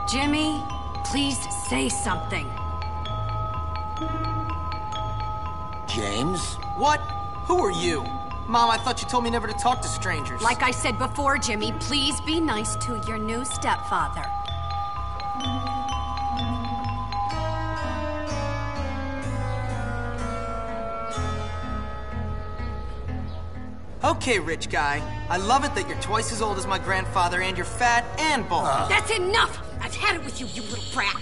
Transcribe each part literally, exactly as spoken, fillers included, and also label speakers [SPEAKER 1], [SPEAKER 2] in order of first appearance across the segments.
[SPEAKER 1] Jimmy, please say something.
[SPEAKER 2] James?
[SPEAKER 3] What? Who are you? Mom, I thought you told me never to talk to strangers.
[SPEAKER 1] Like I said before, Jimmy, please be nice to your new stepfather.
[SPEAKER 3] Okay, rich guy. I love it that you're twice as old as my grandfather and you're fat and bald. Uh.
[SPEAKER 1] That's enough! I've had it with you, you little brat.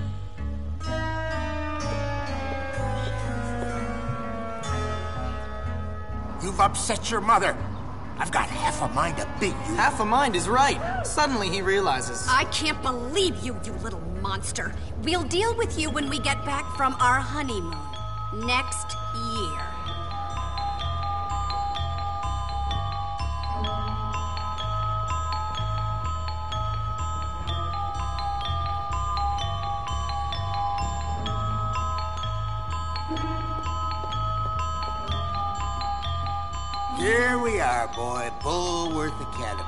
[SPEAKER 2] You've upset your mother. I've got half a mind to beat you.
[SPEAKER 3] Half a mind is right. Suddenly he realizes.
[SPEAKER 1] I can't believe you, you little monster. We'll deal with you when we get back from our honeymoon. Next year.
[SPEAKER 2] Here we are, boy. Bullworth Academy.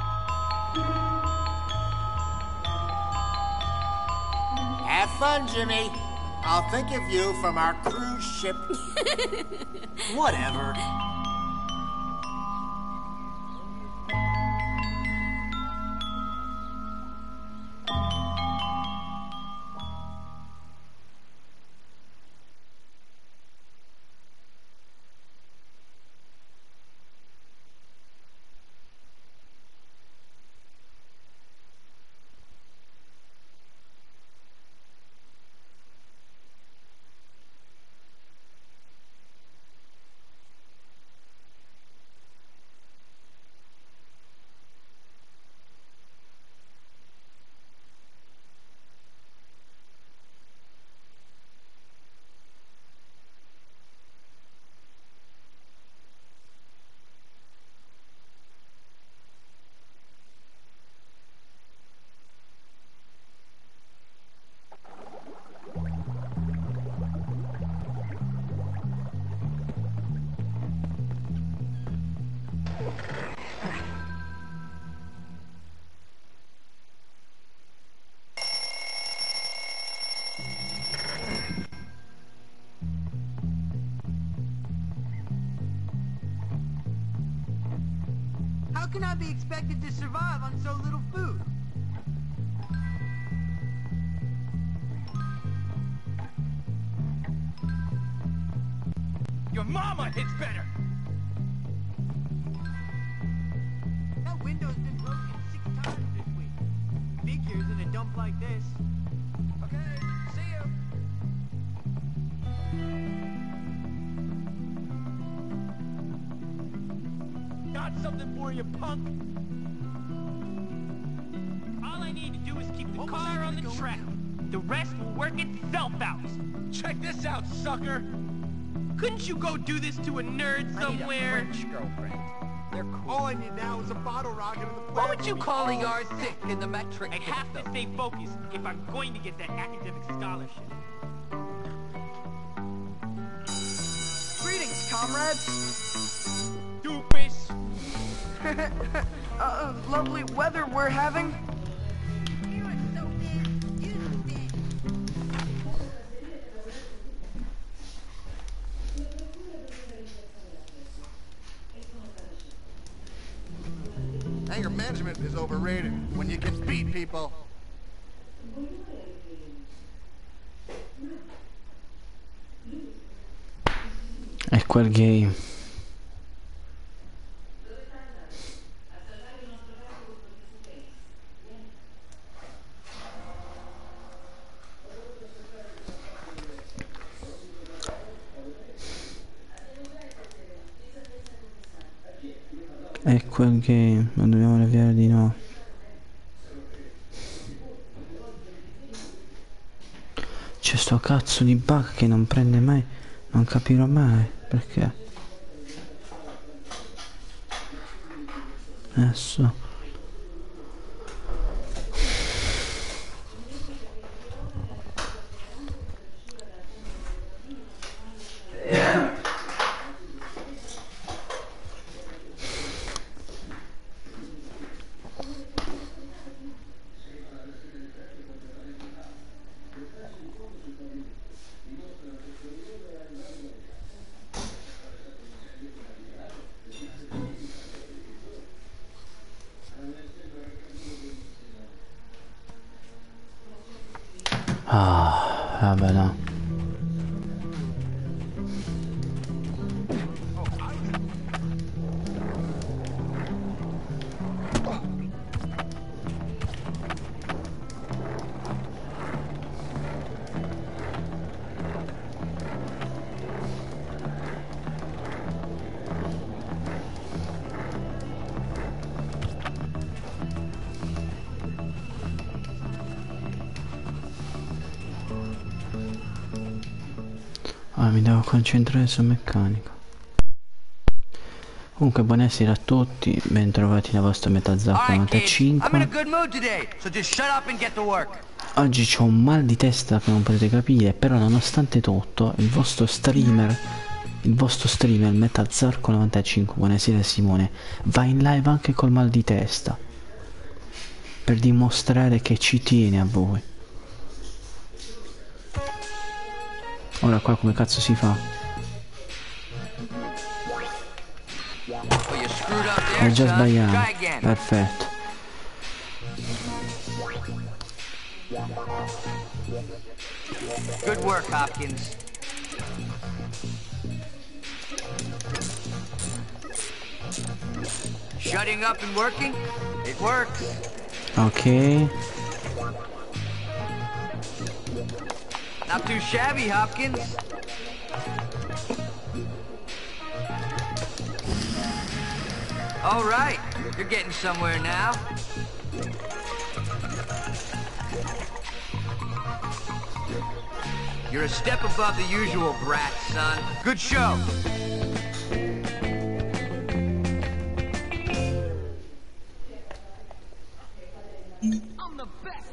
[SPEAKER 2] Have fun, Jimmy. I'll think of you from our cruise ship.
[SPEAKER 3] Whatever.
[SPEAKER 4] How can I be expected to survive on so little food?
[SPEAKER 5] Your mama hits better!
[SPEAKER 4] That window's been broken six times this week. Figures in a dump like this.
[SPEAKER 5] Okay, see you. Got something for you, punk! All I need to do is keep the
[SPEAKER 4] What
[SPEAKER 5] car on the track.
[SPEAKER 4] do?
[SPEAKER 5] The rest will work itself out. Check this out, sucker! Couldn't you go do this to a nerd somewhere?
[SPEAKER 6] I need a French girlfriend. They're cool.
[SPEAKER 4] All I need now is a bottle rocket in the
[SPEAKER 6] What would you call a yardstick in the metric
[SPEAKER 5] I have to
[SPEAKER 6] system?
[SPEAKER 5] stay focused if I'm going to get that academic scholarship.
[SPEAKER 4] Greetings, comrades.
[SPEAKER 5] Stupid!
[SPEAKER 4] uh, lovely weather we're having.
[SPEAKER 7] Anger management is overrated when you can beat people.
[SPEAKER 8] È quel game. È quel game, ma dobbiamo avviare di nuovo. C'è sto cazzo di bug che non prende mai, non capirò mai perché. Adesso Ah, vabbè no. Ah, mi devo concentrare sul meccanico. Comunque buonasera a tutti, bentrovati nella vostra Metazap novantacinque. Oggi c'ho un mal di testa che non potete capire, però nonostante tutto il vostro streamer, il vostro streamer Metazarco novantacinque, buonasera Simone, va in live anche col mal di testa, per dimostrare che ci tiene a voi. Ora qua come cazzo si fa? Ho già sbagliato. Perfetto.
[SPEAKER 6] Good work, Hopkins. Shutting up and working? It works.
[SPEAKER 8] Ok.
[SPEAKER 6] Not too shabby, Hopkins. All right, you're getting somewhere now. You're a step above the usual brat, son. Good show. I'm the best.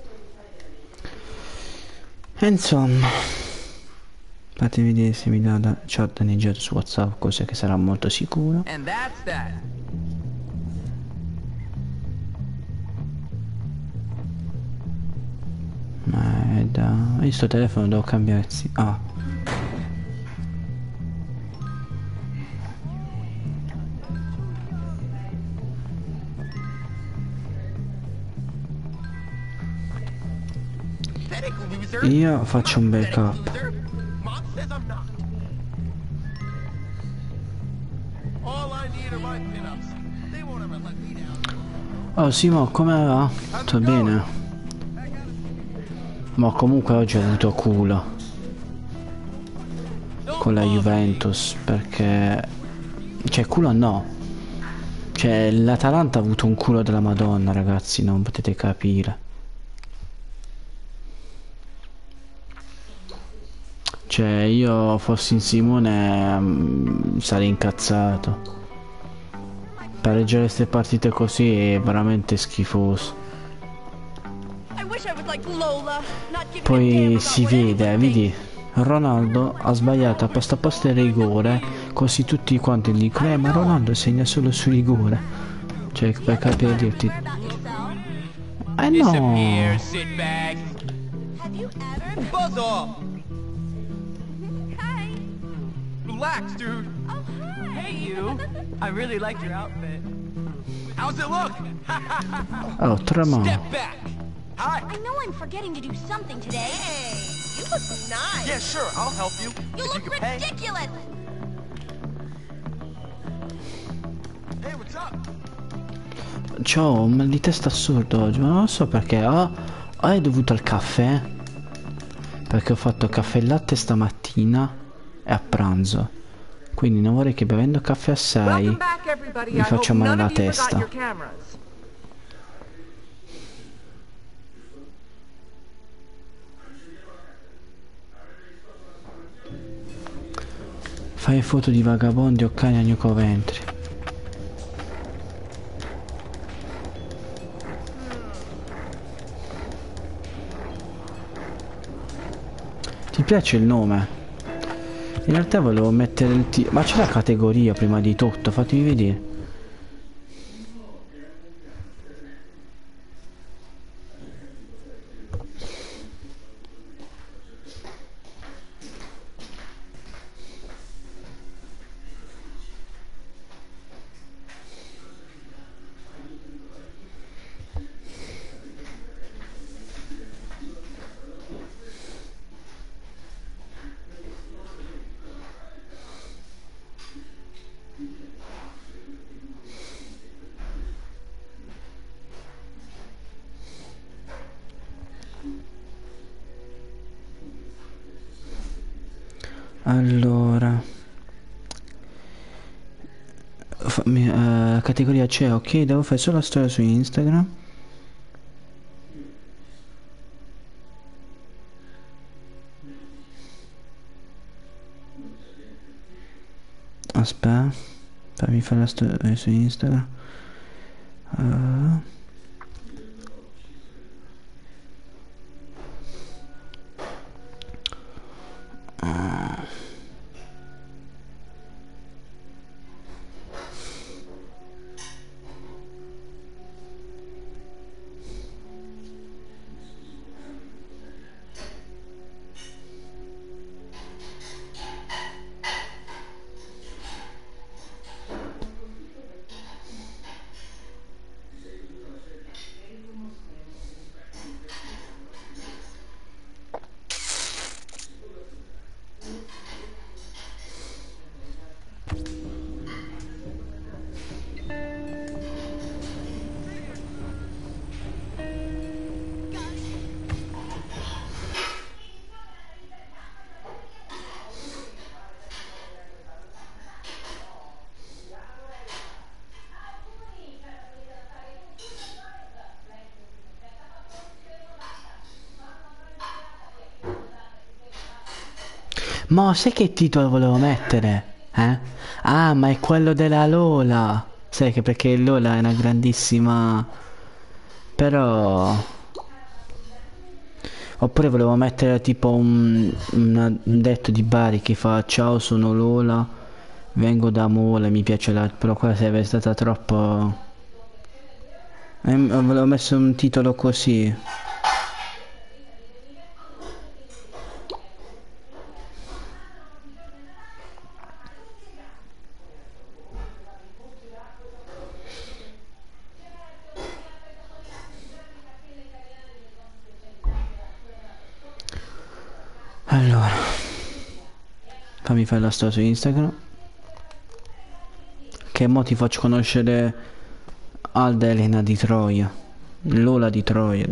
[SPEAKER 8] Insomma, fatemi vedere se mi dà da ci ho danneggiato su WhatsApp, cosa che sarà molto sicuro.
[SPEAKER 6] And that's that.
[SPEAKER 8] Ma è da... io sto telefono devo cambiare. Ah. Io faccio un backup. Oh Simo, come va? Tutto bene? Ma comunque oggi ho avuto culo con la Juventus, perché... cioè culo no, cioè l'Atalanta ha avuto un culo della Madonna, ragazzi, non potete capire. Cioè io fossi in Simone um, sarei incazzato. Pareggiare queste partite così è veramente schifoso. Poi si vede, vedi, Ronaldo ha sbagliato apposta apposta il rigore, così tutti quanti dicono eh ma Ronaldo segna solo su rigore. Cioè per capire dirti. Eh no.
[SPEAKER 5] Relax, dude.
[SPEAKER 4] Oh, hi. Hey, you. I really like your outfit.
[SPEAKER 5] How's it look?
[SPEAKER 8] Oh, tremò.
[SPEAKER 5] Step back. Hi.
[SPEAKER 1] I know I'm forgetting to do something today. Hey, you look nice.
[SPEAKER 5] Yeah, sure. I'll help you.
[SPEAKER 1] You
[SPEAKER 5] if
[SPEAKER 1] look
[SPEAKER 5] you can pay.
[SPEAKER 1] ridiculous.
[SPEAKER 5] Hey, what's up?
[SPEAKER 8] C'ho un mal di testa assurdo oggi, ma non so perché. Oh, oh, è dovuto al caffè. Perché ho fatto caffè e latte stamattina e a pranzo. Quindi non vorrei che bevendo caffè assai mi faccia male la testa. Fai foto di vagabondi o cani a New Coventry. Ti piace il nome? In realtà volevo mettere il t... ma c'è la categoria prima di tutto, fatemi vedere. Allora, fammi, eh, categoria c'è, ok, devo fare solo la storia su Instagram. Aspetta, fammi fare la storia su Instagram. Uh. Uh. Ma sai che titolo volevo mettere? Eh? Ah, ma è quello della Lola. Sai che perché Lola è una grandissima... Però... Oppure volevo mettere tipo un, una- un detto di Bari che fa: ciao, sono Lola, vengo da Mola, mi piace la... Però qua sarebbe stata troppo... Eh, volevo messo un titolo così. Allora, fammi fare la storia su Instagram. Che mo ti faccio conoscere Alda Elena di Troia, Lola di Troia.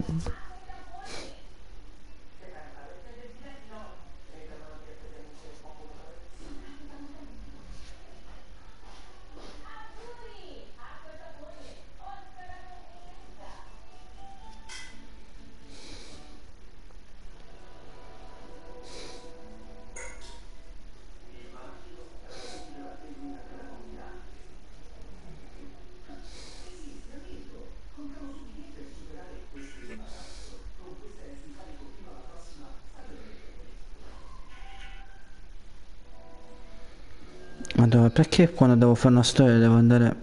[SPEAKER 8] Madonna, perché quando devo fare una storia devo andare...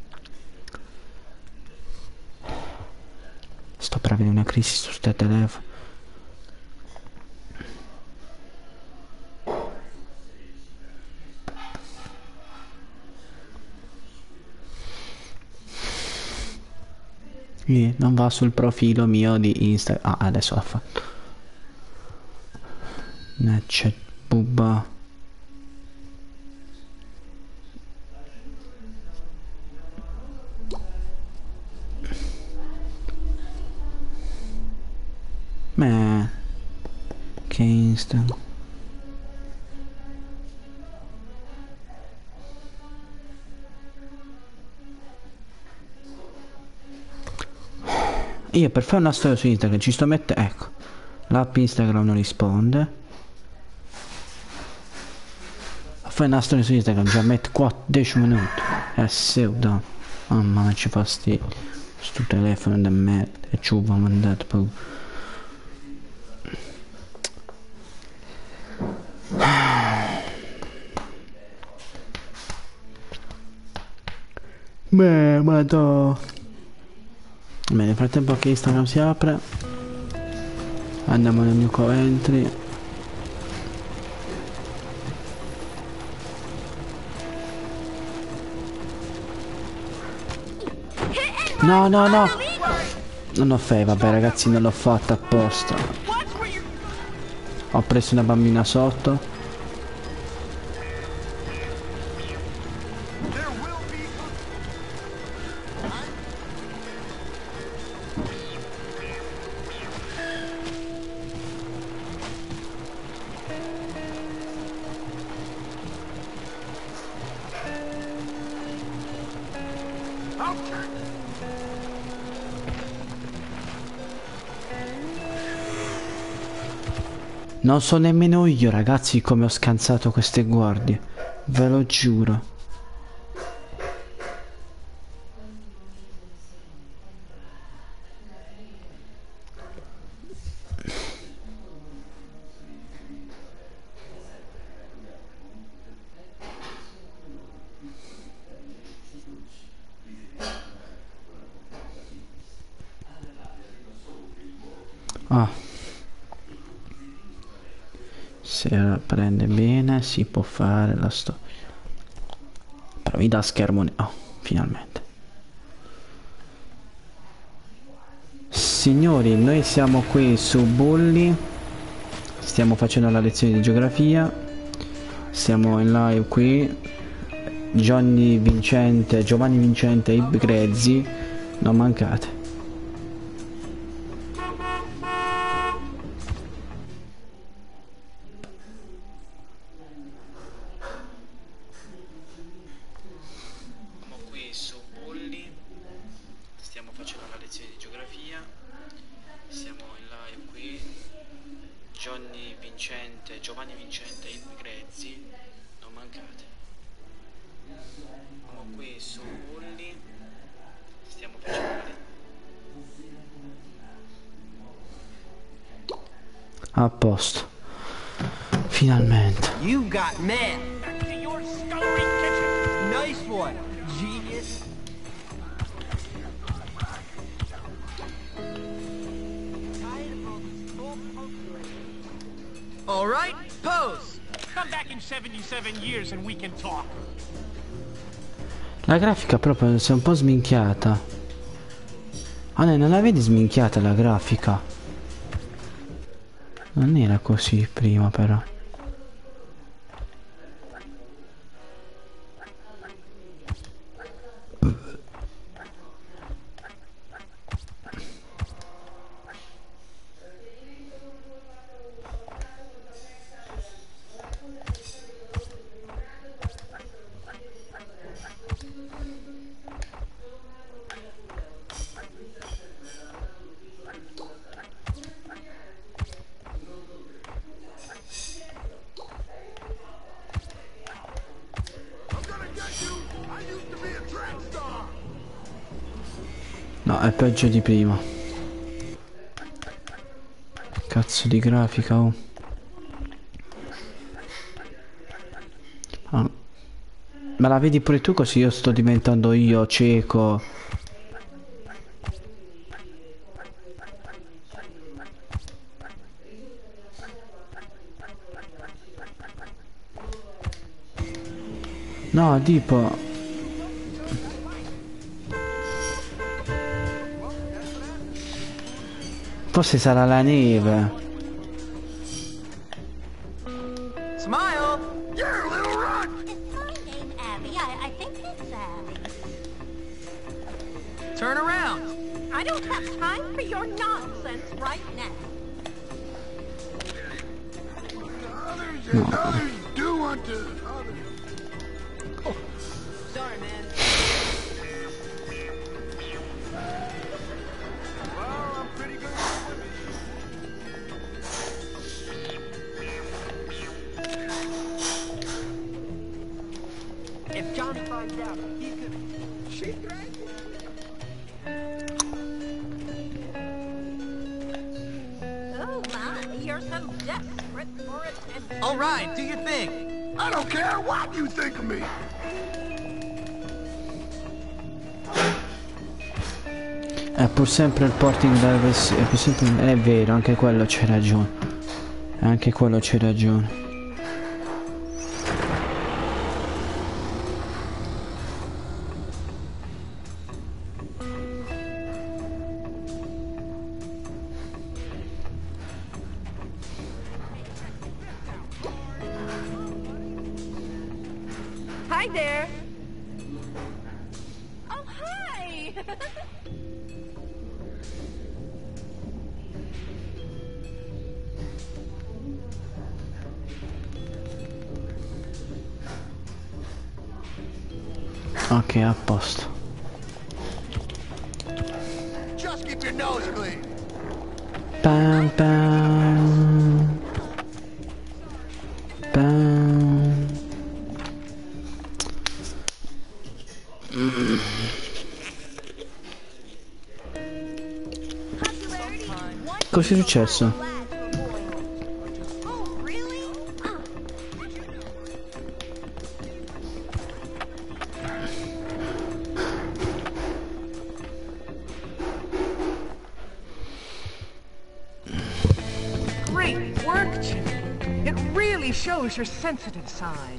[SPEAKER 8] Sto per avere una crisi su sto telefono. Lì, non va sul profilo mio di Instagram. Ah, adesso l'ha fatto. Snapchat, bubba. Beh, che Insta. Io per fare una storia su Instagram ci sto mettendo, ecco, l'app Instagram non risponde. A fare una storia su Instagram già mette quattro dieci minuti. È pseudo. Mamma mia, ci fastidio. Sto telefono da merda e ci ho mandato poi. Beh, madò. Bene, nel frattempo che Instagram si apre, andiamo nel mio Coventry. No, no, no. Non ho fatto, vabbè ragazzi, non l'ho fatta apposta. Ho preso una bambina sotto. Non so nemmeno io, ragazzi, come ho scansato queste guardie. Ve lo giuro. Ah. Se la prende bene si può fare la storia. Però mi dà schermo. Oh, finalmente. Signori, noi siamo qui su Bully. Stiamo facendo la lezione di geografia. Siamo in live qui. Johnny Vincente, Giovanni Vincente e Ib Grezzi. Non mancate.
[SPEAKER 9] Johnny Vincente, Giovanni Vincente e Ib Grezzi, non mancate. Siamo qui su Bully, stiamo facendo
[SPEAKER 8] a posto. Finalmente.
[SPEAKER 4] You got man.
[SPEAKER 5] Back to your scullery kitchen.
[SPEAKER 4] Nice one, genius. All right, pose.
[SPEAKER 5] Come back in seventy-seven years and we can talk.
[SPEAKER 8] La grafica proprio si è un po' sminchiata. Ah, no, non la vedi sminchiata la grafica? Non era così prima però. No, è peggio di prima. Cazzo di grafica, oh. Ah. Ma la vedi pure tu così io sto diventando io cieco? No, tipo... Forse sarà la neve.
[SPEAKER 4] Smile.
[SPEAKER 7] Yeah, little rock!
[SPEAKER 1] Is my name Abby? I, I think it's Abby.
[SPEAKER 4] Turn around.
[SPEAKER 1] I don't have time for your nonsense right now.
[SPEAKER 7] Others and others do unto others.
[SPEAKER 4] Oh, sorry, man.
[SPEAKER 7] Well, I'm pretty good.
[SPEAKER 4] If John finds out, he could... She threatened me.
[SPEAKER 1] Oh my, you're so desperate for attention.
[SPEAKER 4] All right, do your thing.
[SPEAKER 7] I don't care what you think of me.
[SPEAKER 8] È pur sempre il porting della versione. È pur sempre. È vero, anche quello c'è ragione. Anche quello c'è ragione.
[SPEAKER 1] Hi there. Oh, hi.
[SPEAKER 8] Ok, a posto.
[SPEAKER 7] Just keep your nose clean.
[SPEAKER 8] Pam pam. Cosa è successo?
[SPEAKER 1] Oh, really? Ah.
[SPEAKER 4] Great work, Jimmy. It really shows your sensitive side.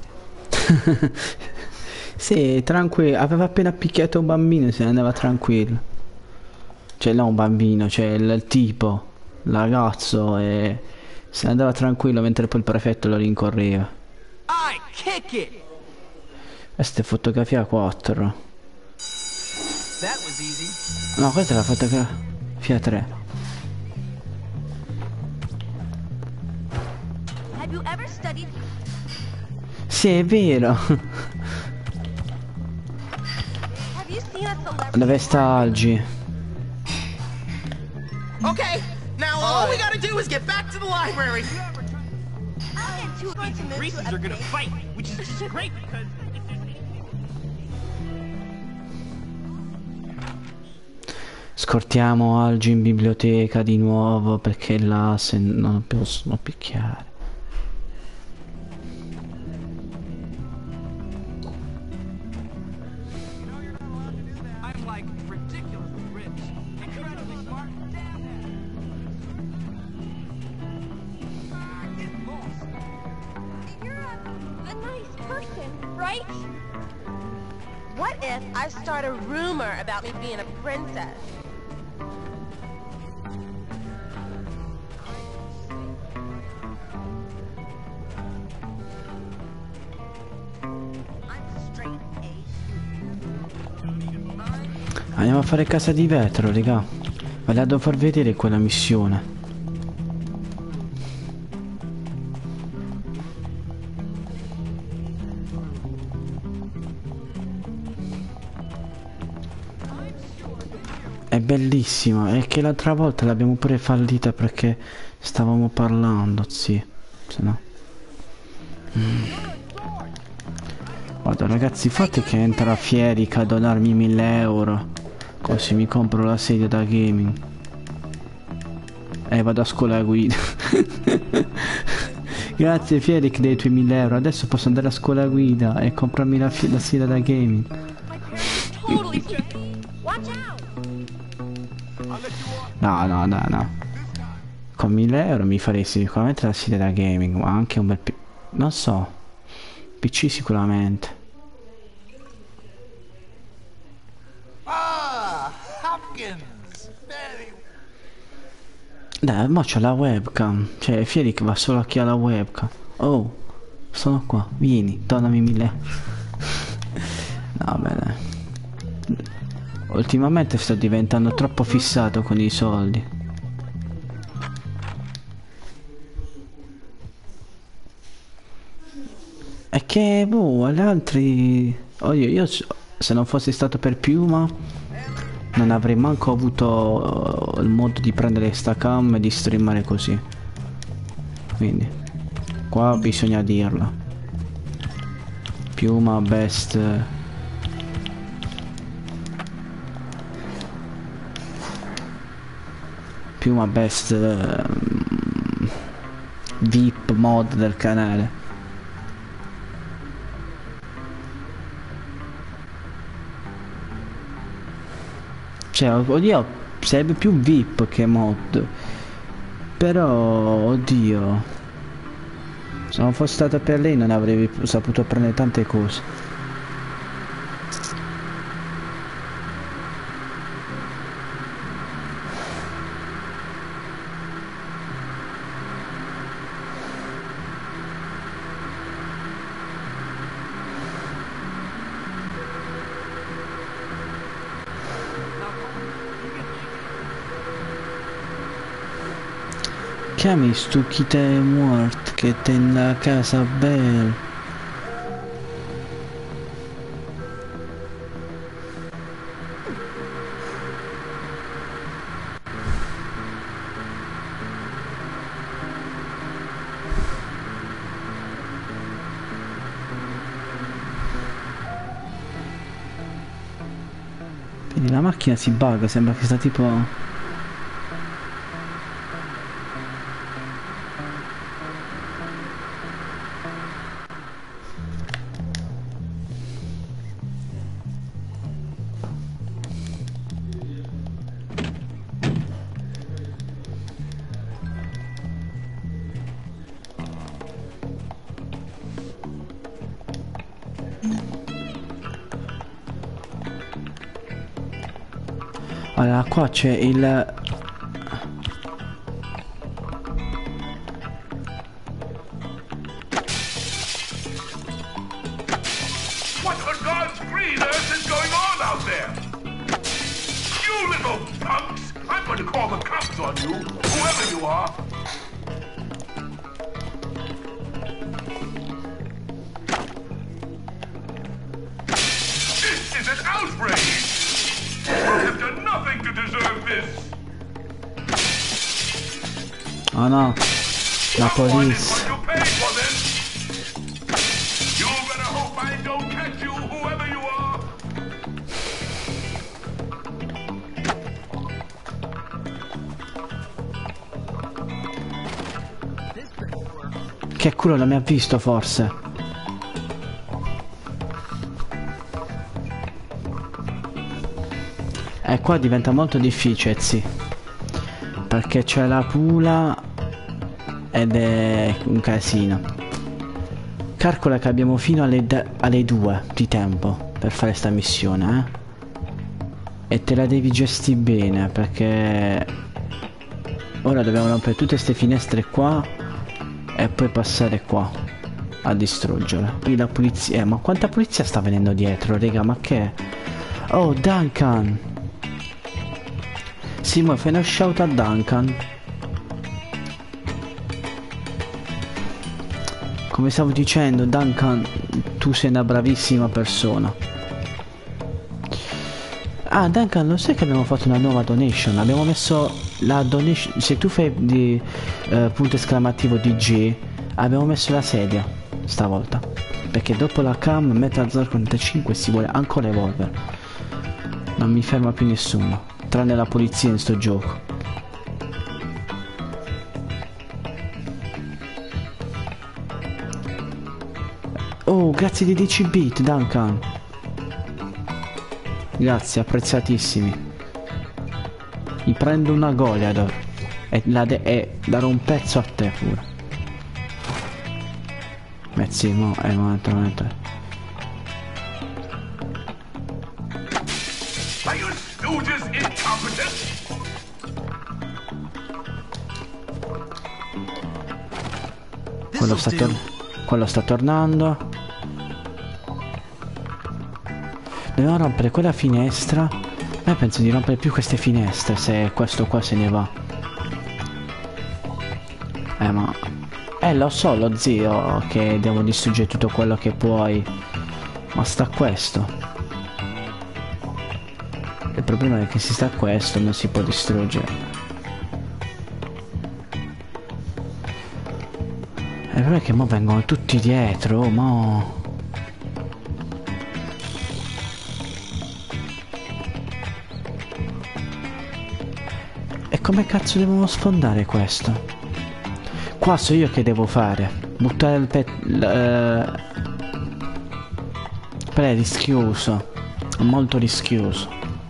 [SPEAKER 8] Sì, tranquillo. Aveva appena picchiato un bambino e se ne andava tranquillo. Cioè, non un bambino, cioè il, il tipo, il ragazzo, e se ne andava tranquillo mentre poi il prefetto lo rincorreva.
[SPEAKER 4] I kick it.
[SPEAKER 8] Questa è fotografia quattro.
[SPEAKER 4] That was easy.
[SPEAKER 8] No, questa è la fotografia tre.
[SPEAKER 1] Have you ever studied?
[SPEAKER 8] Sì, è vero.
[SPEAKER 1] Have you seen a celebrity?
[SPEAKER 8] Dove sta Algi?
[SPEAKER 4] Okay, now all we gotta do is get back to the library.
[SPEAKER 1] I'll get two of you to
[SPEAKER 5] Reese's
[SPEAKER 1] into
[SPEAKER 5] are
[SPEAKER 1] a
[SPEAKER 5] gonna
[SPEAKER 1] big-
[SPEAKER 5] fight, which is just great because
[SPEAKER 8] Scortiamo Algi in biblioteca di nuovo perché là se non possono picchiare.
[SPEAKER 4] I'm like ridiculously rich, incredibly smart, damn it. Get lost.
[SPEAKER 1] You're a, a nice person, right?
[SPEAKER 10] What if I start a rumor about me being a princess? I'm straight A.
[SPEAKER 8] Andiamo a fare casa di vetro, raga. Vado a far vedere quella missione. È bellissima, è che l'altra volta l'abbiamo pure fallita perché stavamo parlando, sì. Se no. Mm. Guarda ragazzi, fate che entra a Fieric a donarmi mille euro. Così mi compro la sedia da gaming. E vado a scuola guida. Grazie Fieric dei tuoi mille euro. Adesso posso andare a scuola guida e comprarmi la, la sedia da gaming. No, no, no, no. Con mille euro mi farei sicuramente la sedia da gaming, ma anche un bel P... non so. P C sicuramente.
[SPEAKER 7] Ah, Hopkins. Very...
[SPEAKER 8] Dai, ma c'ho la webcam. Cioè, Fieric va solo a chi ha la webcam. Oh, sono qua. Vieni, donami mille. No, bene. Ultimamente sto diventando troppo fissato con i soldi. È che, boh, agli altri... Oh, io, io se non fossi stato per Piuma non avrei manco avuto uh, il modo di prendere sta cam e di streamare così. Quindi qua bisogna dirlo. Piuma best. Piuma best uh, V I P mod del canale. Cioè, oddio, sarebbe più V I P che mod. Però, oddio, se non fosse stata per lei non avrei saputo prendere tante cose. Chiami stu chi te è morto che te nella casa bella. Quindi la macchina si bugga, sembra che sta tipo... Allora qua c'è il...
[SPEAKER 11] What on God's green earth is going on out there? You little punks! I'm going to call the cops on you, whoever you are. This is an outrage! You have done nothing to deserve this!
[SPEAKER 8] Oh no, la police.
[SPEAKER 11] You paid for this! You better hope I don't catch you, whoever you are!
[SPEAKER 8] Che culo, non mi ha visto forse. E qua diventa molto difficile, sì. Perché c'è la pula ed è un casino. Calcola che abbiamo fino alle, alle due di tempo per fare sta missione, eh? E te la devi gestire bene, perché ora dobbiamo rompere tutte queste finestre qua e poi passare qua a distruggere. Poi la polizia, eh, ma quanta polizia sta venendo dietro, raga, ma che? Oh, Duncan! Simo, fai uno shout a Duncan. Come stavo dicendo, Duncan, tu sei una bravissima persona. Ah, Duncan, lo sai che abbiamo fatto una nuova donation? Abbiamo messo la donation. Se tu fai di uh, punto esclamativo D G, abbiamo messo la sedia stavolta. Perché dopo la cam Metal Gear quarantacinque si vuole ancora evolvere. Non mi ferma più nessuno, tranne la polizia in sto gioco. Oh, grazie di dieci bit, Duncan. Grazie, apprezzatissimi. Mi prendo una Goliador e, la de e darò un pezzo a te pure. Mezzimo, è il momento, il momento.
[SPEAKER 11] Are you stooges incompetent?
[SPEAKER 8] Quello sta, tor quello sta tornando. Dobbiamo rompere quella finestra. Ma penso di rompere più queste finestre se questo qua se ne va. Eh ma... Eh lo so lo zio che devo distruggere tutto quello che puoi. Ma sta questo. Il problema è che se sta questo non si può distruggere. Il problema è che mo vengono tutti dietro, mo... E come cazzo devono sfondare questo? Qua so io che devo fare. Buttare il pet... Uh... Però è rischioso. È molto rischioso.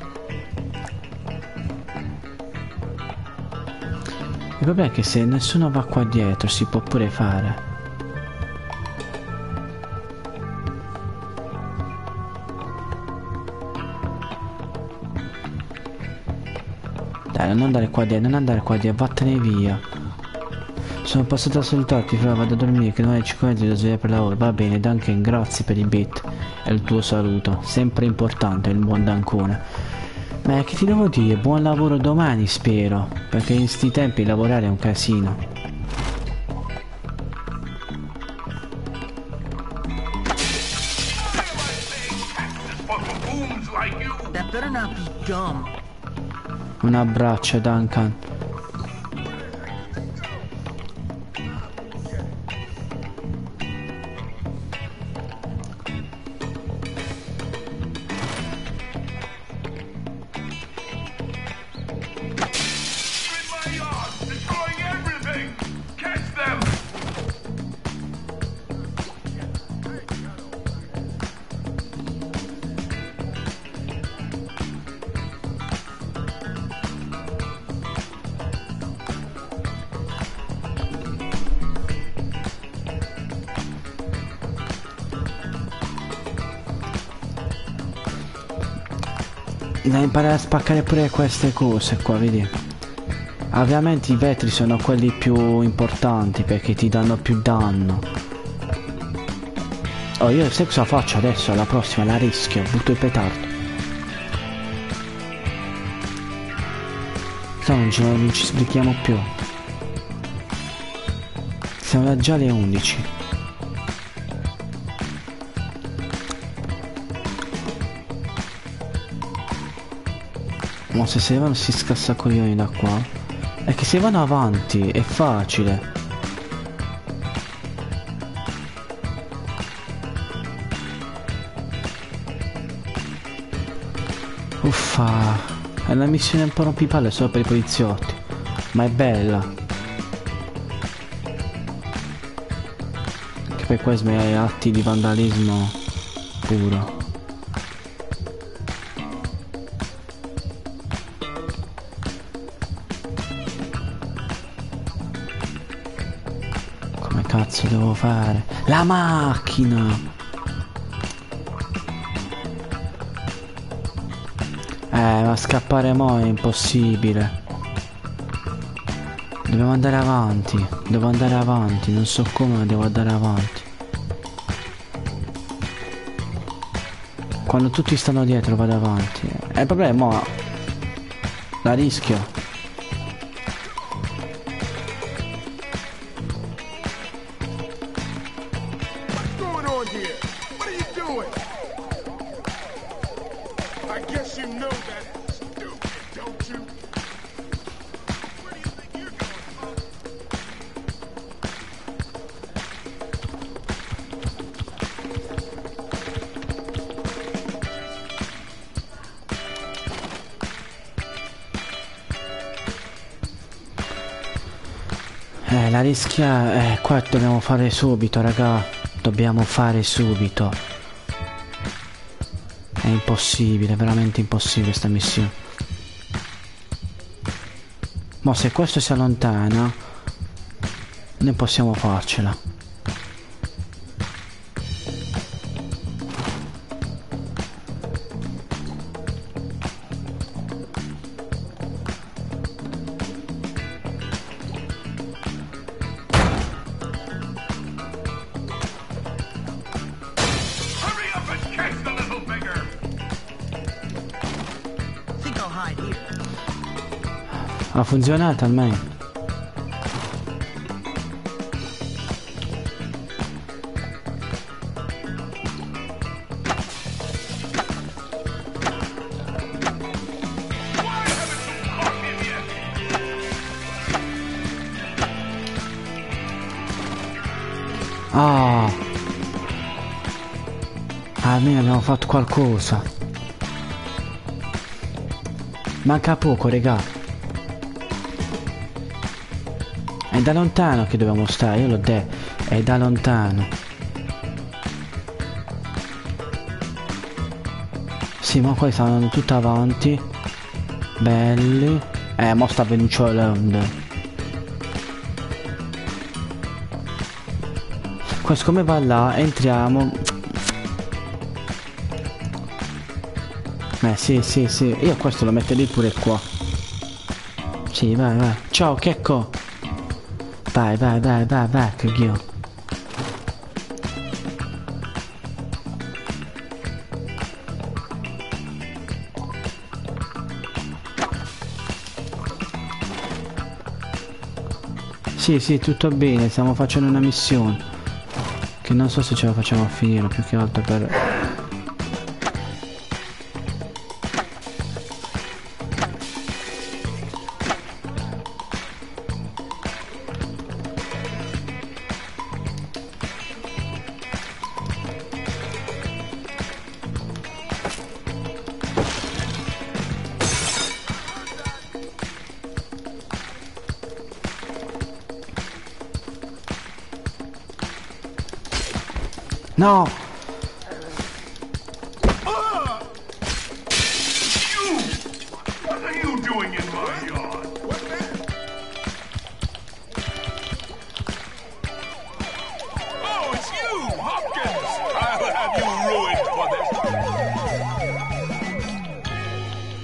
[SPEAKER 8] Il problema è che se nessuno va qua dietro si può pure fare. Dai, non andare qua dietro, non andare qua dietro, vattene via. Sono passato a salutarti, fra, vado a dormire, che domani cinque mezzi devo svegliare per lavoro. Va bene, Duncan, grazie per i bit e il tuo saluto. Sempre importante il buon Dancone. Ma che ti devo dire, buon lavoro domani spero, perché in sti tempi lavorare è un casino.
[SPEAKER 4] That better not be dumb.
[SPEAKER 8] Un abbraccio, Duncan. da imparare a spaccare pure queste cose qua, vedi? Ovviamente i vetri sono quelli più importanti perché ti danno più danno. Oh, io sai cosa faccio adesso? Alla prossima la rischio, butto il petardo. No, non ci, non ci sbrichiamo più. Siamo già alle undici. Ma se si vanno si scassa coglioni da qua. È che se vanno avanti è facile. Uffa. È una missione un po' rompipalle solo per i poliziotti. Ma è bella. Che per questo è atti di vandalismo puro. Come cazzo devo fare? La macchina! Eh, ma scappare mo' è impossibile. Dobbiamo andare avanti. Devo andare avanti. Non so come, ma devo andare avanti. Quando tutti stanno dietro vado avanti. Eh, il problema è mo' la rischio.
[SPEAKER 11] What's going on here? What are you doing? I guess you know that stupid, don't you? Where do you think you're going, punk?
[SPEAKER 8] Eh, la rischia... Eh, qua dobbiamo fare subito, raga. Dobbiamo fare subito. È impossibile, veramente impossibile sta missione. Ma se questo si allontana, noi possiamo farcela.
[SPEAKER 11] Hurry up and catch the little beggar!
[SPEAKER 4] Think I'll hide here.
[SPEAKER 8] Ha funzionato almeno.
[SPEAKER 11] Why haven't you caught him yet?
[SPEAKER 8] Ah, almeno abbiamo fatto qualcosa. Manca poco, regà. È da lontano che dobbiamo stare, io l'ho detto. È da lontano. Sì, ma qua stanno tutti avanti. Belli. Eh, mo sta venucciolando. Questo come va là, entriamo. Eh sì sì sì, io questo lo metto lì pure qua. Sì, vai vai. Ciao Checco. Vai vai vai vai vai che ghio. Sì sì, tutto bene, stiamo facendo una missione che non so se ce la facciamo a finire, più che altro per... No!
[SPEAKER 11] You! What are you doing in my yard? What's that? Oh, it's you, Hopkins! I'll have you ruined for this.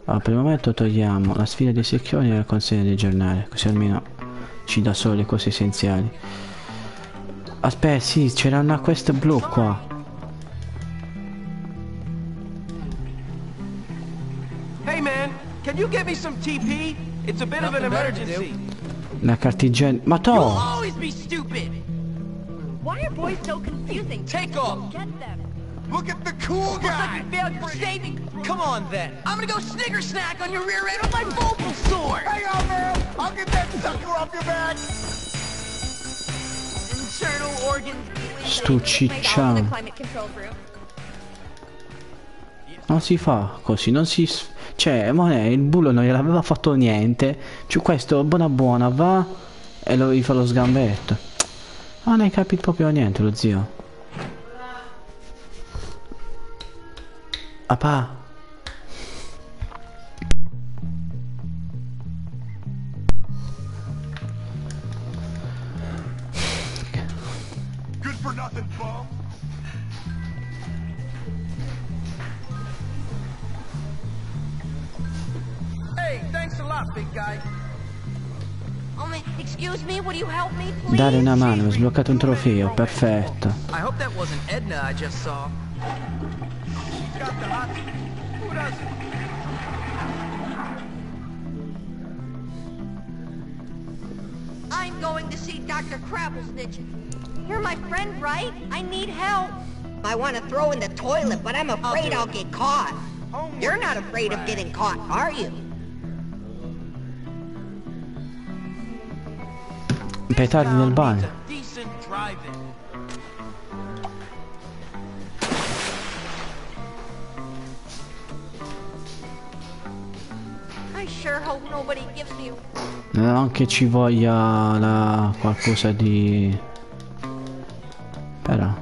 [SPEAKER 8] Allora, per il momento togliamo la sfida dei secchioni e la consegna del giornale, così almeno ci dà solo le cose essenziali. Aspetta, sì, c'era una quest blu qua.
[SPEAKER 5] Hey man, can you get me some T P? It's a bit of an emergency.
[SPEAKER 8] La cartigiana. Ma to!
[SPEAKER 5] You'll always be stupid.
[SPEAKER 10] Why are boys so confusing?
[SPEAKER 5] Take off.
[SPEAKER 10] Get them.
[SPEAKER 7] Look at the cool guy!
[SPEAKER 5] Failure saving. Come on then. I'm gonna go snicker snack on your rear end with my vocal sword.
[SPEAKER 7] Hang on, man! I'll get that sucker off your back!
[SPEAKER 5] Internal organs.
[SPEAKER 8] Sto cicciano. Non si fa così, non si... Cioè, ma il bullo non gliel'aveva fatto niente. Cioè, questo buona buona va e lo, gli fa lo sgambetto. Ah, non hai capito proprio niente, lo zio. Papà.
[SPEAKER 7] Good for nothing, bum!
[SPEAKER 5] Hey, thanks a lot, big guy.
[SPEAKER 10] Oh, man, excuse me, would you help me, please?
[SPEAKER 8] Dare una mano, ho sbloccato un trofeo, perfetto.
[SPEAKER 6] I hope that wasn't Edna I just saw.
[SPEAKER 5] She's got the hot. Who doesn't?
[SPEAKER 10] I'm going to see Doctor Crabblesnitch. You're my friend, right? I need help.
[SPEAKER 12] I want to throw in the toilet, but I'm afraid I'll get caught. You're not afraid of getting caught, are you?
[SPEAKER 8] Petardi nel bagno.
[SPEAKER 5] Decent driving.
[SPEAKER 10] I sure hope nobody gives me.
[SPEAKER 8] Non che ci voglia la... qualcosa di... Però...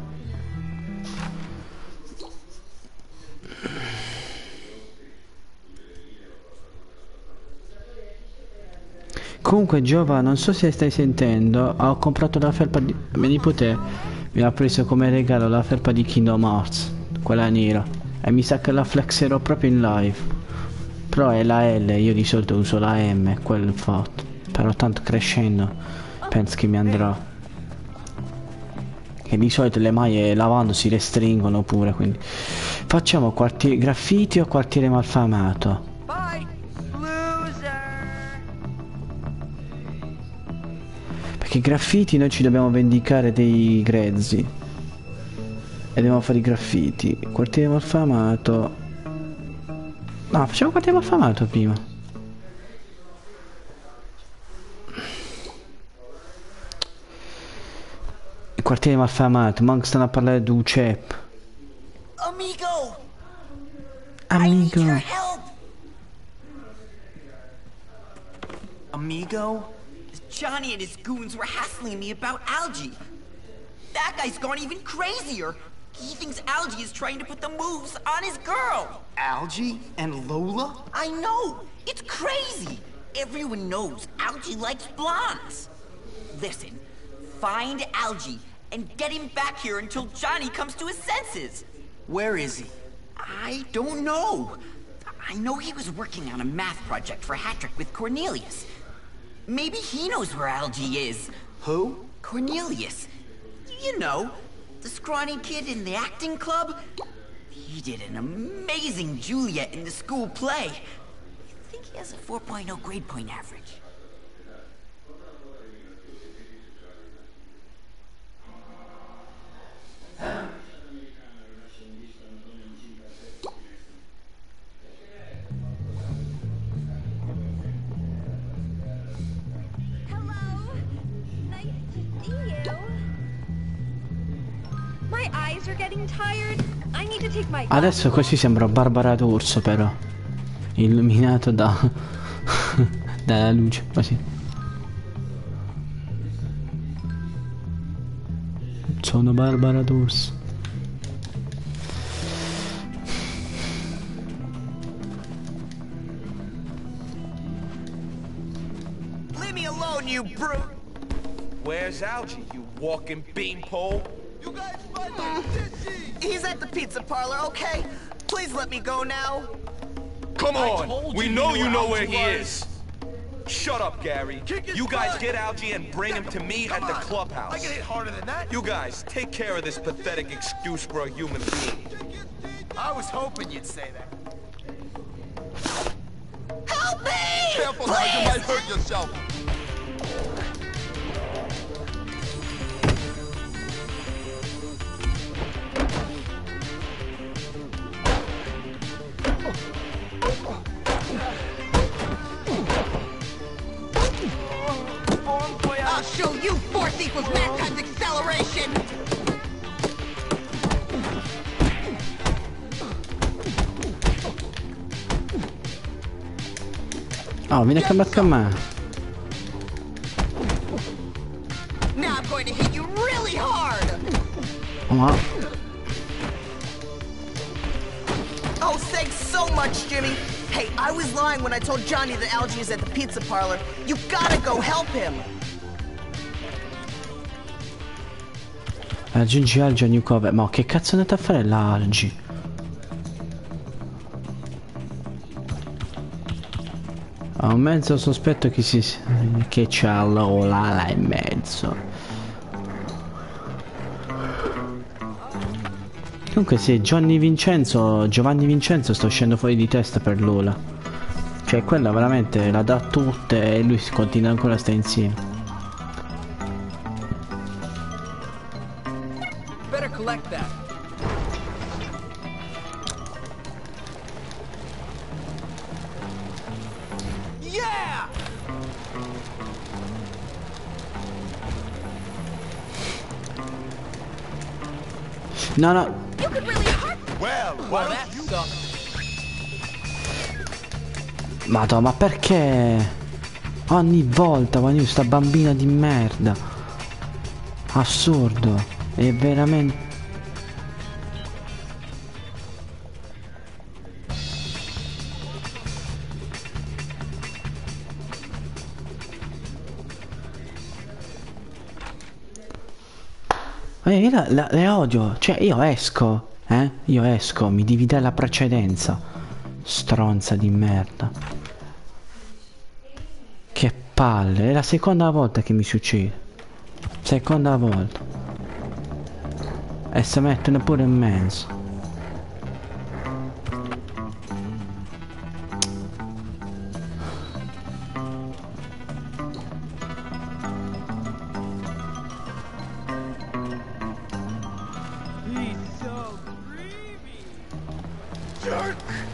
[SPEAKER 8] Comunque Giova, non so se stai sentendo, ho comprato la felpa di... mia nipote mi ha preso come regalo la felpa di Kingdom Hearts, quella nera, e mi sa che la flexerò proprio in live. Però è la L, io di solito uso la M, quel fatto. Però tanto crescendo penso che mi andrà. Che di solito le maglie lavando si restringono pure, quindi facciamo quartiere graffiti o quartiere malfamato? Perché graffiti noi ci dobbiamo vendicare dei grezzi e dobbiamo fare i graffiti. Quartiere malfamato. No, facciamo quartiere malfamato prima. Il quartiere malfamato, ma stanno a parlare di U C E P.
[SPEAKER 12] Amigo!
[SPEAKER 8] Amigo.
[SPEAKER 13] Amigo? Johnny and his goons were hassling me about Algie. That guy's gone even crazier. He thinks Algie is trying to put the moves on his girl.
[SPEAKER 6] Algie and Lola?
[SPEAKER 13] I know. It's crazy. Everyone knows Algie likes blondes. Listen, find Algie and get him back here until Johnny comes to his senses.
[SPEAKER 6] Where is he?
[SPEAKER 13] I don't know. I know he was working on a math project for Hattrick with Cornelius. Maybe he knows where Algie is.
[SPEAKER 6] Who?
[SPEAKER 13] Cornelius. You know, the scrawny kid in the acting club. He did an amazing Juliet in the school play. I think he has a four point oh grade point average.
[SPEAKER 8] Adesso così sembra Barbara D'Urso però, illuminato da dalla luce, così. Sono Barbara D'Urso.
[SPEAKER 5] Leave me alone, you brute! Where's Algie, you walking beanpole?
[SPEAKER 7] You guys find my sissy!
[SPEAKER 6] He's at the pizza parlor, okay? Please let me go now.
[SPEAKER 14] Come on! We know you know where he is! Shut up, Gary. You guys get Algie and bring him to me at the clubhouse.
[SPEAKER 5] I can hit harder than that.
[SPEAKER 14] You guys, take care of this pathetic excuse for a human being.
[SPEAKER 5] I was hoping you'd say that.
[SPEAKER 12] Help me!
[SPEAKER 7] Careful now, you might hurt yourself.
[SPEAKER 12] I'll show you force equals mass times acceleration!
[SPEAKER 8] Oh, vieni a cambiare a me.
[SPEAKER 12] Now I'm going to hit you really hard!
[SPEAKER 8] Ma...
[SPEAKER 15] Oh, thanks so much, Jimmy. Hey, I was lying when I told Johnny that Algie is at the pizza parlor. You gotta go help him.
[SPEAKER 8] Aggiungi Algie a new cover. Ma che cazzo è andata a fare l'Algie? Ho un mezzo sospetto che si che c'ha l'ala in mezzo. Comunque sì, Gianni Vincenzo, Giovanni Vincenzo sta uscendo fuori di testa per Lola. Cioè quella veramente la dà tutte e lui continua ancora a stare insieme.
[SPEAKER 6] Better collect that.
[SPEAKER 5] Yeah!
[SPEAKER 8] No, no.
[SPEAKER 10] You could really hurt.
[SPEAKER 5] Well, well, that sucks.
[SPEAKER 8] Madonna, ma perché? Ogni volta quando io sta bambina di merda. Assurdo. È veramente... Eh, io la, la, le odio. Cioè io esco. Eh? Io esco. Mi devi dare la precedenza. Stronza di merda. Che palle. È la seconda volta che mi succede. Seconda volta. E si mettono pure in mezzo.
[SPEAKER 5] He's so creepy. Jerk!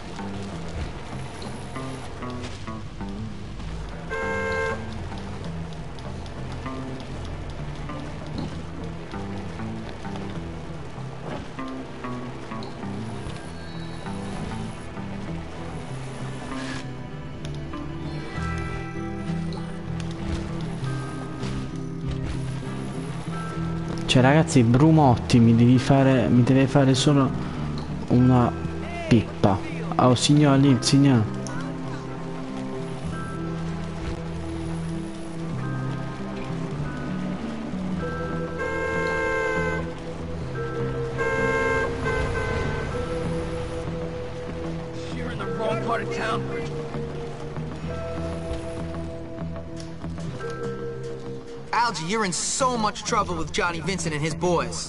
[SPEAKER 8] Cioè ragazzi, Brumotti mi devi fare. Mi deve fare solo una pippa. Oh signor lì, signor.
[SPEAKER 5] You're in the wrong part of town.
[SPEAKER 3] Algie, you're in so much trouble with Johnny Vincent and his boys.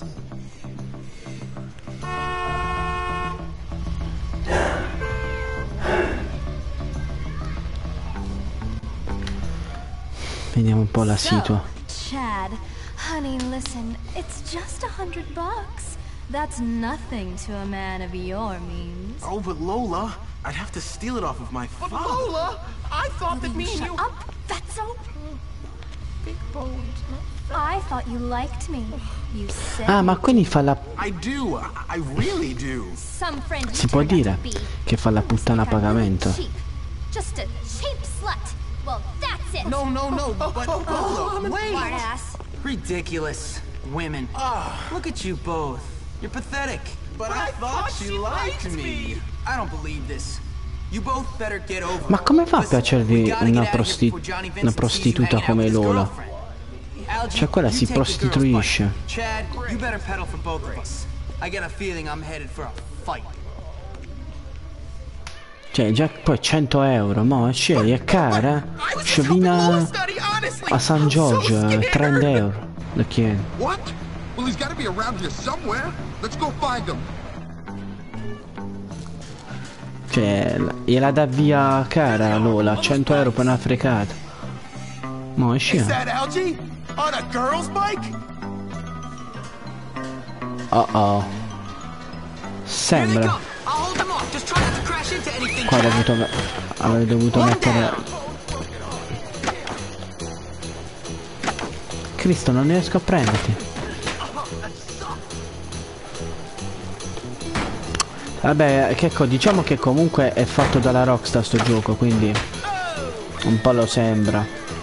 [SPEAKER 8] Vediamo un po' la situa.
[SPEAKER 16] Chad, honey, listen, it's just a hundred bucks. That's nothing to a man of your means.
[SPEAKER 17] Oh, but Lola, I'd have to steal it off of my
[SPEAKER 5] But
[SPEAKER 17] father.
[SPEAKER 5] Lola, I thought that me and
[SPEAKER 16] Shut
[SPEAKER 5] you...
[SPEAKER 16] up, fatso!
[SPEAKER 5] Big bones.
[SPEAKER 16] I thought you liked me. You said
[SPEAKER 8] Ah, ma quindi fa la...
[SPEAKER 17] I do. I really do.
[SPEAKER 16] some friend
[SPEAKER 8] Si può dire che fa la puttana a pagamento.
[SPEAKER 16] cheap. Just a cheap slut. Well, that's it.
[SPEAKER 17] No, no, no, but Lola, wait.
[SPEAKER 16] Smart ass.
[SPEAKER 6] Ridiculous. Women. Look at you both. You're pathetic.
[SPEAKER 17] But I thought she liked me.
[SPEAKER 6] I don't believe this. You both better get over it.
[SPEAKER 8] Ma come fa a
[SPEAKER 6] Listen,
[SPEAKER 8] piacervi
[SPEAKER 6] we gotta
[SPEAKER 8] una,
[SPEAKER 6] get out of here
[SPEAKER 8] prosti-
[SPEAKER 6] before Johnny
[SPEAKER 8] una
[SPEAKER 6] Vincent sees you
[SPEAKER 8] prostituta
[SPEAKER 6] hanging out
[SPEAKER 8] come
[SPEAKER 6] with his
[SPEAKER 8] Lola?
[SPEAKER 6] girlfriend. Algie,
[SPEAKER 8] Cioè quella
[SPEAKER 6] you
[SPEAKER 8] si
[SPEAKER 6] take the girls'
[SPEAKER 8] prostituisce.
[SPEAKER 6] bike. Chad, you better pedal for both of us. I get a feeling I'm headed for a fight.
[SPEAKER 8] Cioè, già poi cento euro, mo, scegli, è cara. Sciovina a San Giorgio, trenta euro. Lo chiedo.
[SPEAKER 7] What? Well, he's got to be around here somewhere. Let's go find him.
[SPEAKER 8] Cioè, gliela dà via cara Lola, cento euro per una frecata. Mo, esci.
[SPEAKER 17] Is that Algie? On a girl's bike?
[SPEAKER 8] Oh oh. Sembra. Qua avrei dovuto, avrei dovuto mettere. Cristo, non riesco a prenderti. Vabbè, che co diciamo che comunque è fatto dalla Rockstar sto gioco, quindi un po' lo sembra.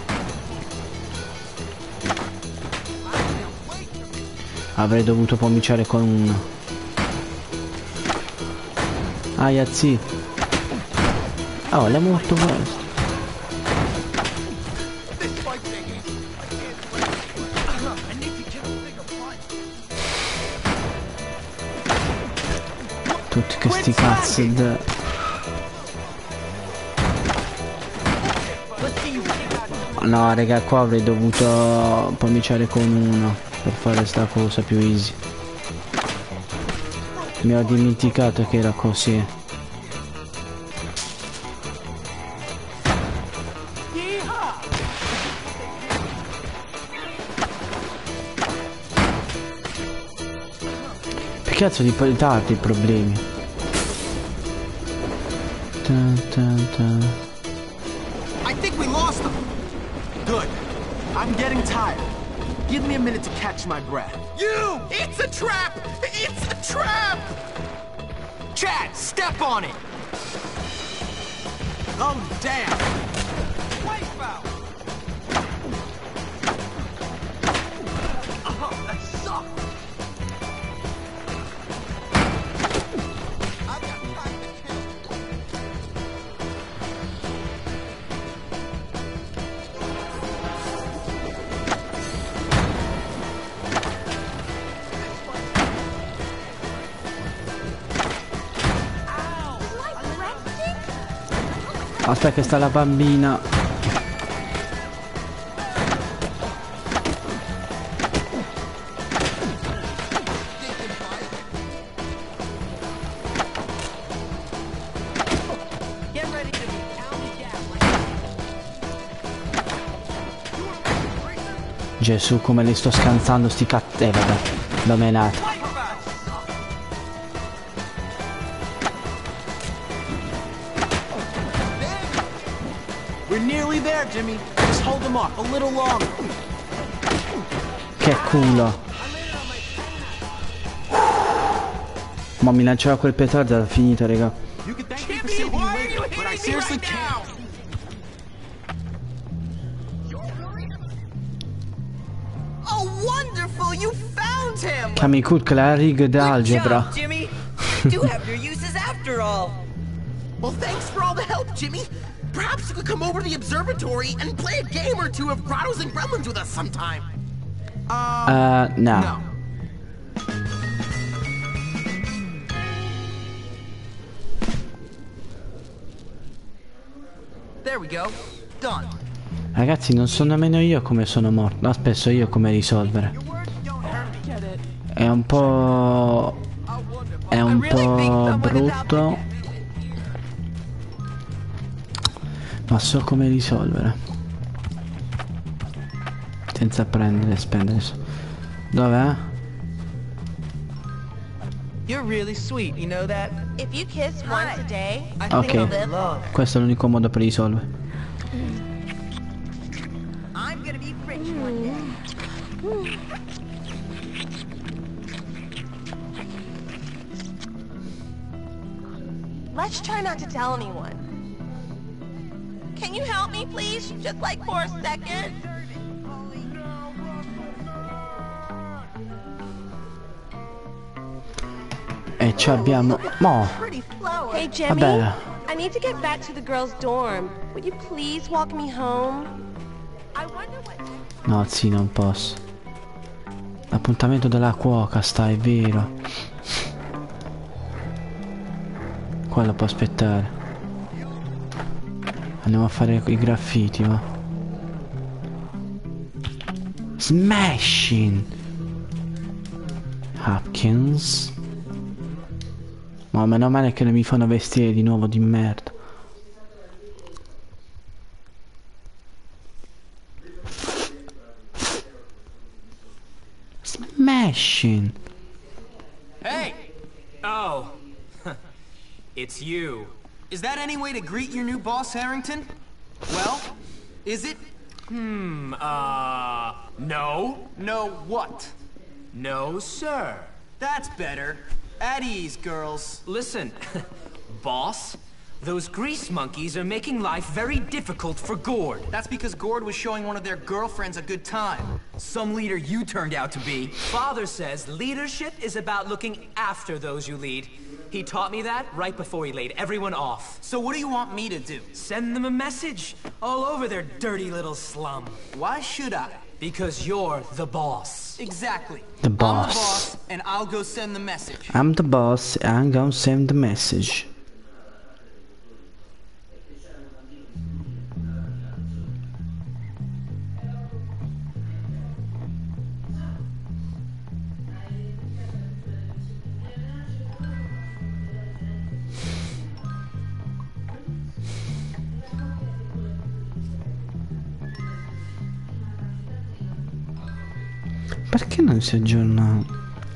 [SPEAKER 8] Avrei dovuto cominciare con uno. Aia, zi. Oh, l'è morto questo. Tutti questi cazzi de... No, raga, qua avrei dovuto cominciare con uno per fare sta cosa più easy. Mi ho dimenticato che era così. Che cazzo di poi tardi i problemi. Dun, dun, dun.
[SPEAKER 17] I think we lost him. Good. I'm getting tired. Give me a minute to catch my breath. You! It's a trap! It's a trap! Chad, step on it! Oh, damn! White foul! Oh, that sucks! I've got time to kill.
[SPEAKER 8] Aspetta che sta la bambina. Gesù, come li sto scansando sti cat... Eh vabbè, l'ho menato.
[SPEAKER 17] Jimmy, just hold him off a little longer.
[SPEAKER 8] Che culo. Ma mi lanciava quel petardo, era finita, raga.
[SPEAKER 17] You can thank me for saving you later, but I seriously can't.
[SPEAKER 15] Oh, wonderful! You found him.
[SPEAKER 8] Kamikut, la riga d'algebra.
[SPEAKER 15] Jimmy, you do have your uses after all.
[SPEAKER 17] Well, thanks for all the help, Jimmy. Perhaps you could come over to the observatory and play a game or two of Grottos and Gremlins with us sometime. Uh,
[SPEAKER 8] uh no. no.
[SPEAKER 17] There we go. Done.
[SPEAKER 8] Ragazzi, non so nemmeno io come sono morto. Aspetta, so io come risolvere. È un po'... È un po' brutto. Ma so come risolvere. Senza prendere e spendere. Dov'è?
[SPEAKER 4] You're really sweet, you know that?
[SPEAKER 10] If you kiss once a day, I think
[SPEAKER 8] Ok,
[SPEAKER 10] I'll live longer.
[SPEAKER 8] questo è l'unico modo per risolvere.
[SPEAKER 12] I'm gonna be rich one day.
[SPEAKER 10] Let's try not to tell anyone. Can you help me, please? Just like for a second?
[SPEAKER 8] E ci abbiamo... Mo!
[SPEAKER 10] Hey, Jimmy.
[SPEAKER 8] Vabbè.
[SPEAKER 10] I need to get back to the girls' dorm. Would you please walk me home? I wonder what...
[SPEAKER 8] No, sì, non posso. L'appuntamento della cuoca sta, è vero. Quello può aspettare. Andiamo a fare i graffiti, va. Smashing Hopkins. Ma meno male che non mi fanno vestire di nuovo di merda. Smashing.
[SPEAKER 6] Hey! Oh. It's you. Is that any way to greet your new boss, Harrington? Well, is it? Hmm, uh, no. No what? No, sir. That's better. At ease, girls. Listen, boss, those grease monkeys are making life very difficult for Gord. That's because Gord was showing one of their girlfriends a good time. Some leader you turned out to be. Father says leadership is about looking after those you lead. He taught me that right before he laid everyone off. So what do you want me to do? Send them a message all over their dirty little slum. Why should I? Because you're the boss. Exactly.
[SPEAKER 8] The boss.
[SPEAKER 6] I'm the boss, and I'll go send the message.
[SPEAKER 8] I'm the boss, and I'm gonna send the message. Perché non si aggiorna?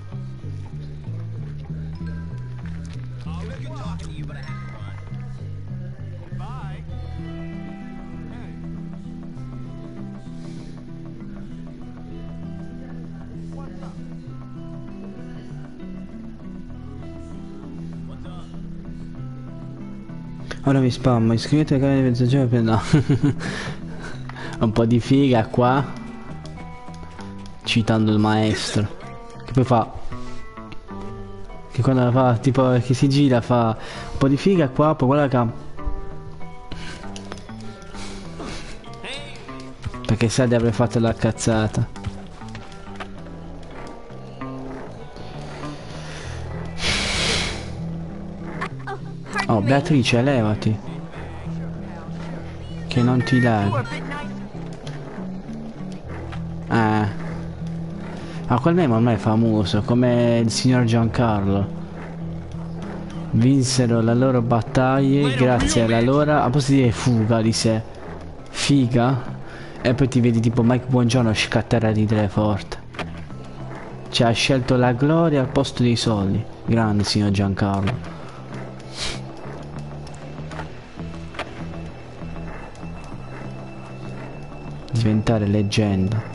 [SPEAKER 8] Ora vi spammo, iscrivetevi al canale di Mezzogiorno per no. Un po' di figa qua. Citando il maestro. Che poi fa. Che quando fa, tipo, che si gira fa un po' di figa qua, poi guarda che. Perché sa di aver fatto la cazzata. Oh, Beatrice, levati. Che non ti dai. Eh. Ah, quel meme ormai è famoso, come il signor Giancarlo. Vinsero le loro battaglie grazie alla loro, a posso dire fuga di sé. Figa. E poi ti vedi tipo Mike Buongiorno scattare a ridere forte. Cioè ha scelto la gloria al posto dei soldi. Grande signor Giancarlo. Diventare leggenda.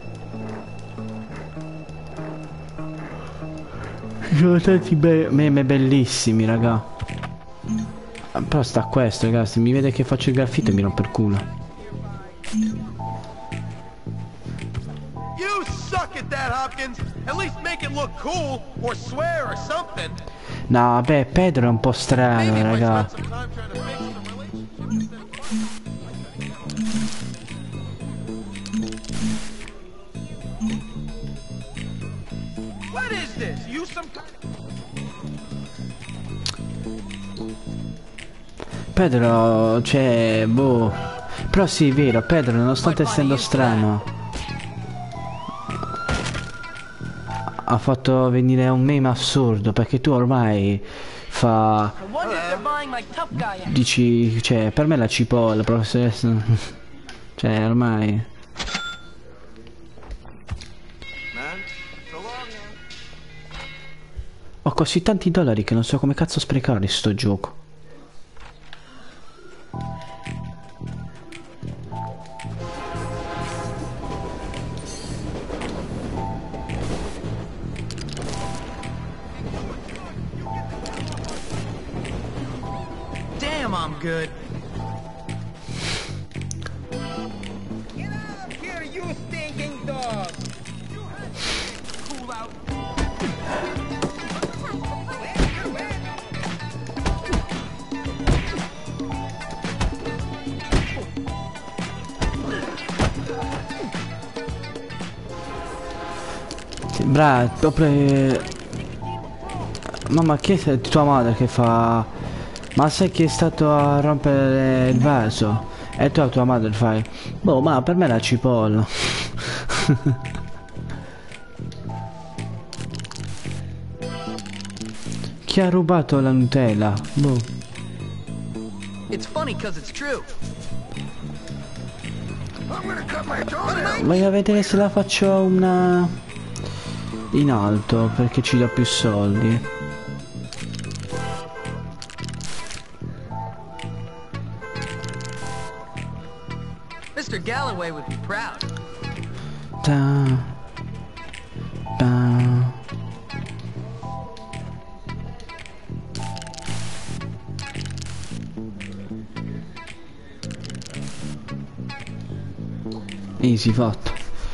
[SPEAKER 8] Ci sono tanti be meme bellissimi, raga. Però sta questo, ragazzi. Mi vede che faccio il graffito e mi rompe il culo.
[SPEAKER 5] You suck at that, Hopkins. At least make it look cool or swear or something.
[SPEAKER 8] No, vabbè, Pedro è un po' strano, raga.
[SPEAKER 5] What is this? You some
[SPEAKER 8] Pedro, cioè, boh. Però sì, è vero, Pedro, nonostante essendo strano, ha fatto venire un meme assurdo, perché tu ormai fa... Dici, cioè, per me la cipolla, professoressa... Cioè, ormai... Ho così tanti dollari che non so come cazzo sprecarli sto gioco.
[SPEAKER 6] Damn, I'm good.
[SPEAKER 4] Get out of here, you stinking dog!
[SPEAKER 5] cool out.
[SPEAKER 8] Bravo, proprio... Mamma, che è tua madre che fa Ma sai chi è stato a rompere il vaso? E tu a tua madre fai, boh, ma per me è la cipolla. Chi ha rubato la Nutella? Boh.
[SPEAKER 4] It's funny because it's true.
[SPEAKER 8] Voglio vedere se la faccio una in alto perché ci do più soldi.
[SPEAKER 4] mister Galloway would be proud.
[SPEAKER 8] Ta, ta. Easy fatto.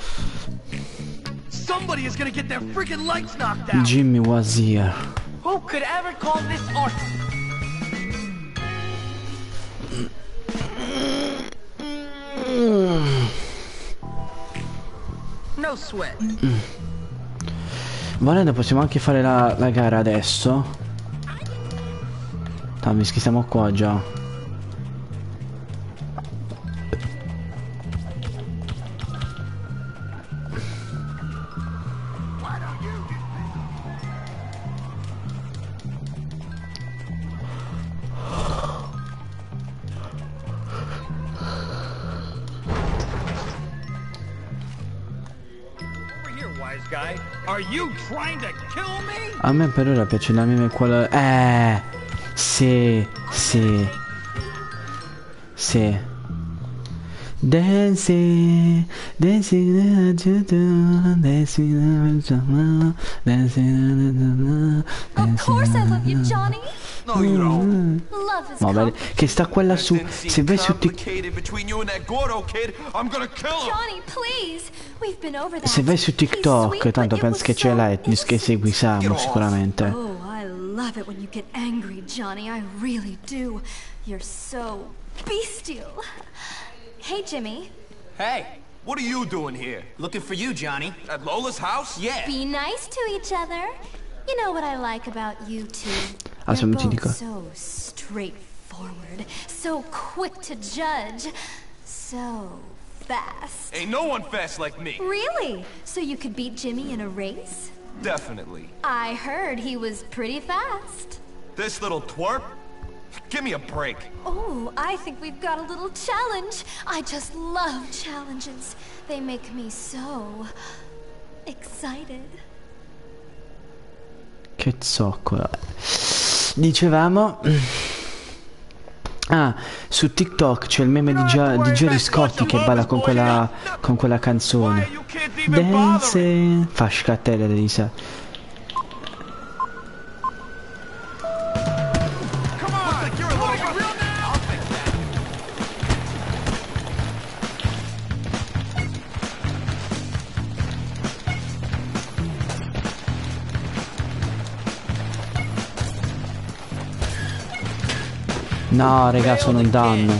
[SPEAKER 5] Somebody is gonna get their freaking lights knocked out.
[SPEAKER 8] Jimmy was here.
[SPEAKER 5] Who could ever call this art?
[SPEAKER 4] No sweat.
[SPEAKER 8] Volendo possiamo anche fare la, la gara adesso. Dammi, siamo qua già.
[SPEAKER 5] Guy, are you trying to kill me?
[SPEAKER 8] A me per ora piace la meme quella. Eh sì, sì. Sì. Dancing, dancing, dancing, dancing.
[SPEAKER 16] Of course I love you, Johnny.
[SPEAKER 11] No, you don't.
[SPEAKER 16] Love is
[SPEAKER 8] No, beh, che sta quella su. Se vai su TikTok.
[SPEAKER 16] Johnny, please. We've been over that.
[SPEAKER 8] Se vai su TikTok, tanto penso che ce l'hai, che segui Samu sicuramente.
[SPEAKER 16] Oh, I love it when you get angry, Johnny. I really do. You're so bestial. Hey, Jimmy.
[SPEAKER 14] Hey, what are you doing here?
[SPEAKER 6] Looking for you, Johnny.
[SPEAKER 14] At Lola's house?
[SPEAKER 6] Yeah.
[SPEAKER 16] Be nice to each other. You know what I like about you two.
[SPEAKER 8] Ah,
[SPEAKER 16] You're
[SPEAKER 8] ti dico.
[SPEAKER 16] both so straightforward, so quick to judge, so fast.
[SPEAKER 14] Ain't no one fast like me.
[SPEAKER 16] Really? So you could beat Jimmy in a race?
[SPEAKER 14] Definitely.
[SPEAKER 16] I heard he was pretty fast.
[SPEAKER 14] This little twerp? Give me a break.
[SPEAKER 16] Oh, I think we've got a little challenge. I just love challenges. They make me so excited.
[SPEAKER 8] Che zoccola. Dicevamo. Ah, su TikTok c'è il meme di, Gia, di Gerry Scotti che balla con quella con quella canzone. Dance. Fa scattare le risa. No, raga, sono un danno.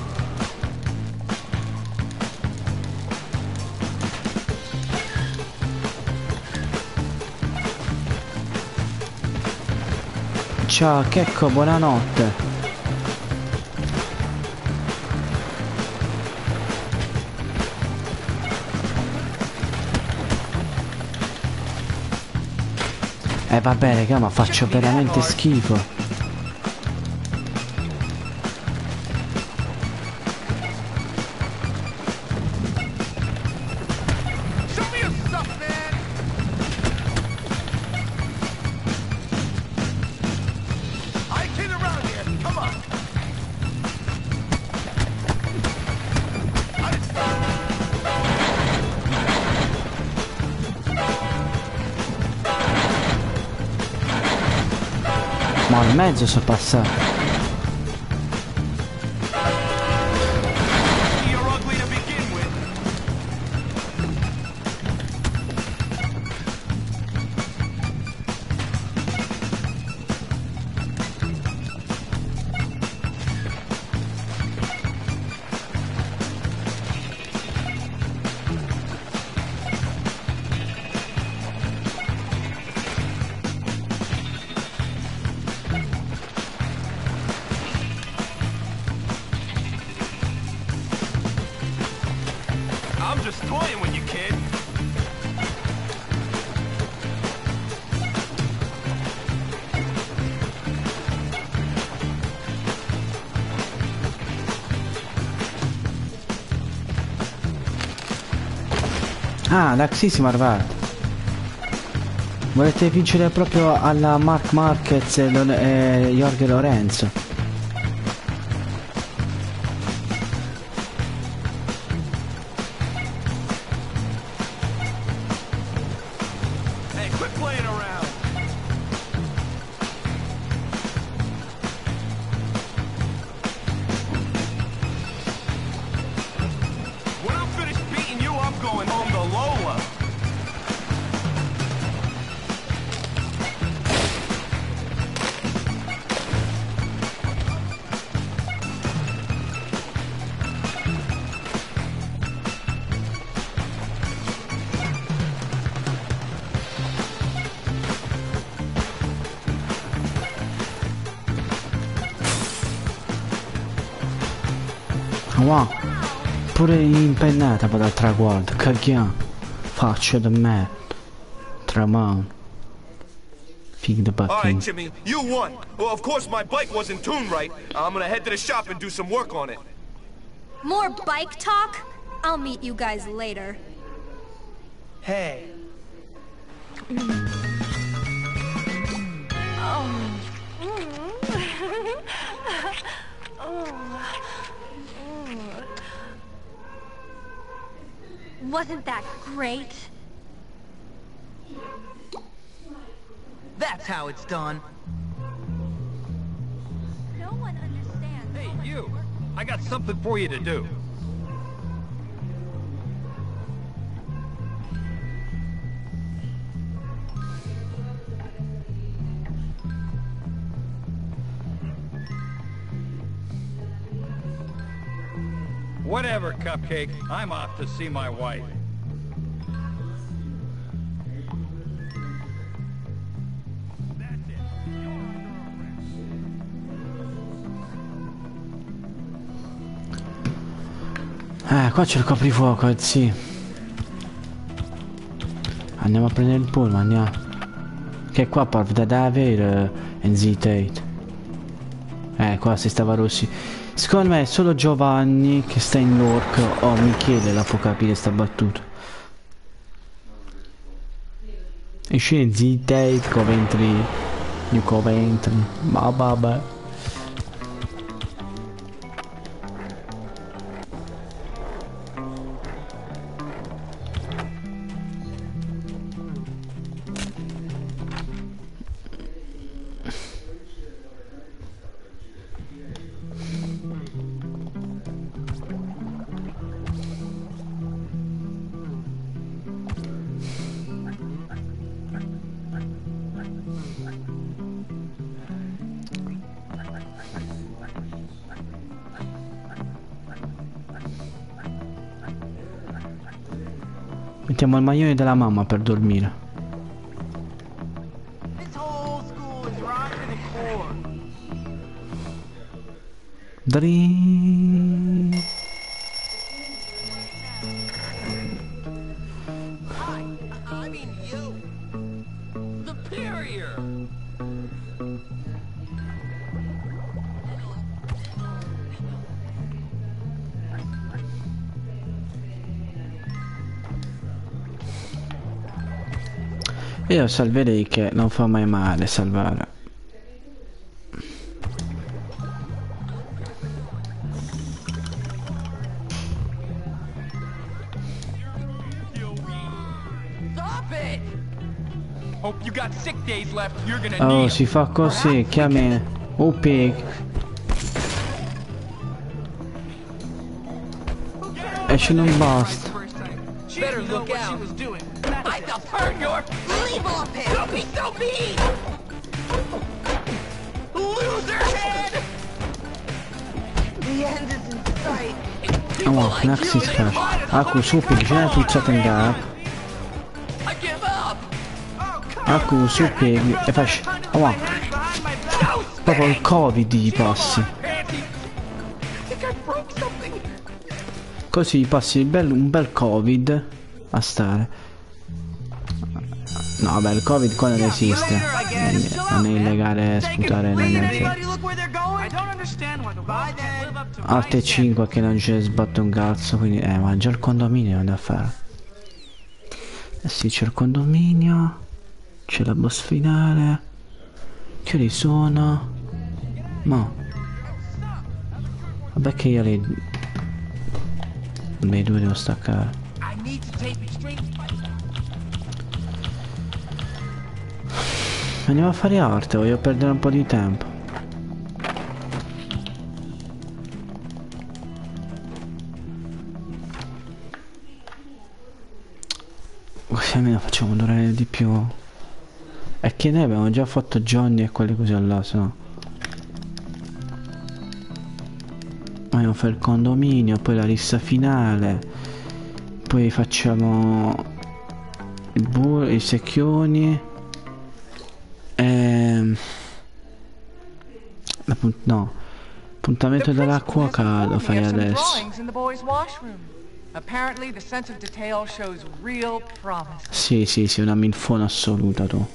[SPEAKER 8] Ciao, Checco, buonanotte. Eh vabbè, raga, ma faccio veramente schifo. Ma al mezzo sono passato.
[SPEAKER 5] I'm just toying with you, kid.
[SPEAKER 8] Ah, Daxi siamo arrivati. Volete vincere proprio alla Mark Marquez e, Lo e Jorge Lorenzo.
[SPEAKER 5] Hey, quit playing around. When I'm finished beating you, I'm going home to Lola.
[SPEAKER 8] Wow, pure impennata per dal traguardo, caghiamo, faccia da me, tramano, fig da
[SPEAKER 14] All right,
[SPEAKER 8] bacchino.
[SPEAKER 14] Jimmy, you won. Well, of course my bike wasn't tuned right. I'm gonna head to the shop and do some work on it.
[SPEAKER 16] More bike talk? I'll meet you guys later.
[SPEAKER 15] Hey.
[SPEAKER 10] Oh. Oh.
[SPEAKER 16] Wasn't that great?
[SPEAKER 4] That's how it's done.
[SPEAKER 16] No one understands.
[SPEAKER 5] Hey, you. I got something for you to do.
[SPEAKER 18] Whatever, Cupcake. I'm off to see my wife.
[SPEAKER 8] Eh, qua c'è il coprifuoco, eh, sì. Andiamo a prendere il pullman, andiamo. Che qua porta da avere in Z-Tate. Eh, qua si stava rossi. Secondo me è solo Giovanni che sta in Lork o Michele la può capire sta battuta. E scene Z-Tate, Coventry, New Coventry, ma vabbè. Mettiamo il maglione della mamma per dormire.
[SPEAKER 4] This whole school is rotten to the core.
[SPEAKER 8] Dream.
[SPEAKER 4] I, I mean you.
[SPEAKER 5] Superior.
[SPEAKER 8] Io salverei che non fa mai male salvare.
[SPEAKER 5] Stop it! Hope you got sick days left. You're gonna
[SPEAKER 8] Oh,
[SPEAKER 5] need
[SPEAKER 8] si fa così, chiami O P. E se non basta.
[SPEAKER 5] Better look out. She was doing. I shall turn your.
[SPEAKER 12] Leave off him!
[SPEAKER 5] Don't be so mean! Loser head!
[SPEAKER 12] The end is in sight.
[SPEAKER 8] Oh, Naxi splash. Aku supik žena pucciata in gap.
[SPEAKER 5] I give up!
[SPEAKER 8] Aku supik e faccio. Oh, proprio il Covid gli passi. Così passi il bel, un bel Covid a stare. No, vabbè, il Covid qua non esiste. Non è illegale sputare nelle... Arte cinque che non c'è sbatte un cazzo, quindi... Eh, ma già il condominio è da fare. Eh sì, c'è il condominio. C'è la boss finale. Che li sono? No. Vabbè che io li... Dei due devo staccare. Andiamo a fare arte, voglio perdere un po' di tempo. Così almeno facciamo durare di più. E che noi abbiamo già fatto Johnny e quelle cose là, se no. Vogliamo fare il condominio, poi la lista finale. Poi facciamo il burro, i secchioni. Ehm la punt no. Appuntamento dell'acqua caldo fai adesso. Sì, sì, sì, una minfona assoluta tu.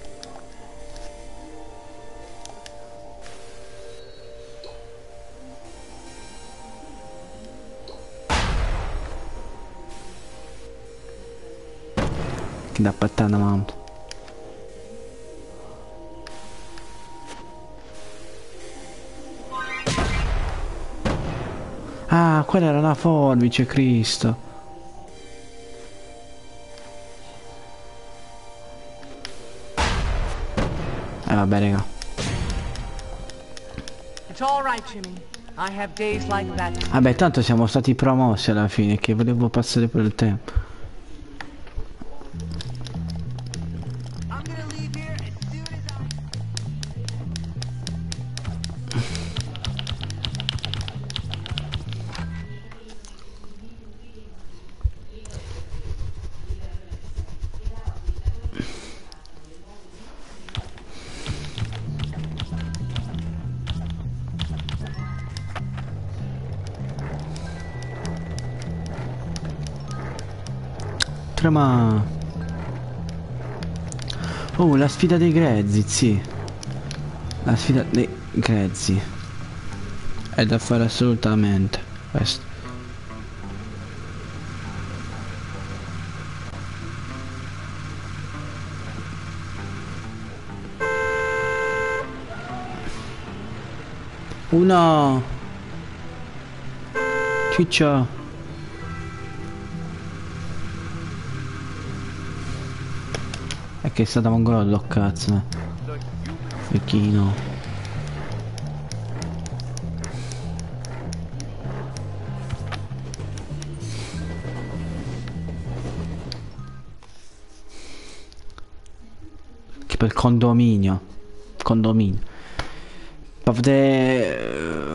[SPEAKER 8] Che da pattana mount. Ah, quella era una forbice, Cristo. Eh vabbè, raga. Vabbè, tanto siamo stati promossi alla fine, che volevo passare per il tempo. Ma... Oh, la sfida dei grezzi, sì. La sfida dei grezzi è da fare assolutamente questo. Uno ciccio. È che è stata mongolo, cazzo. Fecchino. Che per condominio. Condominio. Pavde...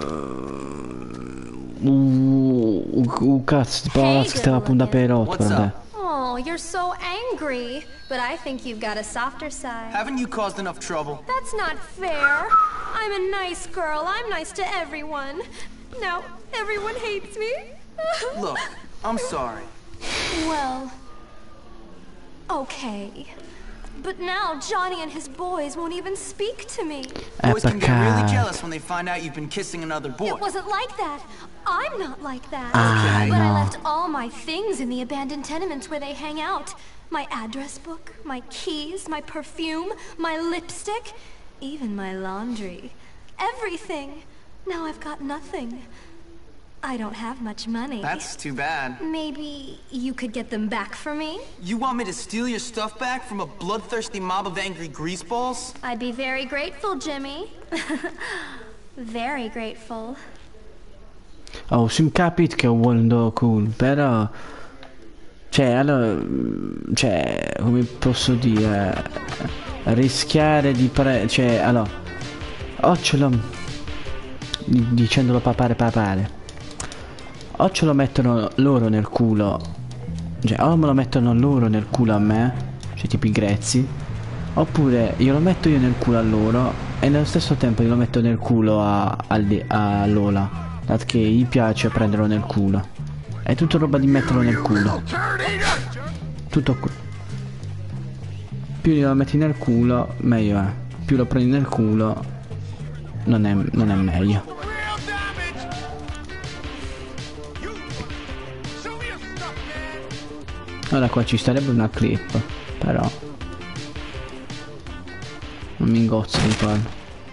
[SPEAKER 8] Uh, uh, uh, cazzo, tipo la che stava punta per rotto, vabbè.
[SPEAKER 16] Oh, you're so angry. But I think you've got a softer side.
[SPEAKER 3] Haven't you caused enough trouble?
[SPEAKER 16] That's not fair. I'm a nice girl. I'm nice to everyone. Now, everyone hates me.
[SPEAKER 3] Look, I'm sorry.
[SPEAKER 16] Well, okay. But now Johnny and his boys won't even speak to me.
[SPEAKER 3] Boys can get really jealous when they find out you've been kissing another boy.
[SPEAKER 16] It wasn't like that. I'm not like that.
[SPEAKER 8] Ah,
[SPEAKER 16] but
[SPEAKER 8] no.
[SPEAKER 16] I left all my things in the abandoned tenements where they hang out. My address book, my keys, my perfume, my lipstick, even my laundry. Everything. Now I've got nothing. I don't have much money.
[SPEAKER 3] That's too bad.
[SPEAKER 16] Maybe you could get them back for me?
[SPEAKER 3] You want me to steal your stuff back from a bloodthirsty mob of angry greaseballs?
[SPEAKER 16] I'd be very grateful, Jimmy. Very grateful.
[SPEAKER 8] Oh, sim capit che è un mondo cool, però... Cioè, allora... Cioè, come posso dire... Rischiare di pre... Cioè, allora... O ce lo... Dicendolo papare papare. O ce lo mettono loro nel culo. Cioè, o me lo mettono loro nel culo a me. Cioè, tipo i grezzi. Oppure io lo metto io nel culo a loro. E nello stesso tempo io lo metto nel culo a, a, a Lola. Dato che gli piace prenderlo nel culo. È tutto roba di metterlo nel culo. Tutto qui. Più glielo metti nel culo, meglio è. Più lo prendi nel culo, non è, non è meglio. Ora qua ci starebbe una clip, però non mi ingozzo di quello.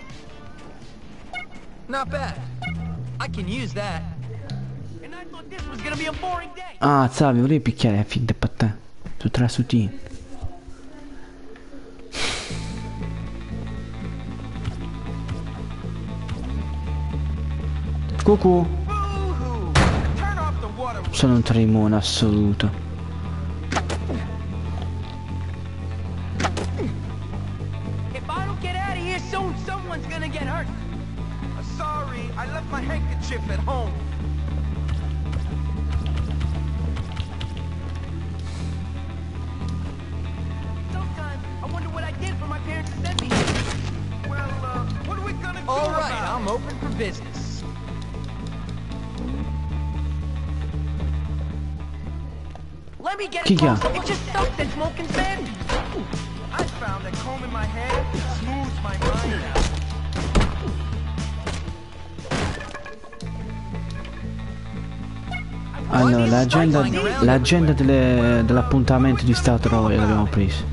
[SPEAKER 6] Not bad. I can use that. And I thought this was gonna be a boring day.
[SPEAKER 8] Ah, Zavi, volevi picchiare le finte per te. Tu tre su T. Cucù. Sono un trimone assoluto.
[SPEAKER 5] If I don't get out of here soon, someone's gonna get hurt. Sorry, I left my handkerchief at home. Sometimes I wonder what I did for my parents to send me here. Well, uh, what are we gonna do? All right, about? I'm open for business. Let me get it close. It just sucks that smoking sand. I found that combing my hair smooths my mind out.
[SPEAKER 8] Allora, l'agenda l'agenda dell'appuntamento di Star Royal l'abbiamo preso.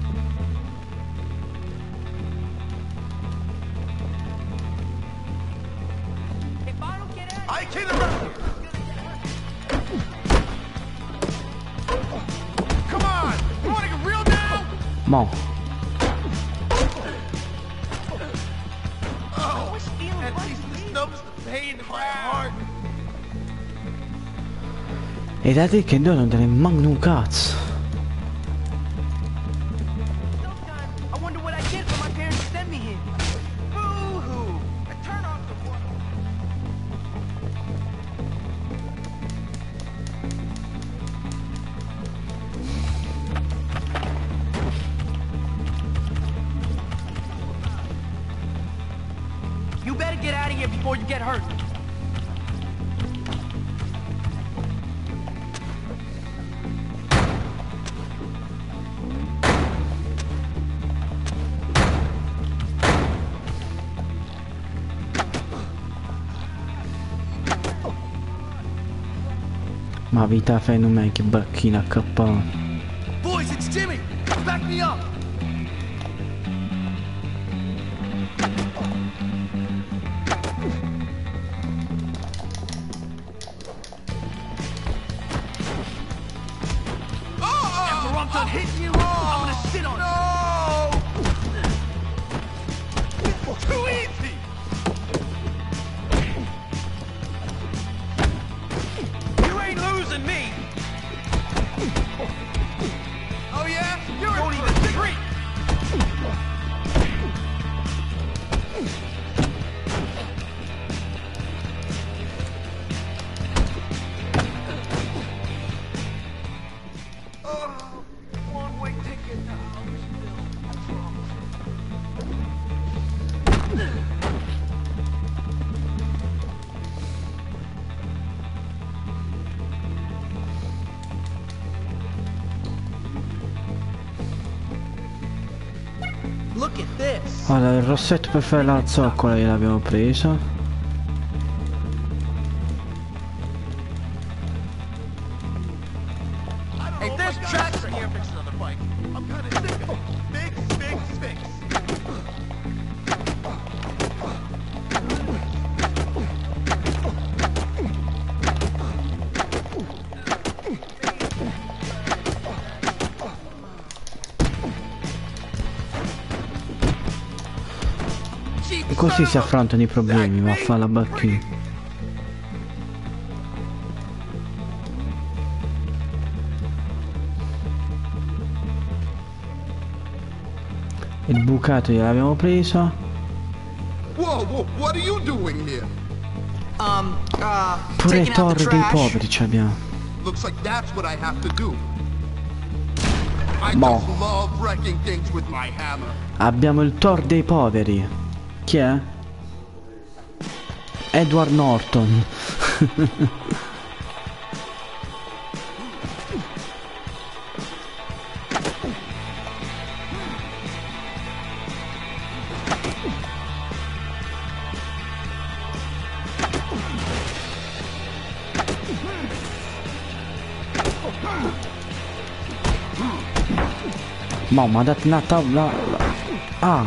[SPEAKER 8] Mo. E da te che noi non te ne manca un cazzo.
[SPEAKER 5] You better get out of here before you get hurt.
[SPEAKER 8] Ma vita fai non me che bacchina accappata.
[SPEAKER 17] Boys, it's Jimmy! Back me up!
[SPEAKER 5] After I'm done hitting you, I'm gonna sit on you. Too easy! You ain't losing me! Oh yeah? You don't even treat! Oh, one-way ticket to Look at this.
[SPEAKER 8] Allora, il rossetto per fare la zoccola gliel'abbiamo preso.
[SPEAKER 17] Hey, there's tracks right here fixing on the bike. I'm kind of sick of it. Big, big, fix.
[SPEAKER 8] E così si affrontano i problemi, ma fa la bacchina. Il bucato gliel'abbiamo preso.
[SPEAKER 7] Whoa, whoa, what are you doing here?
[SPEAKER 15] Um, uh,
[SPEAKER 8] Pure il
[SPEAKER 15] taking out the
[SPEAKER 8] torre dei
[SPEAKER 15] trash.
[SPEAKER 8] poveri ci abbiamo.
[SPEAKER 7] Looks like that's what I have to do. I
[SPEAKER 8] Mo.
[SPEAKER 7] just love wrecking things with my hammer.
[SPEAKER 8] Abbiamo il Thor dei poveri. Chi è? Edward Norton. Ma mi ha dato una tavola. Ah.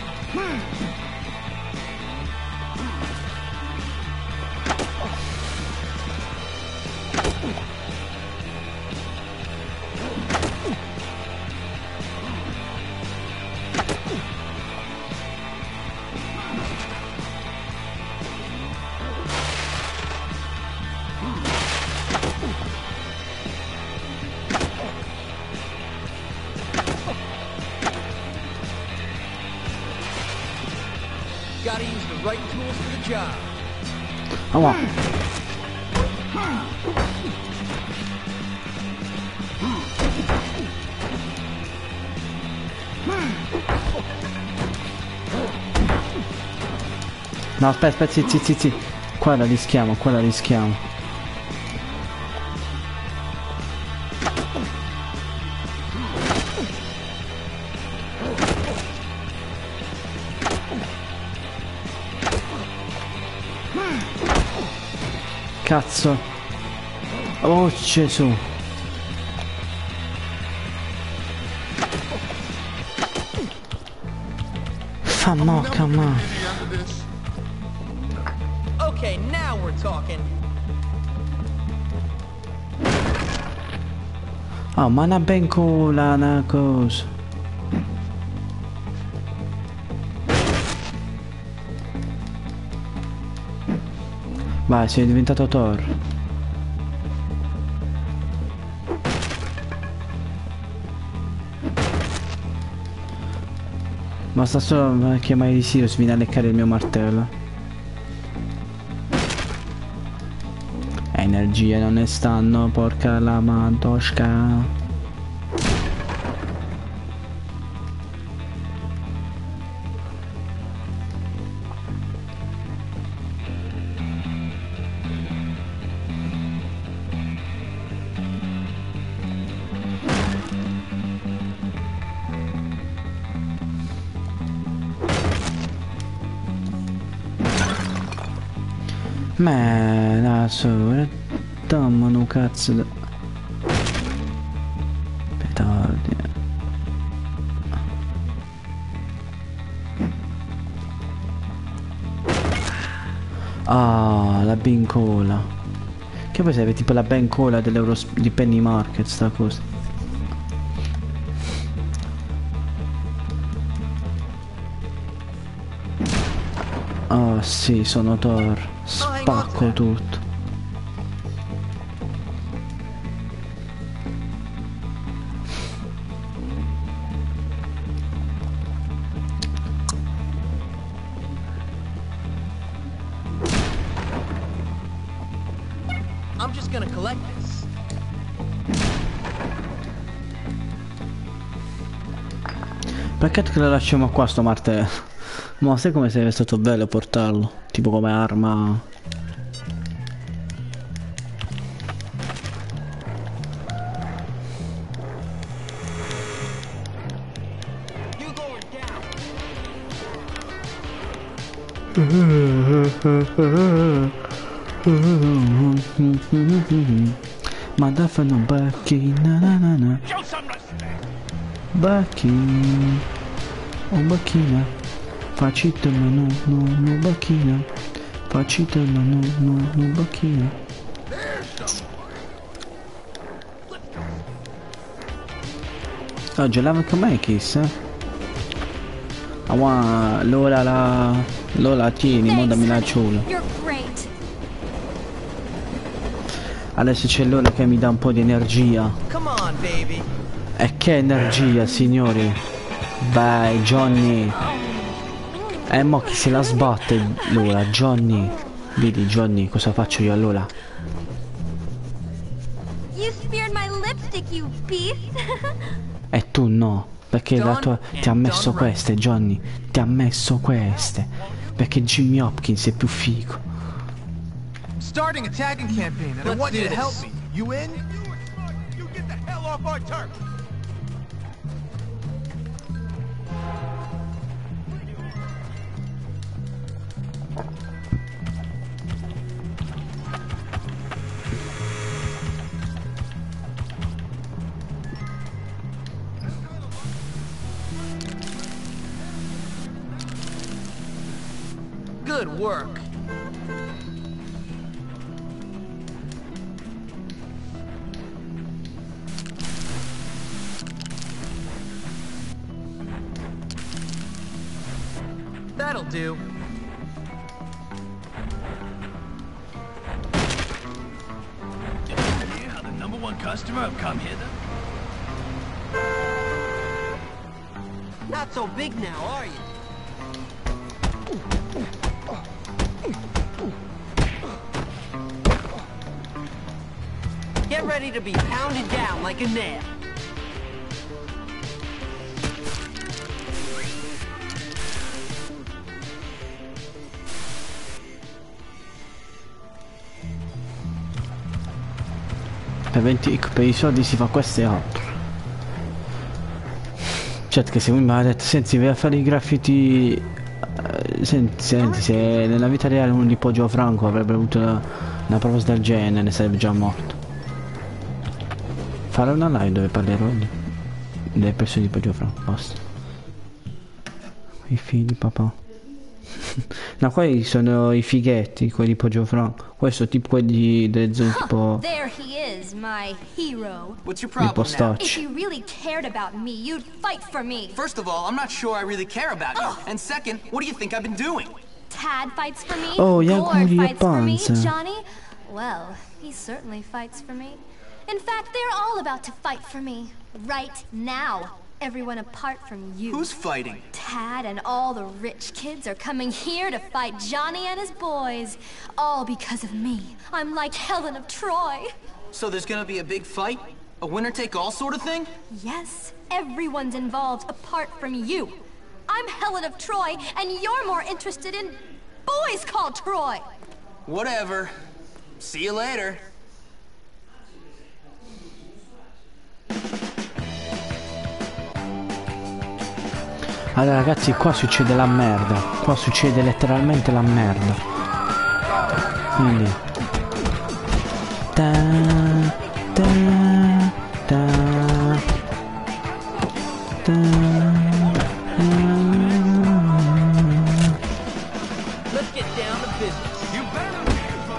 [SPEAKER 5] Gotta use the right tools for the job.
[SPEAKER 8] Oh, wow. No, aspetta, aspetta, sì, sì, sì, sì. Qua la rischiamo, qua la rischiamo. Cazzo. Oh Gesù. Fa mocca, ma.
[SPEAKER 5] Okay, now we're talking.
[SPEAKER 8] Oh, ma una ben cola, una cosa. Vai, sei diventato Thor. Basta solo chiamare di Sirius, viene a leccare il mio martello. Energie non ne stanno, porca la madosca. Ma la sora dammi un cazzo da petardi. Ah, la bencola. Che poi serve tipo la bencola dell'euro di Penny Market, sta cosa. Ah sì, sono Thor. Spacco tutto.
[SPEAKER 5] I'm just gonna collect this.
[SPEAKER 8] Perché che lo lasciamo qua sto martello? Ma sai come sarebbe stato bello portarlo? Tipo come arma. Ma da fanno un bacchino, na na na. Bacchino, un bacchino, facito ma no, no, no bacchino, facito ma no, no, no bacchino. Oh, gelava com'è chissà? Ah, l'ora la... l'ora tieni, mo dammi la ciula. Adesso c'è l'ora che mi dà un po' di energia.
[SPEAKER 5] Come on, baby.
[SPEAKER 8] E che energia, signori. Vai, Johnny. E mo chi se la sbatte l'ora, Johnny. Vedi, Johnny, cosa faccio io allora?
[SPEAKER 16] You speared my lipstick, you beast.
[SPEAKER 8] E tu no, perché la tua ti ha messo queste, Johnny. Ti ha messo queste. Perché Jimmy Hopkins è più figo.
[SPEAKER 17] Starting a tagging campaign, and I want you to help me. You in?
[SPEAKER 11] You get the hell off our turf!
[SPEAKER 5] Good work. That'll do.
[SPEAKER 18] How the number one customer have come hither?
[SPEAKER 5] Not so big now, are you? Get ready to be pounded down like a nail.
[SPEAKER 8] Per venti per i soldi si fa questo e altro. Certo che se mi ha detto senti vai a fare i graffiti uh, senti, senti se nella vita reale uno di Poggio Franco avrebbe avuto una, una proposta del genere ne sarebbe già morto. Fare una live dove parlerò di, delle persone di Poggio Franco. Basta. I figli papà. No, quelli sono i fighetti, quelli di Poggio Franco. Questo tipo quelli delle zone tipo.
[SPEAKER 16] There he is, my hero.
[SPEAKER 6] What's your problem now?
[SPEAKER 16] If you really cared about me, you'd fight for me.
[SPEAKER 6] First of all, I'm not sure I really care about you. And second, what do you think I've been doing?
[SPEAKER 16] Tad fights for me.
[SPEAKER 8] Oh,
[SPEAKER 16] Gord
[SPEAKER 8] yeah,
[SPEAKER 16] fights for me.
[SPEAKER 8] panza.
[SPEAKER 16] Johnny, well, he certainly fights for me. In fact, they're all about to fight for me right now. Everyone apart from you.
[SPEAKER 6] Who's fighting?
[SPEAKER 16] Tad and all the rich kids are coming here to fight Johnny and his boys. All because of me. I'm like Helen of Troy.
[SPEAKER 6] So there's gonna be a big fight? A winner-take-all sort of thing?
[SPEAKER 16] Yes, everyone's involved apart from you. I'm Helen of Troy, and you're more interested in boys called Troy.
[SPEAKER 6] Whatever. See you later.
[SPEAKER 8] Allora ragazzi, qua succede la merda. Qua succede letteralmente la merda. Quindi ta, ta, ta, ta,
[SPEAKER 5] Let's get down to business. You better.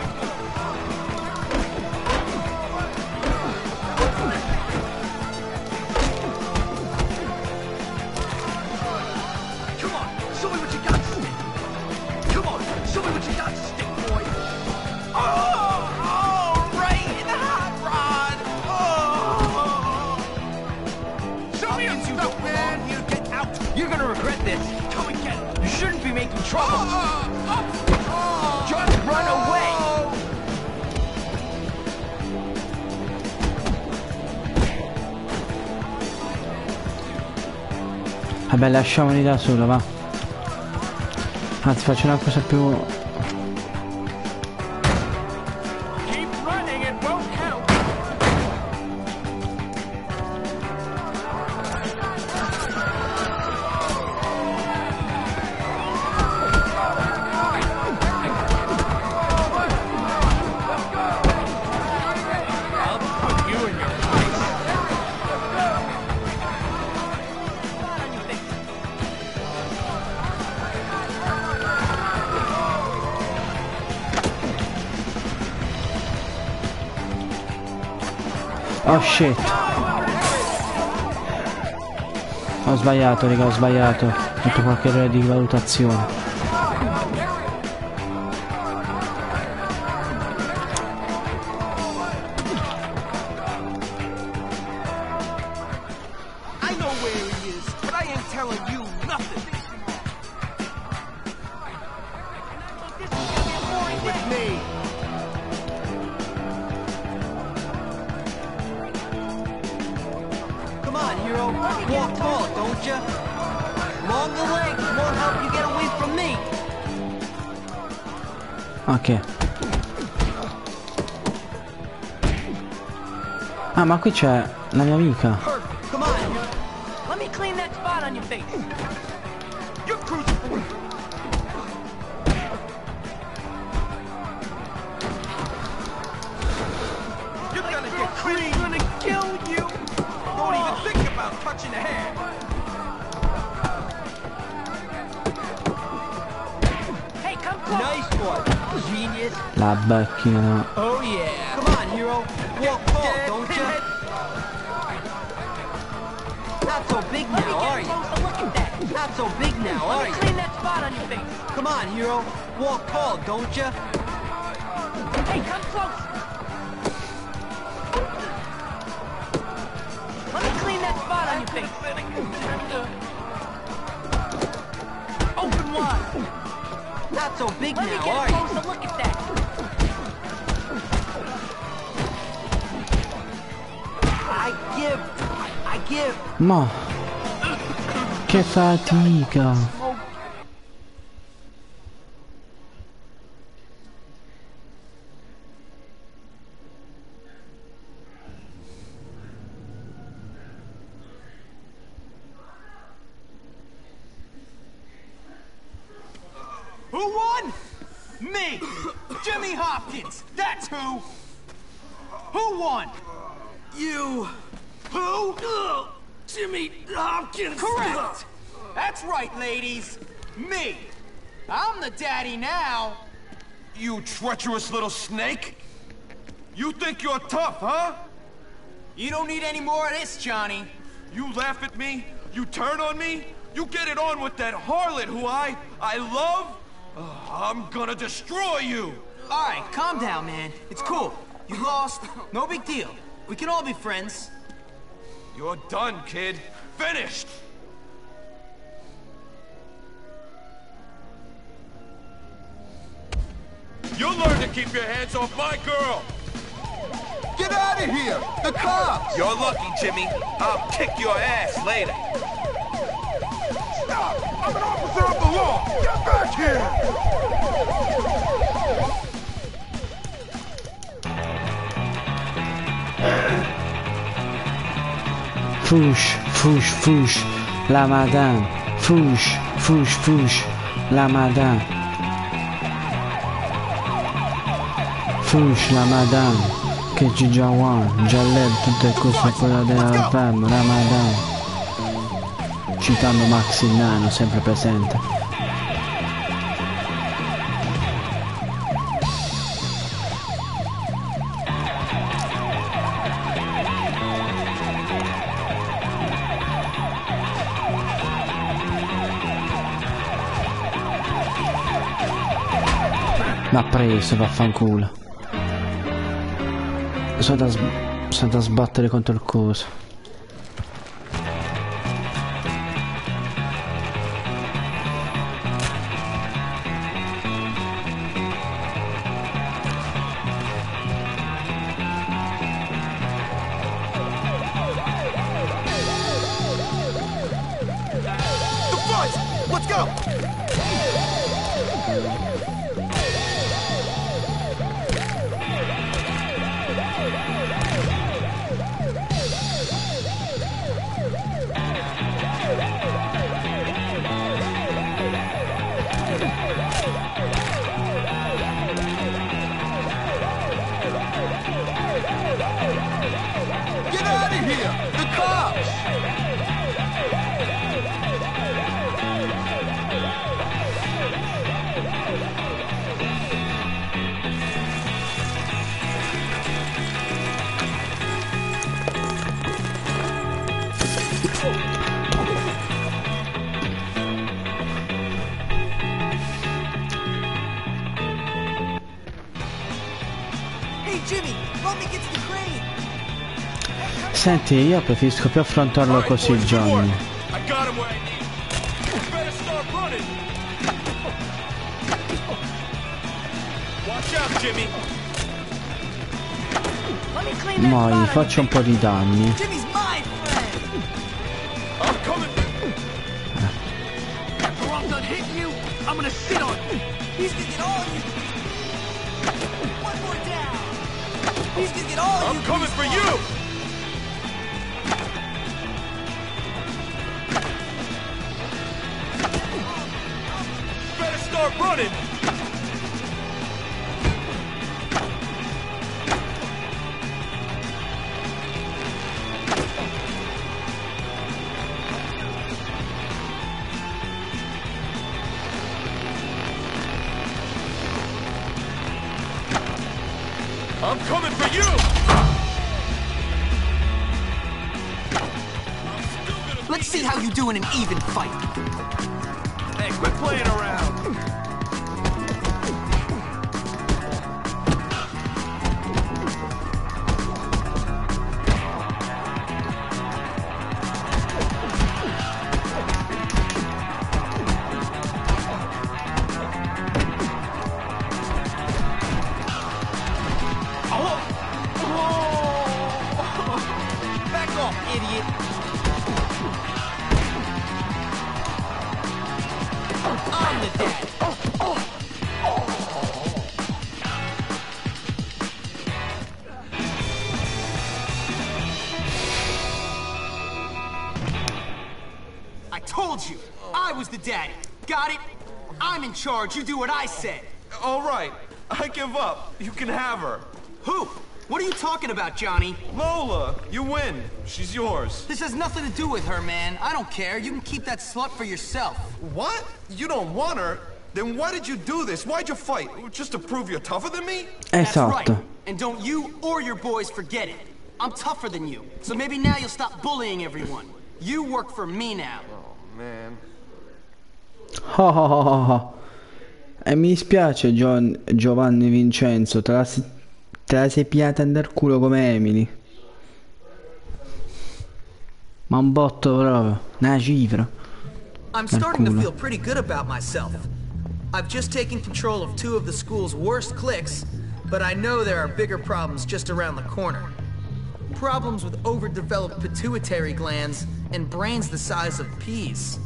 [SPEAKER 5] Come on, show me what you got, stick. Come on, show me what you got, stick, boy. Oh, oh, right in the hot rod. Oh. Show me your stuff, man. You get out. You're gonna regret this. Come and get it. You shouldn't be making trouble. Just run away.
[SPEAKER 8] Vabbè, lasciamoli da solo, va. Anzi, faccio una cosa più.
[SPEAKER 5] Keep running, it won't count. I'll put you in your place.
[SPEAKER 8] Oh shit. Ho sbagliato, raga, ho sbagliato. Ho fatto qualche errore di valutazione.
[SPEAKER 5] I know where he is, but I ain't telling you nothing. With me. Come on, hero. Walk tall, don't ya? Longer legs won't help you get away from me.
[SPEAKER 8] Ok. Ah, ma qui c'è la mia amica.
[SPEAKER 5] Perfect. Come on. Let me clean that spot on your face. You're crucible. You're gonna get clean. I'm gonna kill you. Don't even think about touching the hair. Hey, come close. What? Genius?
[SPEAKER 8] La macchina.
[SPEAKER 5] Oh yeah. Come on, hero. Walk tall, don't ya? Not so big now, are you? Look at that. Not so big now, are you? Clean that spot on your face. Come on, hero. Walk tall, don't ya? Hey, come close. Let me clean that spot on your face. Open wide. Not so big now, are you? Let me get a closer look at that. I give. I give.
[SPEAKER 8] Ma che fatica.
[SPEAKER 6] Who won? Me! Jimmy Hopkins! That's who! Who won? You... Who? Jimmy Hopkins! Correct! That's right, ladies! Me! I'm the daddy now!
[SPEAKER 14] You treacherous little snake! You think you're tough, huh?
[SPEAKER 6] You don't need any more of this, Johnny.
[SPEAKER 14] You laugh at me? You turn on me? You get it on with that harlot who I... I love? Uh, I'm gonna destroy you!
[SPEAKER 6] Alright, calm down, man. It's cool. You lost. No big deal. We can all be friends.
[SPEAKER 14] You're done, kid. Finished! You'll learn to keep your hands off my girl!
[SPEAKER 7] Get out of here! The cops!
[SPEAKER 14] You're lucky, Jimmy. I'll kick your ass later.
[SPEAKER 11] Stop! I'm an officer of the law! Get back here!
[SPEAKER 8] Fush, fush, fush, la madame. Fush, fush, fush, la madame. Fush, la madame. Che Gijawan, Jaleb, tutte cose quella della femme, la madame. Citando Max il Nano, sempre presente. M'ha preso, vaffanculo. Sono da, sono da sbattere contro il coso.
[SPEAKER 5] The front! Let's go!
[SPEAKER 7] Get out of here! The cops!
[SPEAKER 5] Hey Jimmy, let me get to the crane!
[SPEAKER 8] Senti, io preferisco più affrontarlo così, Johnny.
[SPEAKER 14] I got him where I need him. You better start running. Watch out, Jimmy.
[SPEAKER 5] Let me clean that
[SPEAKER 8] Ma gli
[SPEAKER 5] spot on
[SPEAKER 8] faccio
[SPEAKER 5] your
[SPEAKER 8] un po' di danni.
[SPEAKER 5] Jimmy's my friend!
[SPEAKER 14] I'm coming.
[SPEAKER 5] After I'm done hitting you, I'm gonna sit on you! He's gonna get all you! One more down! He's gonna get all
[SPEAKER 14] I'm
[SPEAKER 5] you!
[SPEAKER 14] I'm coming for you! Better start running!
[SPEAKER 3] Let's see how you do in an even fight.
[SPEAKER 14] Hey, quit playing around.
[SPEAKER 3] Daddy. Got it? I'm in charge. You do what I said.
[SPEAKER 14] All right. I give up. You can have her.
[SPEAKER 3] Who? What are you talking about, Johnny?
[SPEAKER 14] Lola. You win. She's yours.
[SPEAKER 3] This has nothing to do with her, man. I don't care. You can keep that slut for yourself.
[SPEAKER 14] What? You don't want her? Then why did you do this? Why'd you fight? Just to prove you're tougher than me?
[SPEAKER 3] That's right. And don't you or your boys forget it. I'm tougher than you. So maybe now you'll stop bullying everyone. You work for me now.
[SPEAKER 14] Oh, man.
[SPEAKER 8] Oh, oh, oh, oh. E mi dispiace John, Giovanni Vincenzo, te la, te la sei piata nel culo come Emily. Ma un botto proprio, una cifra.
[SPEAKER 3] I'm starting to feel pretty good about myself. I've just taken control of two of the school's worst cliques, but I know there are bigger problems just around the corner. Problems with overdeveloped pituitary glands and brains the size of peas.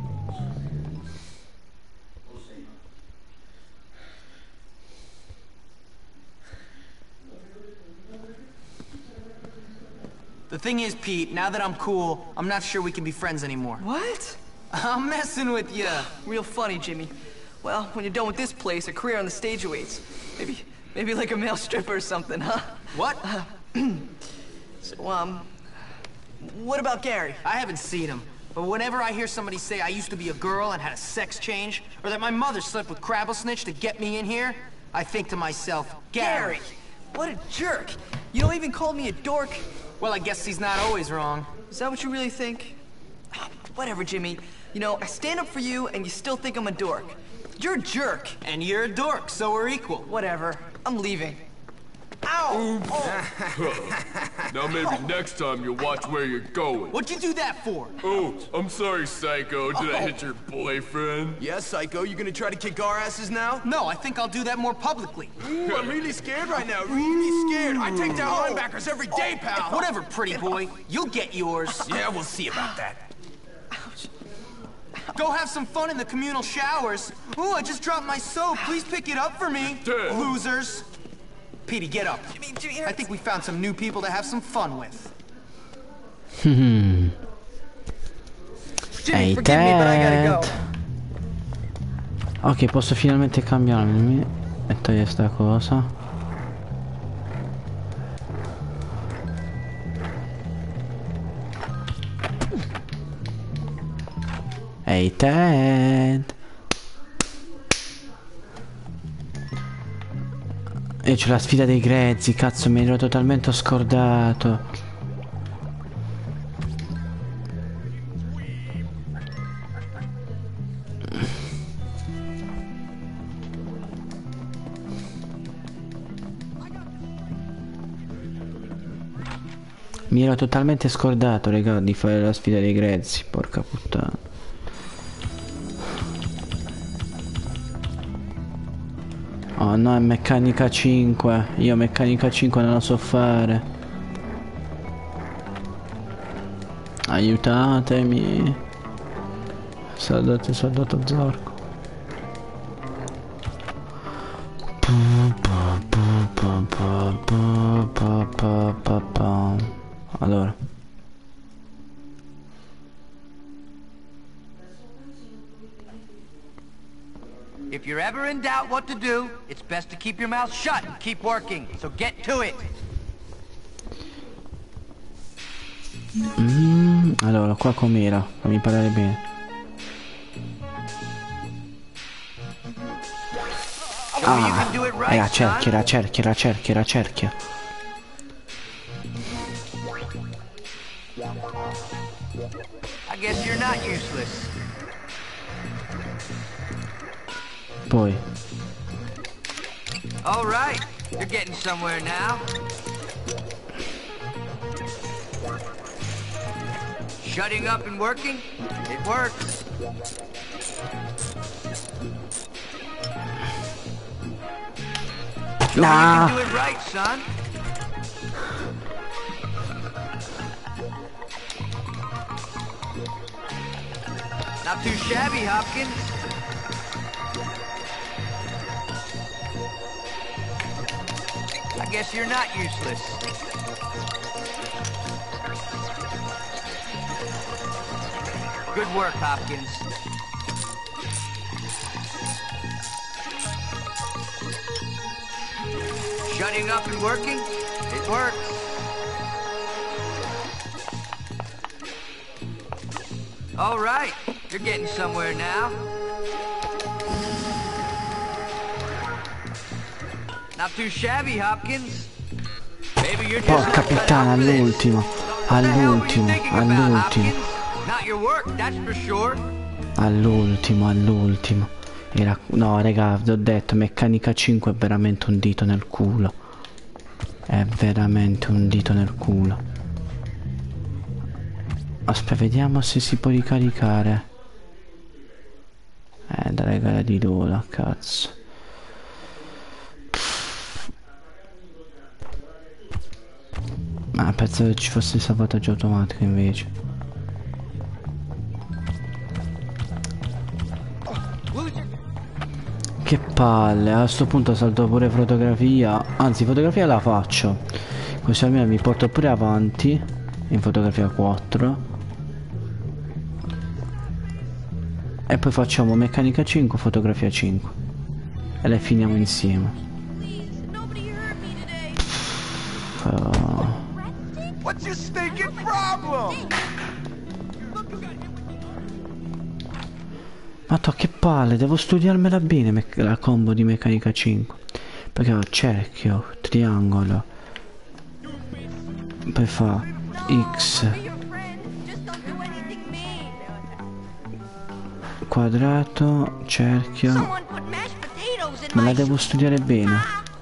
[SPEAKER 3] The thing is, Pete, now that I'm cool, I'm not sure we can be friends anymore.
[SPEAKER 5] What?
[SPEAKER 3] I'm messing with you.
[SPEAKER 5] Real funny, Jimmy. Well, when you're done with this place, a career on the stage awaits. Maybe, maybe like a male stripper or something, huh?
[SPEAKER 3] What?
[SPEAKER 5] Uh, so, um, what about Gary?
[SPEAKER 3] I haven't seen him, but whenever I hear somebody say I used to be a girl and had a sex change, or that my mother slept with Crabblesnitch to get me in here, I think to myself, Gary.
[SPEAKER 5] Gary! What a jerk! You don't even call me a dork.
[SPEAKER 3] Well, I guess he's not always wrong.
[SPEAKER 5] Is that what you really think? Whatever, Jimmy. You know, I stand up for you, and you still think I'm a dork. You're a jerk.
[SPEAKER 3] And you're a dork, so we're equal.
[SPEAKER 5] Whatever. I'm leaving. Ow!
[SPEAKER 11] Oh. Now maybe next time you'll watch where you're going.
[SPEAKER 3] What'd you do that for?
[SPEAKER 11] Oh, I'm sorry, Psycho. Did oh. I hit your boyfriend?
[SPEAKER 17] Yeah, Psycho. You gonna try to kick our asses now?
[SPEAKER 3] No, I think I'll do that more publicly.
[SPEAKER 17] Ooh, I'm really scared right now. Really scared. I take down oh. linebackers every day, pal.
[SPEAKER 3] Whatever, pretty boy. You'll get yours.
[SPEAKER 17] Yeah, we'll see about that.
[SPEAKER 3] Go have some fun in the communal showers. Ooh, I just dropped my soap. Please pick it up for me.
[SPEAKER 11] Damn.
[SPEAKER 3] Losers. Petey, get up.
[SPEAKER 5] Jimmy, Jimmy,
[SPEAKER 3] I think we found some new people to have some fun with.
[SPEAKER 8] Hmm.
[SPEAKER 5] Jimmy, forgive me, but I gotta
[SPEAKER 8] go. Ok, posso finalmente cambiarmi e togliere sta cosa. Ehi, Ted. E c'è la sfida dei grezzi, cazzo, mi ero totalmente scordato. Mi ero totalmente scordato, raga, di fare la sfida dei grezzi, porca puttana. Oh no, è meccanica cinque. Io meccanica cinque non la so fare. Aiutatemi. Soldato, soldato Zorco. Allora.
[SPEAKER 5] If you're ever in doubt what to do, it's best to keep your mouth shut and keep working. So get to it.
[SPEAKER 8] Mm, allora, qua com'era? Fammi parlare bene. Ah, era cerchia, era cerchia, era cerchia, era cerchia.
[SPEAKER 5] I guess you're not useless.
[SPEAKER 8] Poi.
[SPEAKER 5] All right, you're getting somewhere now. Shutting up and working, it works. So
[SPEAKER 8] Nah.
[SPEAKER 5] you can do it right, son. Not too shabby, Hopkins. I guess you're not useless. Good work, Hopkins. Shutting up and working, it works. All right, you're getting somewhere now. Not too shabby, Hopkins. Maybe you're just
[SPEAKER 8] Porca
[SPEAKER 5] not cut
[SPEAKER 8] puttana,
[SPEAKER 5] out for this.
[SPEAKER 8] all'ultimo. All'ultimo, all'ultimo.
[SPEAKER 5] Not your work, that's for sure.
[SPEAKER 8] All'ultimo, all'ultimo. Era... No, raga, vi ho detto, Meccanica cinque è veramente un dito nel culo. È veramente un dito nel culo. Aspetta, vediamo se si può ricaricare. Eh, da regala di dola, cazzo. Ma pensavo che ci fosse il salvataggio automatico invece. Che palle, a sto punto salto pure fotografia. Anzi, fotografia la faccio, così almeno mi porto pure avanti in fotografia quattro. E poi facciamo meccanica cinque, fotografia cinque. E le finiamo insieme. Uh...
[SPEAKER 14] What's your stinking problem?
[SPEAKER 8] Ma to che palle, devo studiarmela bene la combo di meccanica cinque. Perché ho cerchio, triangolo, poi fa X, quadrato, cerchio. Me la devo studiare bene.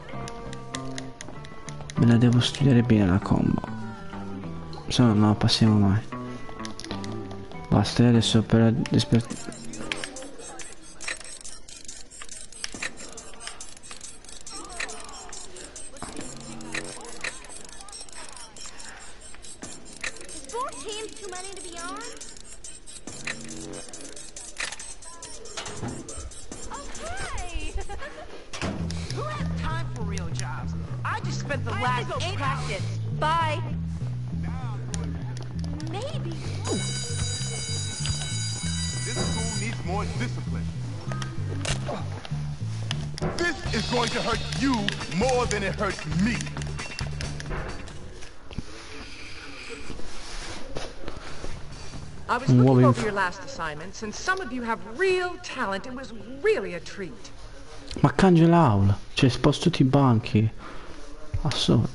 [SPEAKER 8] Me la devo studiare bene la combo. Se no non la passiamo mai. Basta, adesso per...
[SPEAKER 19] I was looking over your last assignments, and some of you have real talent. It was really a treat.
[SPEAKER 8] Ma cangia l'aula, cioè sposto tutti i banchi. Assurdo.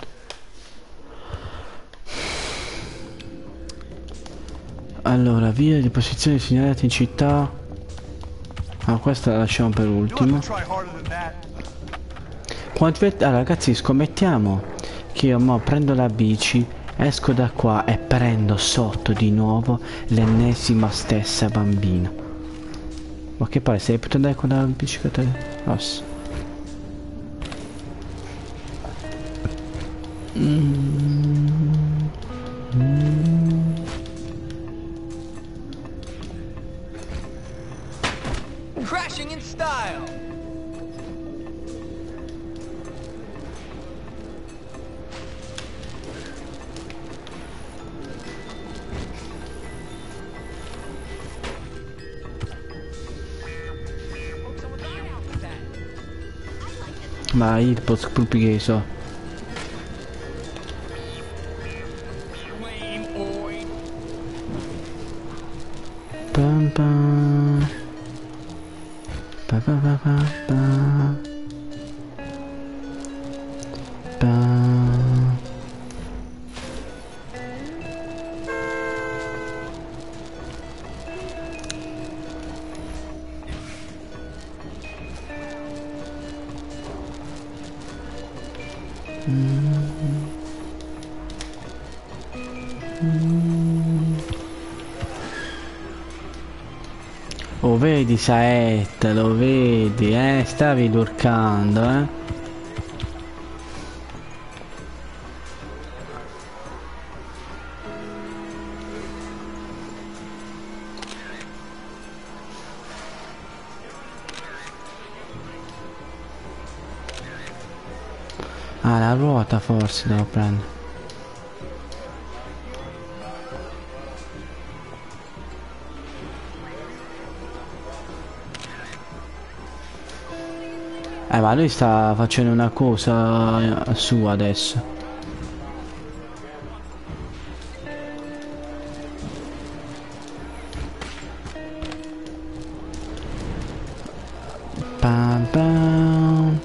[SPEAKER 8] Allora, via di posizioni segnalate in città. Ah, questa la lasciamo per ultimo. Quanti... Allora, ragazzi, scommettiamo che io mo prendo la bici, esco da qua e prendo sotto di nuovo l'ennesima stessa bambina. Ma che pare, sei potuto andare con la bicicletta rossa? Mm. Mm.
[SPEAKER 5] Crashing in style.
[SPEAKER 8] Ma io posso proprio che so. Pam pam. Pa pa pa pa pa. Pa. Mm. Mm. Oh, vedi Saetta, lo vedi, eh? Stavi lurcando, eh? Ah, la ruota forse devo prendere. Eh, ma lui sta facendo una cosa sua adesso. Pam pam.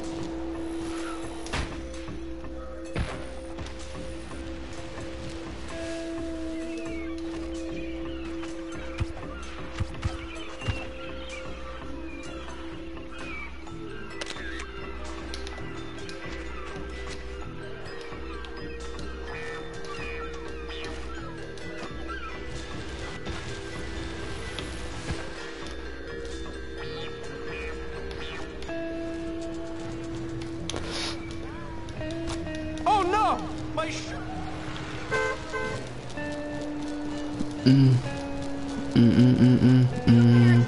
[SPEAKER 8] Mm. Mm mm mm mm mm.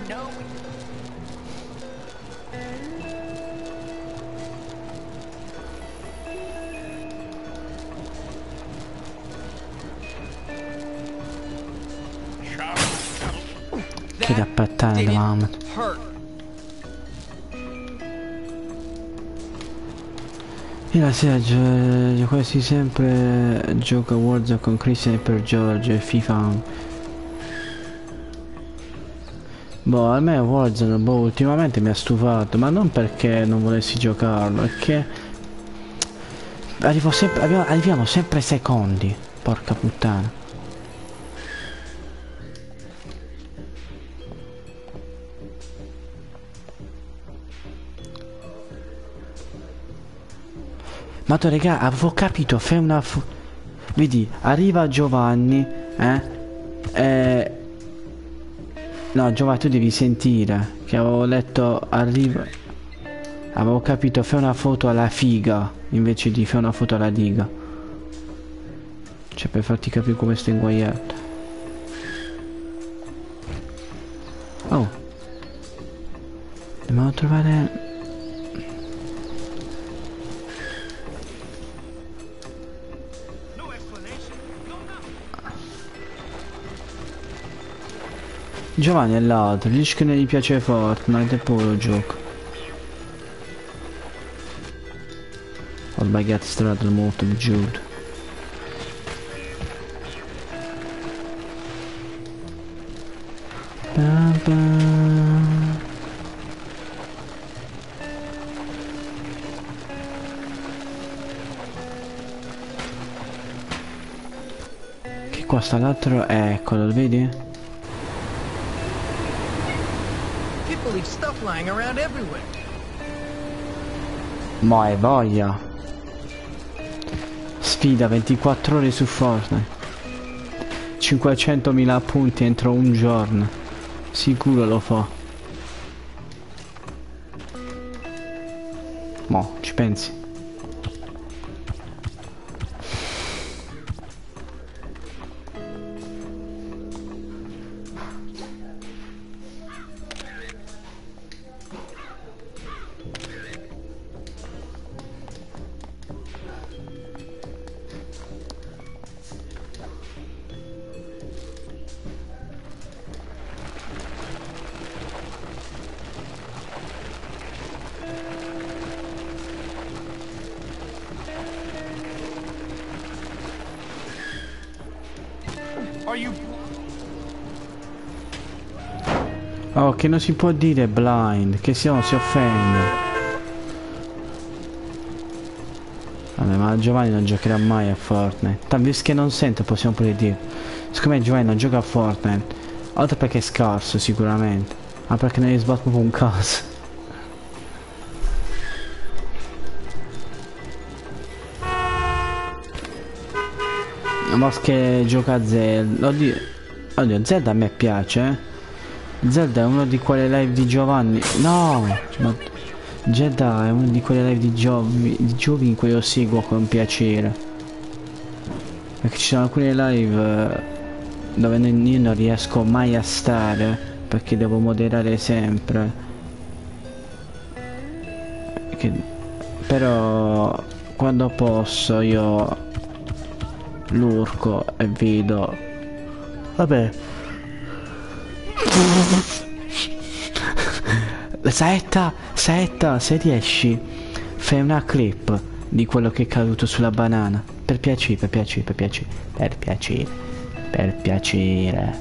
[SPEAKER 8] Che da pattane da mamma. Io la sera gio quasi sempre gioco a Warzone con Christian per Giorgio e FIFA. Boh, a me Warzone, boh, ultimamente mi ha stufato, ma non perché non volessi giocarlo, è che arrivo sempre, arriviamo, arriviamo sempre secondi, porca puttana. Ma tu raga, avevo capito, fai una... Vedi, arriva Giovanni, eh? E... No, Giovanni, tu devi sentire, che avevo letto, arriva... Avevo capito, fai una foto alla figa, invece di fai una foto alla diga. Cioè, per farti capire come sto inguaiato. Oh. Dobbiamo trovare... Giovanni è l'altro, dici che non gli piace Fortnite e poi lo gioco. Ho sbagliato strada molto, mi giuro. Pa, pa. Che qua sta l'altro, eccolo, lo vedi?
[SPEAKER 3] Leave stuff lying around everywhere.
[SPEAKER 8] Ma è voglia. Sfida ventiquattro ore su Fortnite. cinquecentomila punti entro un giorno. Sicuro lo fa. Mo, ci pensi? Oh, che non si può dire blind, che se no si offende. Vabbè, ma Giovanni non giocherà mai a Fortnite. Tanto visto che non sento, possiamo pure dire. Secondo me Giovanni non gioca a Fortnite. Oltre perché è scarso sicuramente, ma perché non gli sbatte proprio un caso. Ma che gioca a Zelda. Oddio, oddio, Zelda a me piace, eh. Zelda è uno di quelle live di Giovanni. No, ma Zelda è uno di quelle live di, Gio... di Giovi in cui io seguo con piacere. Perché ci sono alcune live dove io non riesco mai a stare perché devo moderare sempre. Che... Però quando posso io lurco e vedo. Vabbè. Saetta, Saetta, se riesci, fai una clip di quello che è caduto sulla banana. Per piacere, per piacere, per piacere, per piacere, per piacere.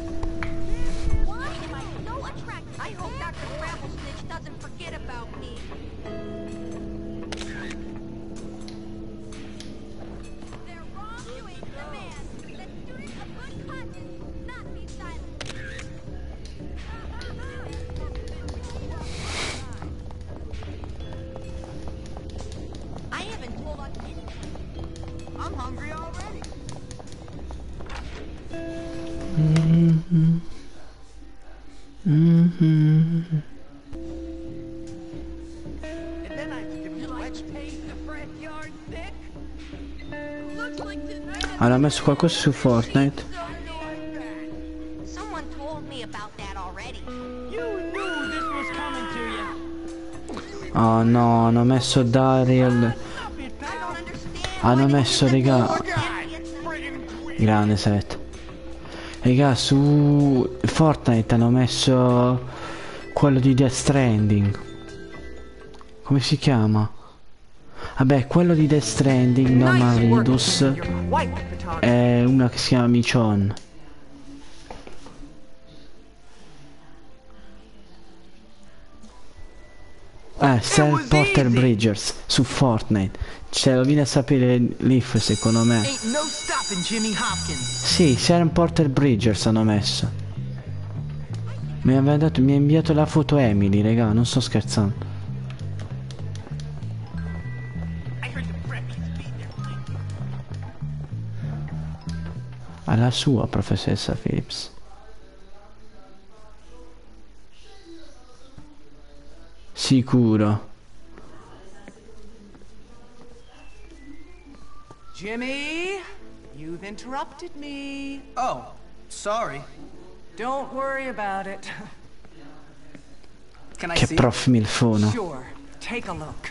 [SPEAKER 4] I'm hungry already.
[SPEAKER 8] Mm-hmm. Mm-hmm.
[SPEAKER 4] And then I have to give him a wedge paste the front yard thick. Looks like the
[SPEAKER 8] Hanno messo qualcosa su Fortnite?
[SPEAKER 12] Someone told me about that already.
[SPEAKER 4] You knew this was coming to you.
[SPEAKER 8] Oh no, hanno messo Daryl. Hanno messo, raga. Grande set. Raga, su Fortnite hanno messo quello di Death Stranding. Come si chiama? Vabbè, quello di Death Stranding, Norman Reedus, è una che si chiama Michonne. Eh, Sam Porter Bridgers su Fortnite. Ce lo viene a sapere Leaf, secondo me. Sì, Sam Porter Bridgers hanno messo. Mi ha dato, mi ha inviato la foto Emily, raga, non sto scherzando. Alla sua, professoressa Phillips. Sicuro.
[SPEAKER 19] Jimmy, you've interrupted me.
[SPEAKER 6] Oh, sorry.
[SPEAKER 19] Don't worry about it.
[SPEAKER 6] Can I
[SPEAKER 8] Che
[SPEAKER 6] see?
[SPEAKER 8] prof milfono.
[SPEAKER 19] Sure, take a look.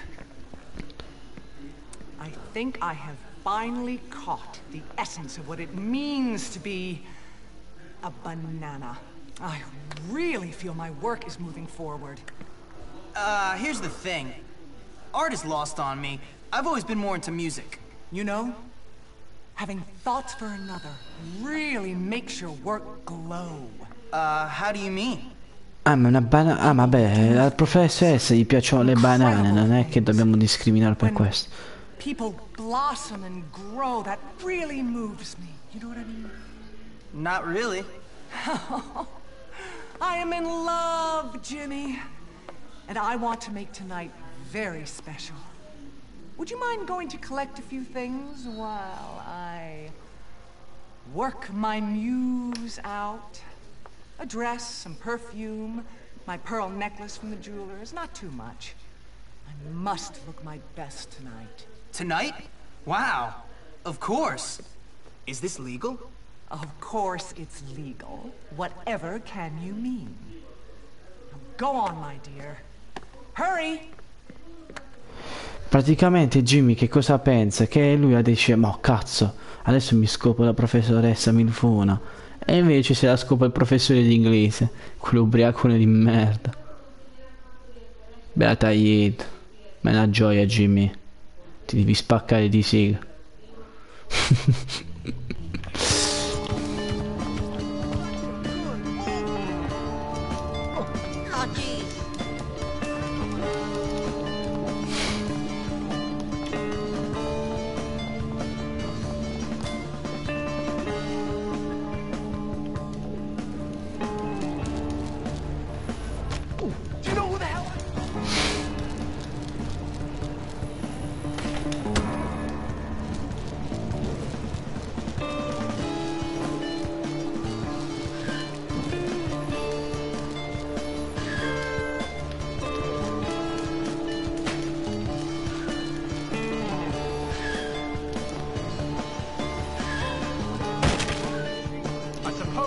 [SPEAKER 19] I think I have finally caught the essence of what it means to be a banana. I really feel my work is moving forward.
[SPEAKER 6] Uh, here's the thing. Art is lost on me. I've always been more into music.
[SPEAKER 19] You know, having thoughts for another really makes your work glow.
[SPEAKER 6] Uh, how do you mean?
[SPEAKER 8] Ah, ma una banana. Ah, ma beh, al professoressa gli piacciono le banane, non è che dobbiamo discriminare per questo.
[SPEAKER 19] People blossom and grow, that really moves me. You know what I mean?
[SPEAKER 6] Not really.
[SPEAKER 19] I am in love, Jimmy. And I want to make tonight very special. Would you mind going to collect a few things while I work my muse out? A dress, some perfume, my pearl necklace from the jeweler's, not too much. I must look my best tonight.
[SPEAKER 6] Tonight? Wow. Of course. Is this legal?
[SPEAKER 19] Of course it's legal. Whatever can you mean? Now go on, my dear. Hurry!
[SPEAKER 8] Praticamente Jimmy che cosa pensa? Che lui dice, ma cazzo, adesso mi scopo la professoressa Milfona. E invece se la scopa il professore di inglese, quell'ubriacone di merda. Beata Yid. Ma è una gioia, Jimmy. Ti devi spaccare di siga.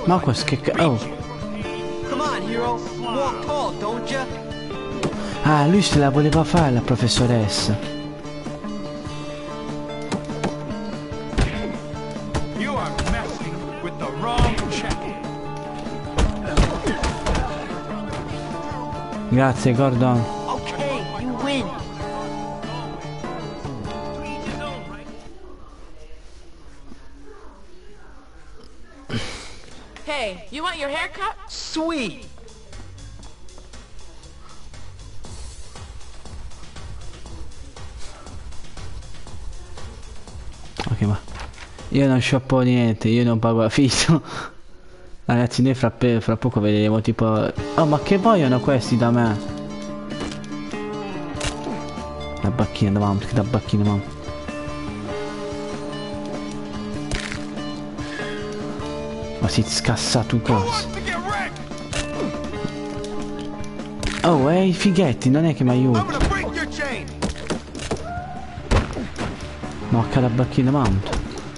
[SPEAKER 8] Ma questo che ca- oh.
[SPEAKER 5] Come on, hero. Walk tall, don't ya?
[SPEAKER 8] Ah, lui se la voleva fare la professoressa.
[SPEAKER 18] You are messing with the wrong check.
[SPEAKER 8] Grazie, Gordon.
[SPEAKER 5] Okay, you win.
[SPEAKER 10] Hey, you want your hair cut?
[SPEAKER 5] Sweet.
[SPEAKER 8] Ok, ma io non shoppo niente, io non pago affitto. Ragazzi, noi fra, fra poco vedremo tipo... Oh, ma che vogliono questi da me? La bacchina davanti, che da bacchina davanti. Ma si è scassato un coso. Oh, ehi, fighetti, non è che mi aiuti. Mocca la bacchina davanti.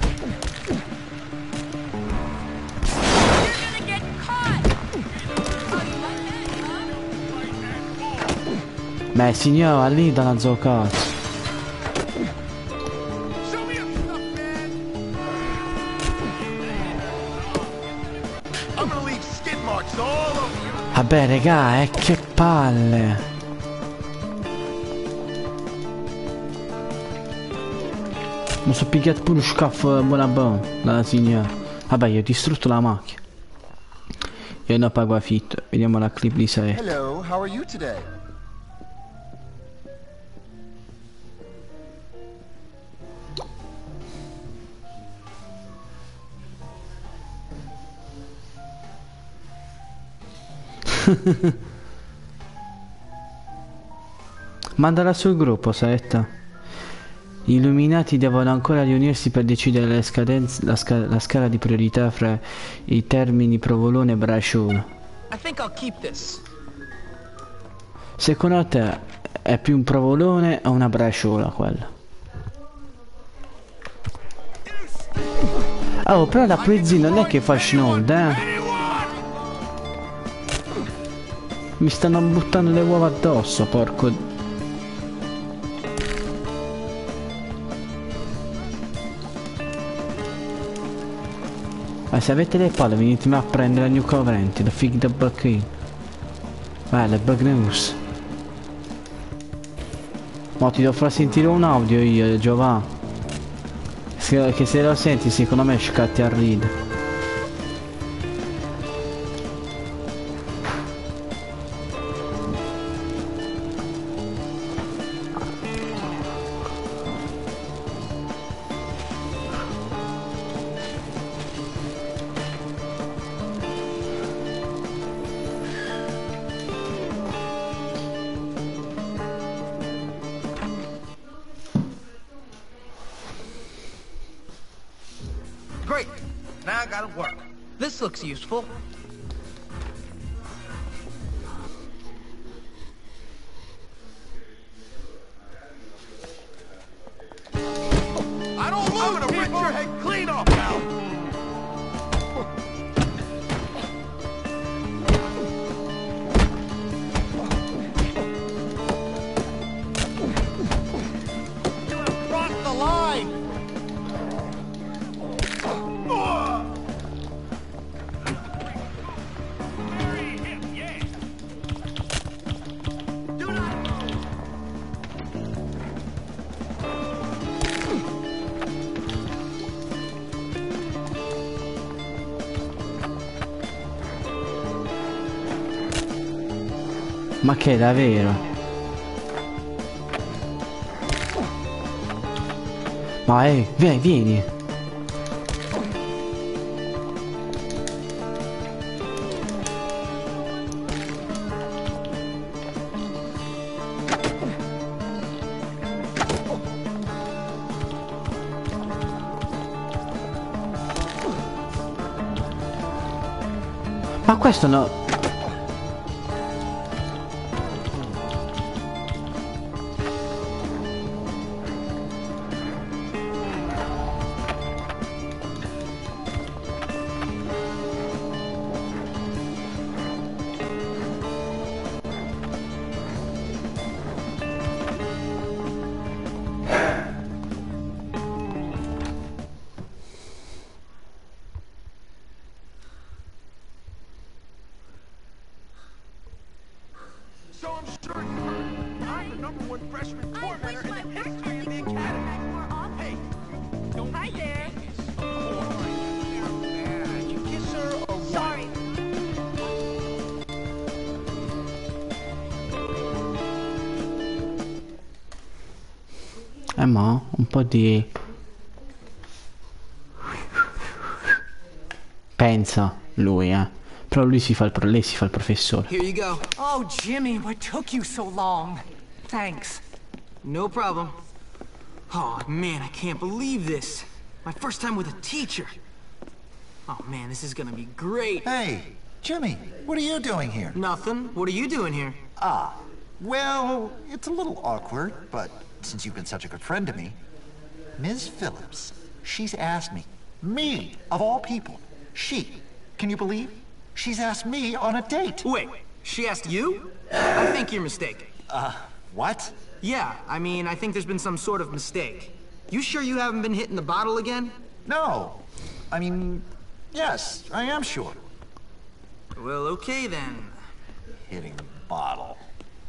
[SPEAKER 8] Beh, signora, lì da una zoccata. Vabbè, regà, eh, che palle. Mi sono picchiato pure lo scaffo buona buona dalla signora. Vabbè, io ho distrutto la macchina. Io non pago affitto. Vediamo la clip di Saetta.
[SPEAKER 20] Hello, how are you today?
[SPEAKER 8] Mandala sul gruppo, Saetta. Gli illuminati devono ancora riunirsi per decidere le scadenze, la, sca la scala di priorità fra i termini provolone e bracciolo.
[SPEAKER 3] I think I'll keep this.
[SPEAKER 8] Secondo te è più un provolone o una bracciola quella? Oh, però la Prezi non è che fa schnold, eh? Mi stanno buttando le uova addosso, porco. Ma se avete le palle venitemi a prendere la New Covenant, la fig da Buckin. Vai, le bug news. Mo ti devo far sentire un audio io, Giovanni. Che se lo senti secondo me scatti a ridere.
[SPEAKER 3] Great. Now I gotta work. This looks useful.
[SPEAKER 14] I don't lose, I'm gonna rip your head clean off now.
[SPEAKER 2] Cross the line.
[SPEAKER 8] Ma che è davvero? Ma eh, vieni, vieni. Ma questo no.
[SPEAKER 14] So I'm sure you heard. I'm the number one freshman coordinator in the history of the academy. Hey, don't
[SPEAKER 10] Hi there.
[SPEAKER 14] Did you kiss her or what?
[SPEAKER 10] Sorry.
[SPEAKER 8] Eh ma, un po' di... Pensa lui, eh. Però lui si fa il pro... lei si fa il professore.
[SPEAKER 3] Here you go.
[SPEAKER 19] Oh, Jimmy, what took you so long? Thanks.
[SPEAKER 3] No problem. Oh, man, I can't believe this. My first time with a teacher. Oh, man, this is gonna be great.
[SPEAKER 20] Hey, Jimmy, what are you doing here?
[SPEAKER 3] Nothing. What are you doing here?
[SPEAKER 20] Ah, well, it's a little awkward, but since you've been such a good friend to me, Miz Phillips, she's asked me, me, of all people, she, can you believe? She's asked me on a date.
[SPEAKER 3] Wait, she asked you? I think you're mistaken.
[SPEAKER 20] Uh, what?
[SPEAKER 3] Yeah, I mean, I think there's been some sort of mistake. You sure you haven't been hitting the bottle again?
[SPEAKER 20] No. I mean, yes, I am sure.
[SPEAKER 3] Well, okay then.
[SPEAKER 20] Hitting the bottle.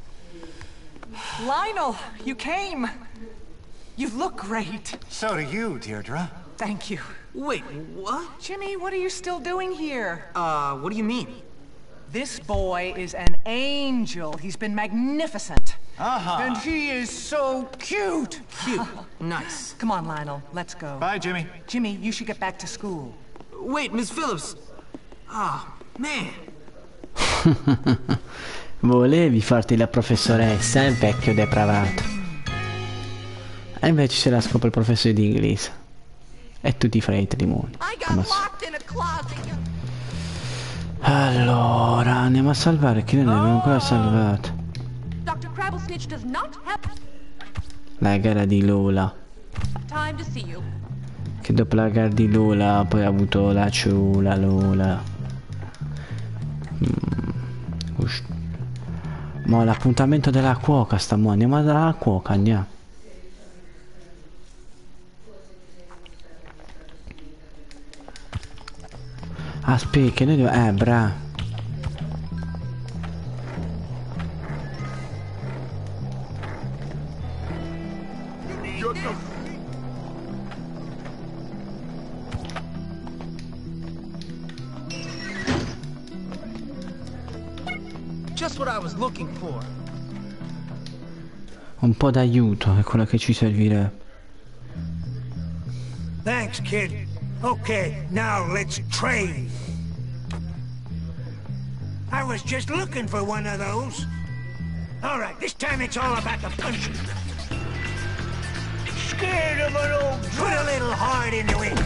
[SPEAKER 19] Lionel, you came. You look great.
[SPEAKER 20] So do you, Deirdre.
[SPEAKER 19] Thank you.
[SPEAKER 3] Wait, what?
[SPEAKER 19] Jimmy, what are you still doing here?
[SPEAKER 3] Uh, what do you mean?
[SPEAKER 19] This boy is an angel. He's been magnificent.
[SPEAKER 20] Uh-huh.
[SPEAKER 19] And he is so cute.
[SPEAKER 3] Cute. Nice.
[SPEAKER 19] Come on, Lionel, let's go.
[SPEAKER 20] Bye, Jimmy.
[SPEAKER 19] Jimmy, you should get back to school.
[SPEAKER 3] Wait, Miss Phillips. Ah, oh, man.
[SPEAKER 8] Volevi farti la professoressa, il vecchio depravato. E invece se la scopre il professore di inglese. E tu ti fai i limoni. Allora, andiamo a salvare chi non abbiamo ancora salvato.
[SPEAKER 10] Doctor Crabblesnitch does not have
[SPEAKER 8] La gara di Lola.
[SPEAKER 10] time to see you.
[SPEAKER 8] Che dopo la gara di Lola poi ha avuto la ciula Lola. Mm. Ma l'appuntamento della cuoca sta mo, andiamo dalla cuoca, andiamo. Aspetta, che noi dobbiamo... Eh, bra.
[SPEAKER 3] Just what I was looking for.
[SPEAKER 8] Un po' d'aiuto è quello che ci servirebbe.
[SPEAKER 21] Thanks, kid. Okay, now let's train. I was just looking for one of those. All right, this time it's all about the punching. Scared of an old drug? Put a little heart into it.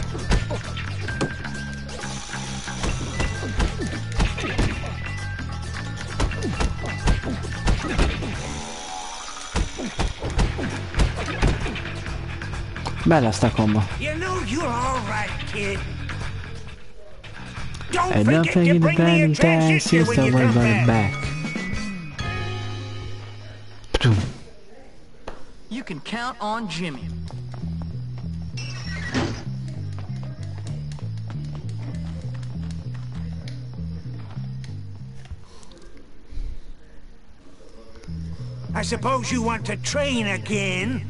[SPEAKER 8] Bella sta combo.
[SPEAKER 21] You know you're all right, kid.
[SPEAKER 8] And don't forget to bring me a transistor when you're back.
[SPEAKER 3] You can count on Jimmy.
[SPEAKER 21] I suppose you want to train again?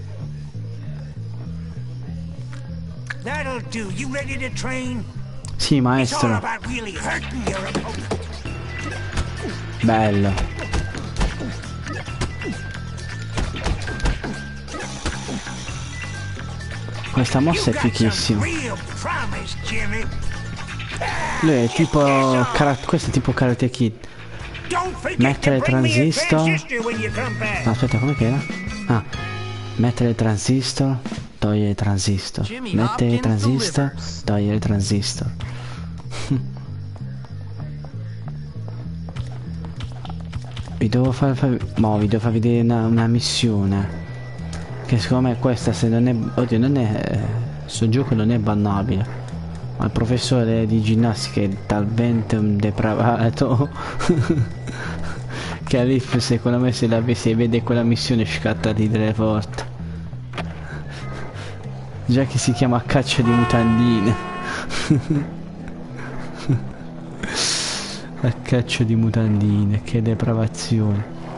[SPEAKER 21] That'll do. You ready to train?
[SPEAKER 8] Sì, maestro.
[SPEAKER 21] It's all about really hurting your opponent.
[SPEAKER 8] Bello. Questa mossa è fichissima. Lui è tipo... Questo è tipo Karate Kid. Mettere il transistor... No, aspetta, come che era? Ah. Mettere il transistor... Togliere il transistor. Mettere il transistor. Togliere il transistor. Vi devo far... far no, vi devo far vedere una, una missione. Che secondo me questa, se non è... Oddio, non è... Questo gioco non è bannabile. Ma il professore di ginnastica è talmente un depravato che Alif, secondo me, se la se vede quella missione scatta a ridere forte. Già che si chiama caccia di mutandine. A caccia di mutandine, che depravazione.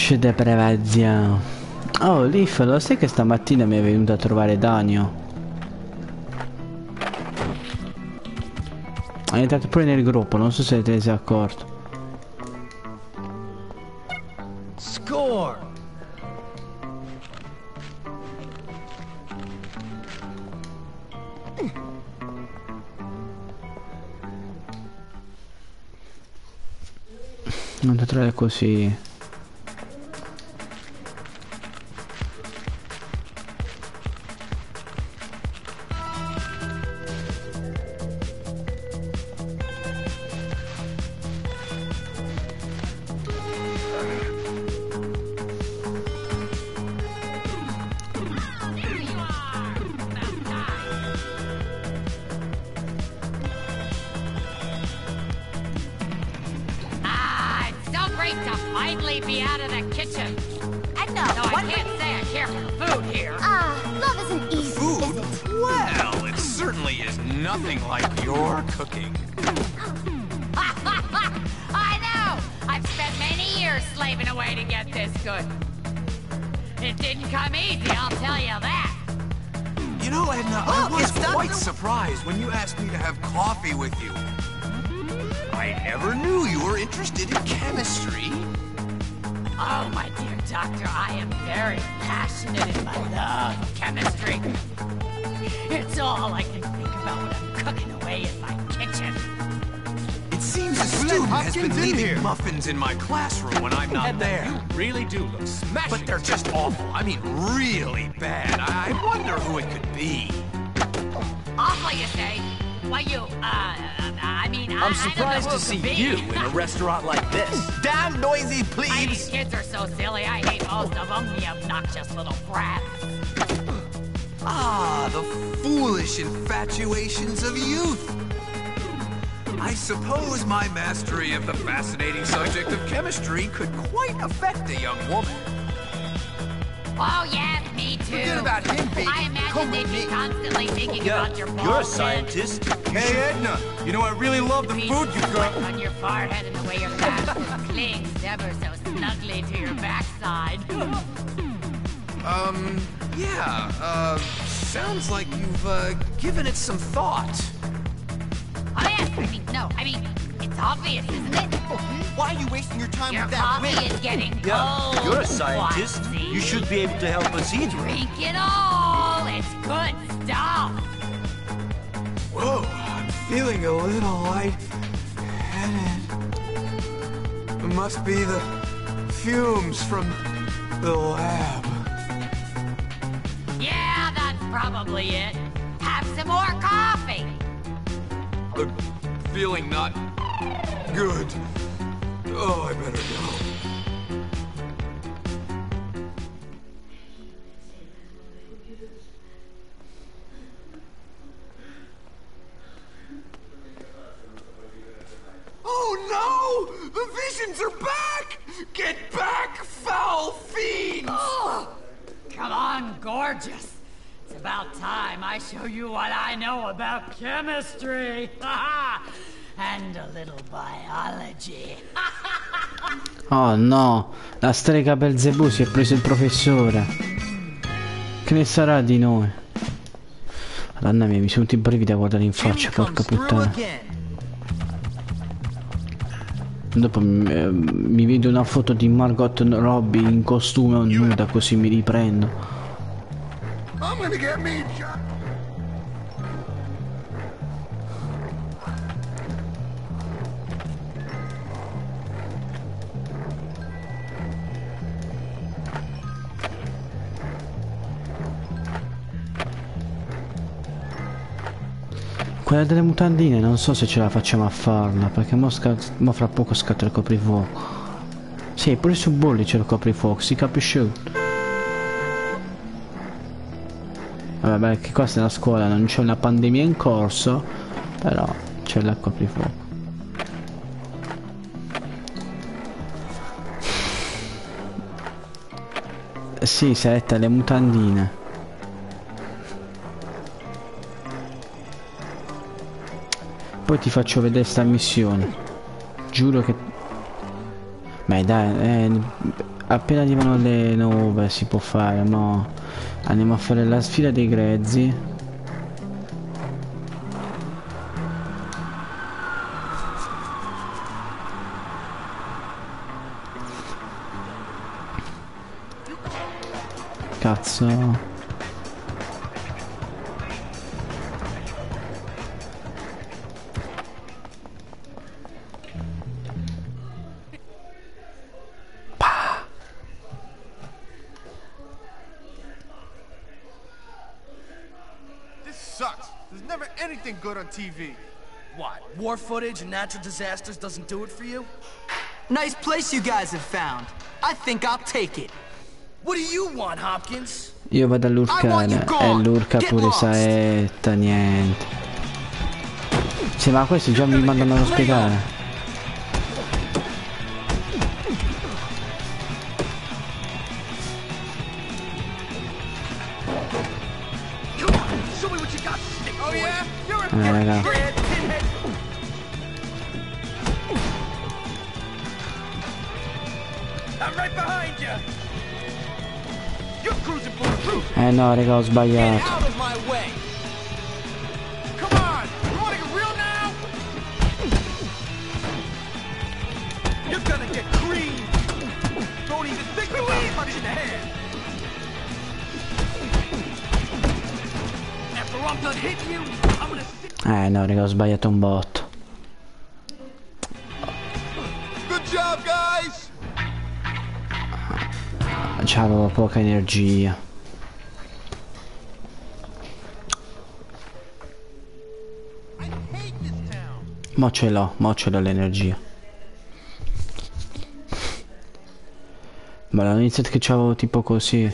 [SPEAKER 8] C'è da prevenzione. Oh, Leaf, lo sai che stamattina mi è venuto a trovare Danio? È entrato pure nel gruppo, non so se te ne sei accorto.
[SPEAKER 5] Score!
[SPEAKER 8] Non ti trovi così.
[SPEAKER 14] In my classroom when I'm not there.
[SPEAKER 6] You really do look smashing.
[SPEAKER 14] But they're just awful. I mean, really bad. I wonder who it could be.
[SPEAKER 9] Awful, you say? Why, you, uh, I mean, I,
[SPEAKER 5] I'm surprised
[SPEAKER 9] I don't know
[SPEAKER 5] to see
[SPEAKER 9] be.
[SPEAKER 5] you in a restaurant like this.
[SPEAKER 14] Damn noisy,
[SPEAKER 9] I
[SPEAKER 14] please.
[SPEAKER 9] these kids are so silly. I hate most of them, the obnoxious little brats.
[SPEAKER 14] Ah, the foolish infatuations of youth. I suppose my mastery of the fascinating subject of chemistry could quite affect a young woman.
[SPEAKER 9] Oh, yes, me too.
[SPEAKER 14] Forget about him, baby.
[SPEAKER 9] I imagine
[SPEAKER 14] Come
[SPEAKER 9] they'd
[SPEAKER 14] with
[SPEAKER 9] be
[SPEAKER 14] me.
[SPEAKER 9] constantly thinking
[SPEAKER 5] Yeah,
[SPEAKER 9] about your bald
[SPEAKER 5] you're a
[SPEAKER 9] head.
[SPEAKER 5] scientist.
[SPEAKER 14] Hey, Edna, you know I really love the food you got.
[SPEAKER 9] On your forehead and the way your back clings ever so snugly to your backside.
[SPEAKER 14] Um, yeah, uh, sounds like you've, uh, given it some thought.
[SPEAKER 9] Oh, yes, I mean, no, I mean, it's obvious, isn't it?
[SPEAKER 5] Why are you wasting your time
[SPEAKER 9] Your
[SPEAKER 5] with that
[SPEAKER 9] coffee
[SPEAKER 5] wit?
[SPEAKER 9] is getting cold.
[SPEAKER 5] Yeah, you're a scientist.
[SPEAKER 9] Watson.
[SPEAKER 5] You should be able to help us eat.
[SPEAKER 9] Drink it all. It's good stuff.
[SPEAKER 14] Whoa, I'm feeling a little light-headed. It must be the fumes from the lab.
[SPEAKER 9] Yeah, that's probably it. Have some more coffee.
[SPEAKER 14] I'm feeling not good. Oh, I better go. Oh no! The visions are back! Get back, foul fiends!
[SPEAKER 9] Oh, come on, gorgeous. It's about time I show you what I know about chemistry. And a little biology.
[SPEAKER 8] Oh no, la strega Belzebù si è preso il professore. Che ne sarà di noi? Madonna mia, mi sono venuti i brividi a guardare in faccia, porca puttana. Dopo mi, eh, mi vedo una foto di Margot Robbie in costume nuda, così mi riprendo.
[SPEAKER 11] I'm gonna get me, John.
[SPEAKER 8] Quella delle mutandine non so se ce la facciamo a farla, perché mo, mo fra poco scatta il coprifuoco. Sì, pure su Bully c'è il coprifuoco, si capisce. Vabbè, perché qua nella scuola non c'è una pandemia in corso, però c'è il coprifuoco. Sì, Setta, le mutandine. Poi ti faccio vedere sta missione. Giuro che... Beh dai, eh, appena arrivano le nove si può fare, no? Andiamo a fare la sfida dei grezzi. Cazzo.
[SPEAKER 17] Good on T V.
[SPEAKER 3] What, war footage and natural disasters doesn't do it for you? Nice place you guys have found. I think I'll take it. What do you want, Hopkins?
[SPEAKER 8] Io vado all'urcane e l'urca pure saetta, niente. Sì, ma questi già mi mandano all'ospedale. Eh, raga. Eh no, raga, ho sbagliato. Eh no, raga, ho sbagliato un botto.
[SPEAKER 17] Good job, guys.
[SPEAKER 8] C'avevo poca energia. Mo ce l'ho, mo ce l'ho l'energia. Ma l'ho iniziato che c'avevo tipo così.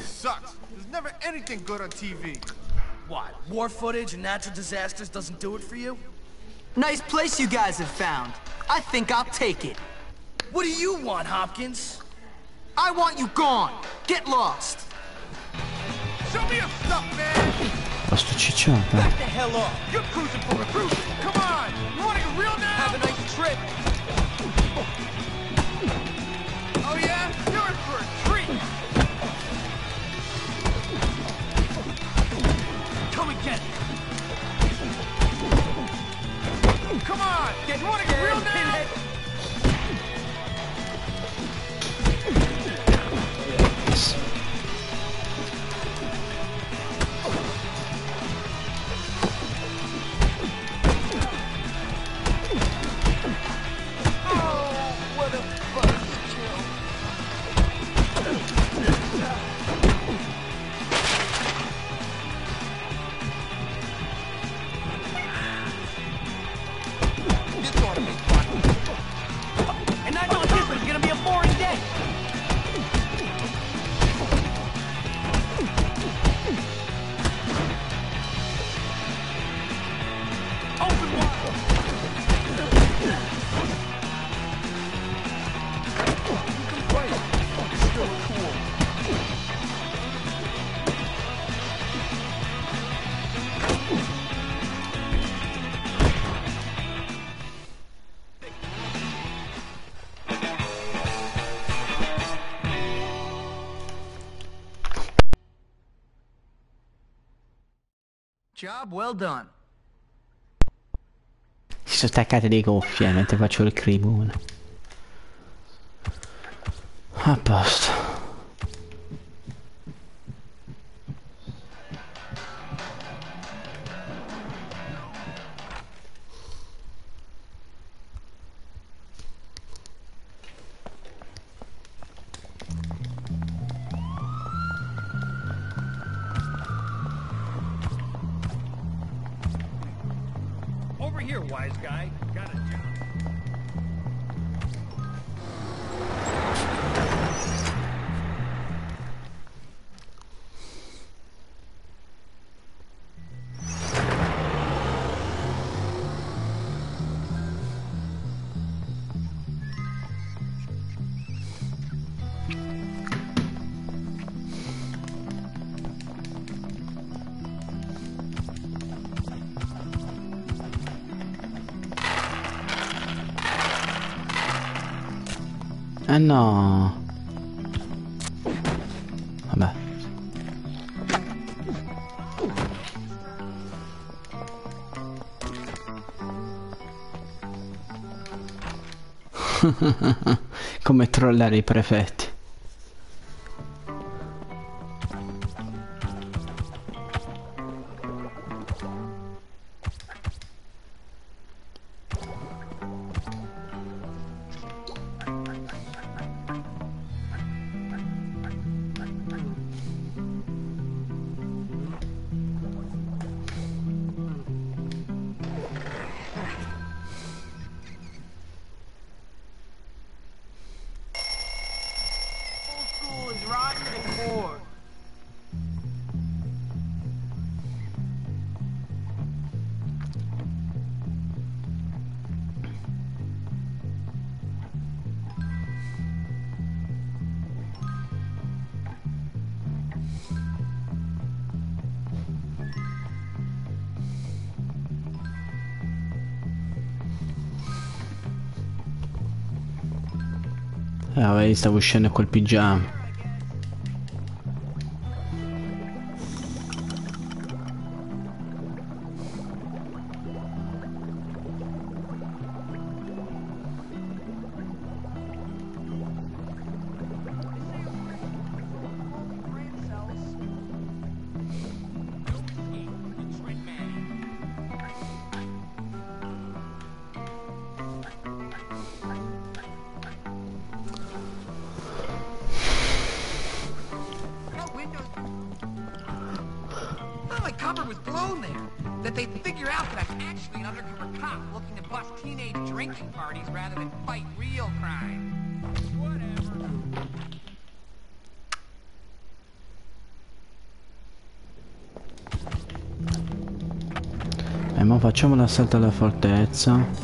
[SPEAKER 3] What, war footage and natural disasters doesn't do it for you? Nice place you guys have found. I think I'll take it. What do you want, Hopkins? I want you gone. Get lost. Show me your stuff, man.
[SPEAKER 8] Ma sto cicciato.
[SPEAKER 3] Back the hell off. You're cruising for recruit. Come on. You want to get real now? Have a nice trip. Oh yeah? You're in for a treat. Come and get it. Come on! You wanna get real now? Oh, what a buzzkill. And I thought this was gonna be a boring day. Open wide. You can fight. It's still cool. Job well done.
[SPEAKER 8] Si sono staccate le cuffie mentre faccio il cribone. A posto.
[SPEAKER 18] Over here, wise guy. Got it.
[SPEAKER 8] Eh no. Vabbè. Come trollare i prefetti. Eh, vabbè, stavo uscendo col pigiama. E mo facciamo l'assalto alla fortezza.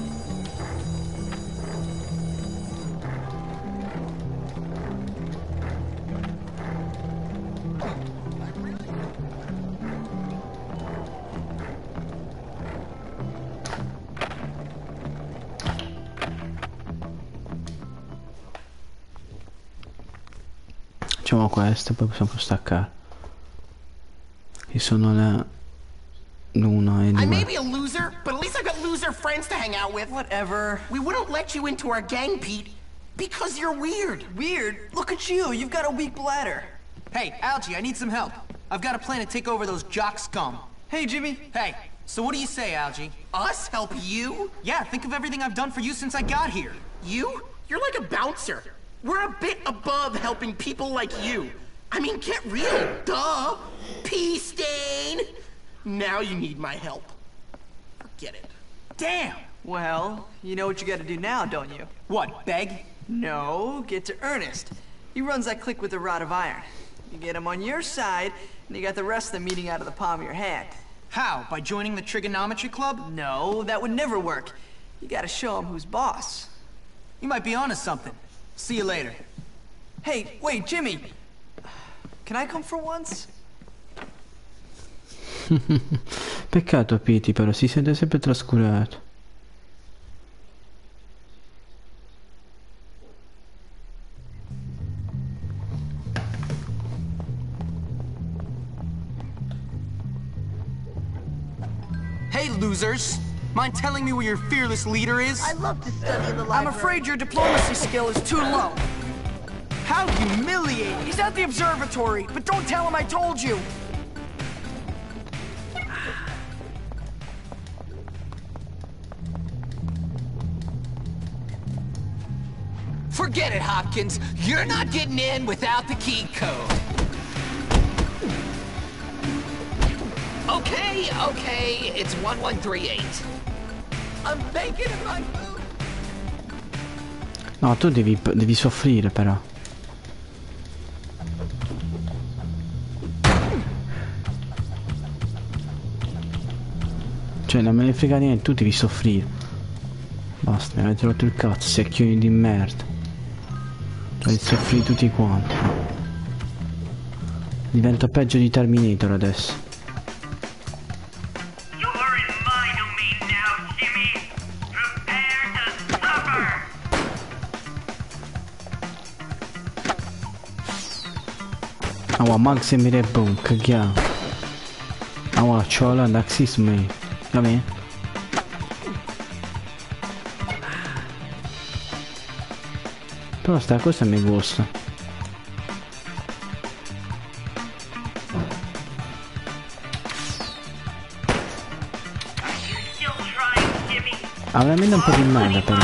[SPEAKER 8] Facciamo questo e poi possiamo staccare. Che sono le l'una e due.
[SPEAKER 15] I may be a loser, but at least I've got loser friends to hang out with. Whatever. We wouldn't let you into our gang, Pete, because you're weird.
[SPEAKER 6] Weird? Look at you, you've got a weak bladder. Hey, Algie, I need some help. I've got a plan to take over those jock scum. Hey, Jimmy. Hey, so what do you say, Algie?
[SPEAKER 15] Us help you?
[SPEAKER 6] Yeah, think of everything I've done for you since I got here.
[SPEAKER 15] You? You're like a bouncer. We're a bit above helping people like you. I mean, get real, duh. Pea stain. Now you need my help. Forget it.
[SPEAKER 6] Damn!
[SPEAKER 3] Well, you know what you gotta do now, don't you?
[SPEAKER 6] What, beg?
[SPEAKER 3] No, get to Ernest. He runs that clique with the rod of iron. You get him on your side, and you got the rest of them eating out of the palm of your hand.
[SPEAKER 6] How? By joining the trigonometry club?
[SPEAKER 3] No, that would never work. You gotta show him who's boss.
[SPEAKER 6] You might be onto something. See you later.
[SPEAKER 3] Hey, wait, Jimmy. Can I come for once?
[SPEAKER 8] Peccato Pity, però si sente sempre trascurato.
[SPEAKER 6] Hey, losers! Mind telling me where your fearless leader is?
[SPEAKER 15] I love to study in the library.
[SPEAKER 3] I'm afraid your diplomacy skill is too low. How humiliating! He's at the observatory, but don't tell him I told you!
[SPEAKER 1] Forget it, Hopkins. You're not getting in without the key code. Okay, okay, it's one one three eight. I'm baking in my food.
[SPEAKER 8] No, tu devi, devi soffrire però. Cioè, non me ne frega niente, tu devi soffrire. Basta, mi avete rotto il cazzo, secchioni di merda. Devi soffrire tutti quanti. Divento peggio di Terminator adesso. Aua, Max e Mire Bunk, chiaro. Aua, c'ho la Naxis me. Va bene? Però sta cosa mi gusta. Ha veramente un po' di merda però.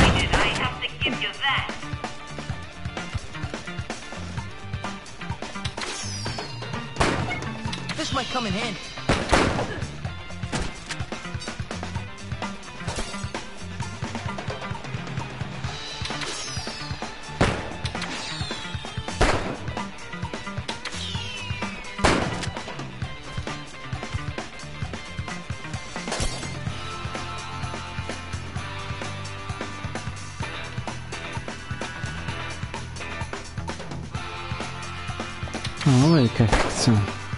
[SPEAKER 5] This might come in handy.
[SPEAKER 8] No, ma che cazzo.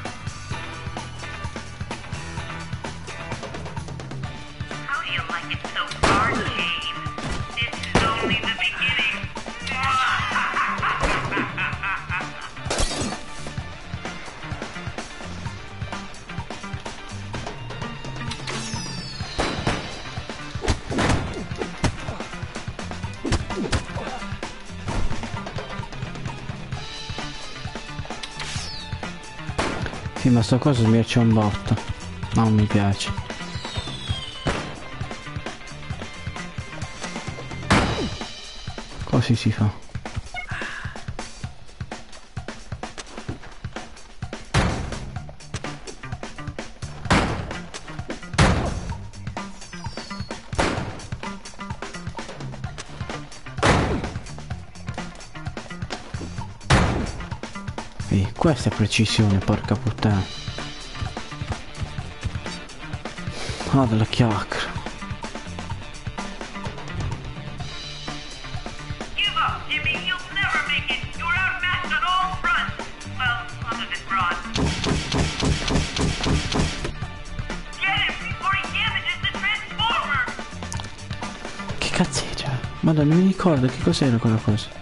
[SPEAKER 8] Sì, ma sto coso sbircia un botto. Non mi piace. Così si fa. E questa è precisione, porca puttana. Ah, della chiacchiera. Che cazzeggia? Madonna, non mi ricordo che cos'era quella cosa.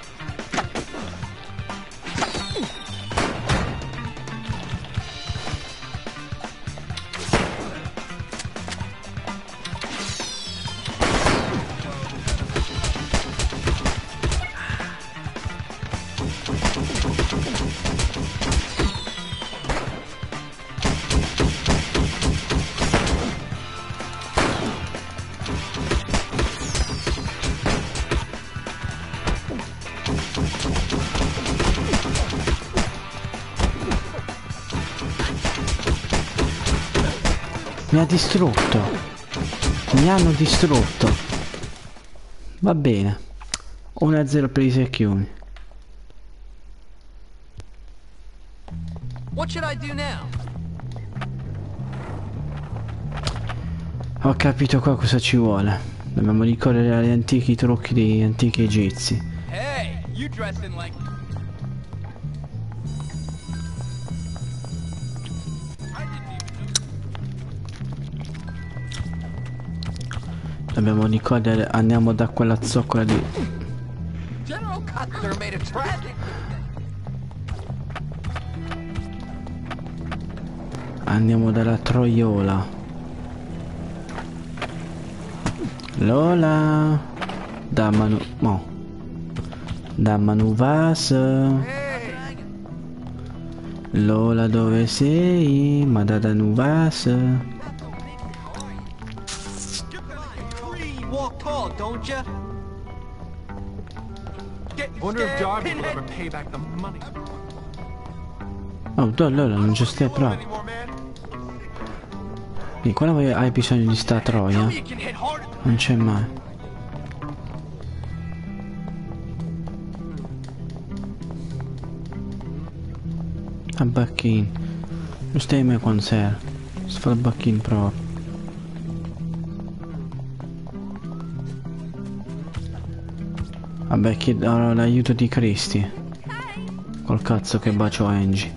[SPEAKER 8] Mi ha distrutto. Mi hanno distrutto. Va bene. uno a zero per i secchioni.
[SPEAKER 5] What should I do now?
[SPEAKER 8] Ho capito qua cosa ci vuole. Dobbiamo ricorrere agli antichi trucchi degli antichi egizi.
[SPEAKER 6] Hey, you dressing like
[SPEAKER 8] Dobbiamo ricorrere, andiamo da quella zoccola di...
[SPEAKER 6] General Custer made a tragic.
[SPEAKER 8] Andiamo dalla troiola. Lola. Da Manu... Mo. Da Manuvas. Lola dove sei? Ma da Danuvas.
[SPEAKER 5] Walk tall, don't ya?
[SPEAKER 17] Wonder if Darby will ever pay back the money.
[SPEAKER 8] Oh, Lola, non ci stai proprio. E quando hai bisogno di sta troia, non c'è mai. A bacchin. Non stai mai quando serve. Si fa il bacchin proprio. Vabbè, chiedo l'aiuto di Cristi. Col cazzo che bacio Angie.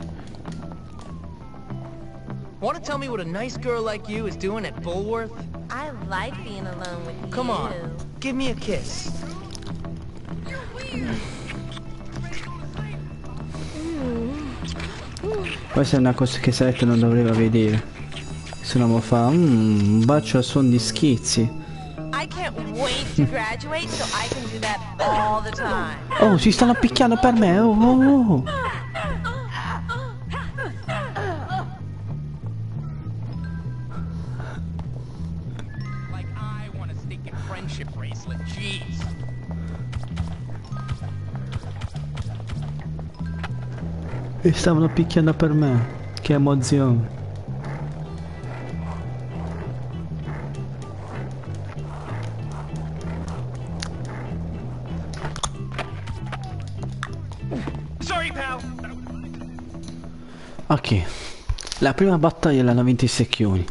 [SPEAKER 5] Want to tell me what a nice girl like you is doing at Bullworth?
[SPEAKER 13] I like being alone with you.
[SPEAKER 5] Come on, give me a kiss.
[SPEAKER 13] Mm.
[SPEAKER 8] Questa è una cosa che Seth non doveva vedere. Se no mi fa mm, un bacio a suon di schizzi.
[SPEAKER 13] I can't wait to graduate so I can do that all the time.
[SPEAKER 8] Oh, si stanno picchiando per me. Oh, oh, oh.
[SPEAKER 6] Like I want a stinking friendship bracelet. Jeez.
[SPEAKER 8] E stavano picchiando per me. Che emozione.
[SPEAKER 6] Sorry, pal.
[SPEAKER 8] Ok. La prima battaglia l'hanno vinta i secchioni.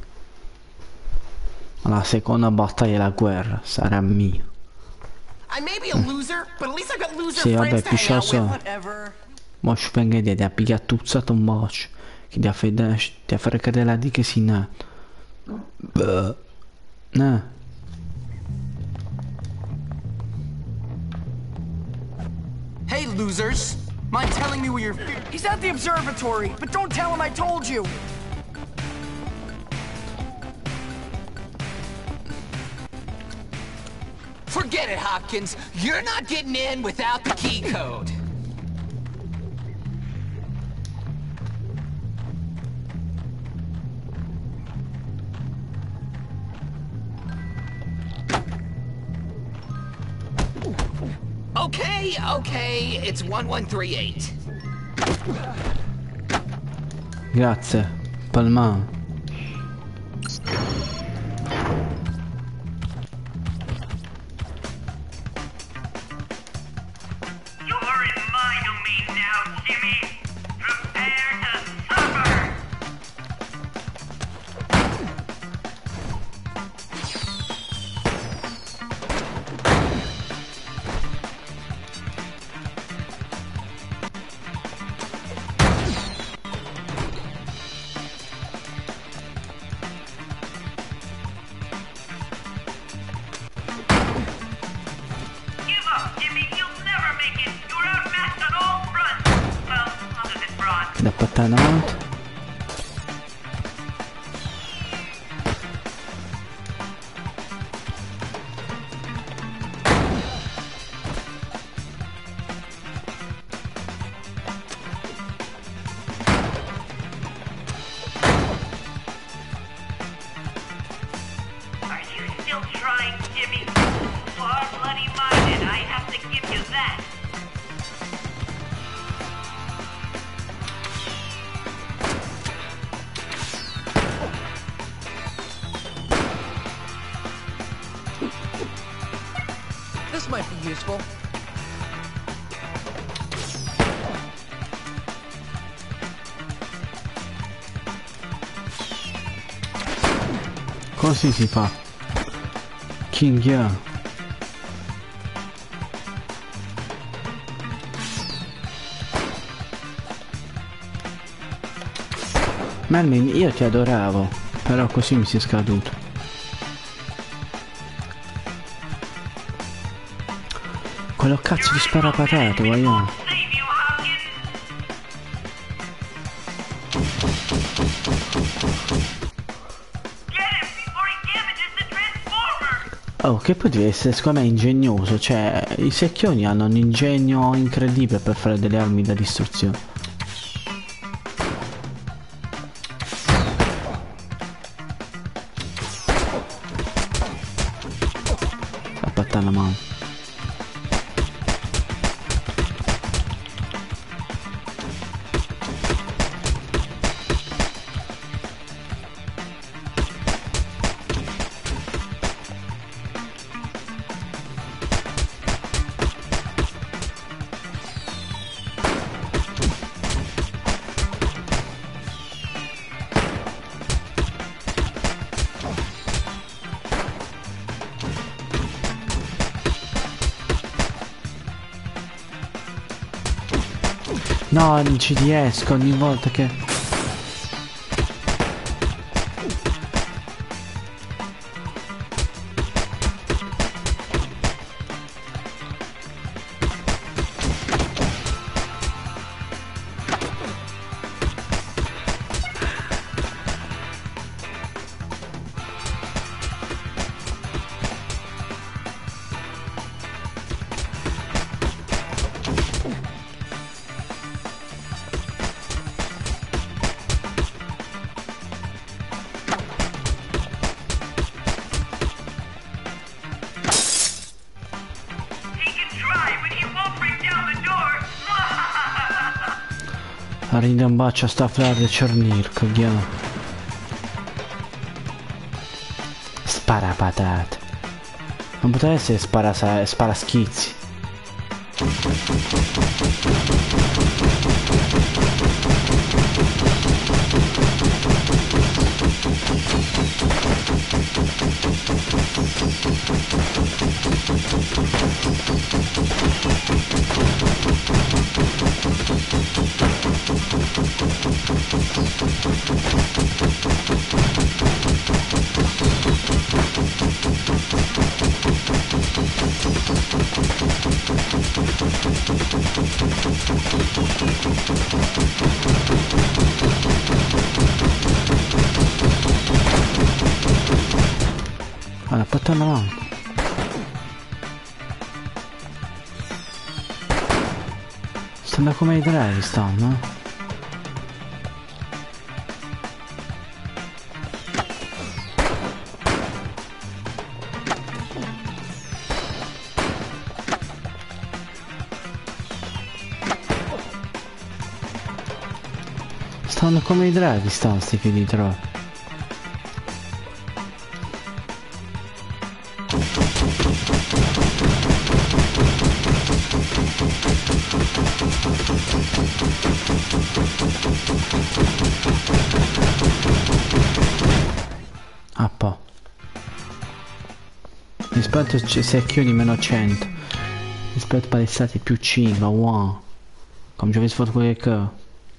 [SPEAKER 8] La seconda battaglia la guerra sarà mia.
[SPEAKER 15] I may be a loser, but at least I've got loser
[SPEAKER 8] Sì, vabbè,
[SPEAKER 15] friends to hang out
[SPEAKER 8] piscioso.
[SPEAKER 15] with. Whatever.
[SPEAKER 8] Moscio venga di a picchiare tuzzato un bacio. Che ti ha fatto ti ha fatto cadere la di che si na. No.
[SPEAKER 3] Hey, losers! Mind telling me where you're...
[SPEAKER 19] He's at the observatory, but don't tell him I told you.
[SPEAKER 1] Forget it, Hopkins. You're not getting in without the key code. Okay, okay, it's one one three eight.
[SPEAKER 8] Grazie, Palmano. Da pattare davanti.
[SPEAKER 16] Are you still trying, Jimmy? Far bloody-minded, I have to give you that.
[SPEAKER 19] This might be useful.
[SPEAKER 8] Così si fa. Chinghia. Melvin, io ti adoravo, però così mi si è scaduto. Quello cazzo di sparapatate, vogliamo. Oh, che poi deve essere secondo me ingegnoso, cioè i secchioni hanno un ingegno incredibile per fare delle armi da distruzione. La pattana mano. No, non ci riesco ogni volta che... Ride un bacio a sta flare cernirco, ghio. Spara patate. Non poteva essere spara, spara schizzi. Allora, portalo avanti. Stanno come i drive, stanno. Stanno come i drive, stanno sti figli di troia. Ah, po'. Rispetto secchioni meno cento. Rispetto palesati più cinque, wow. Come ci avessi fatto quello che...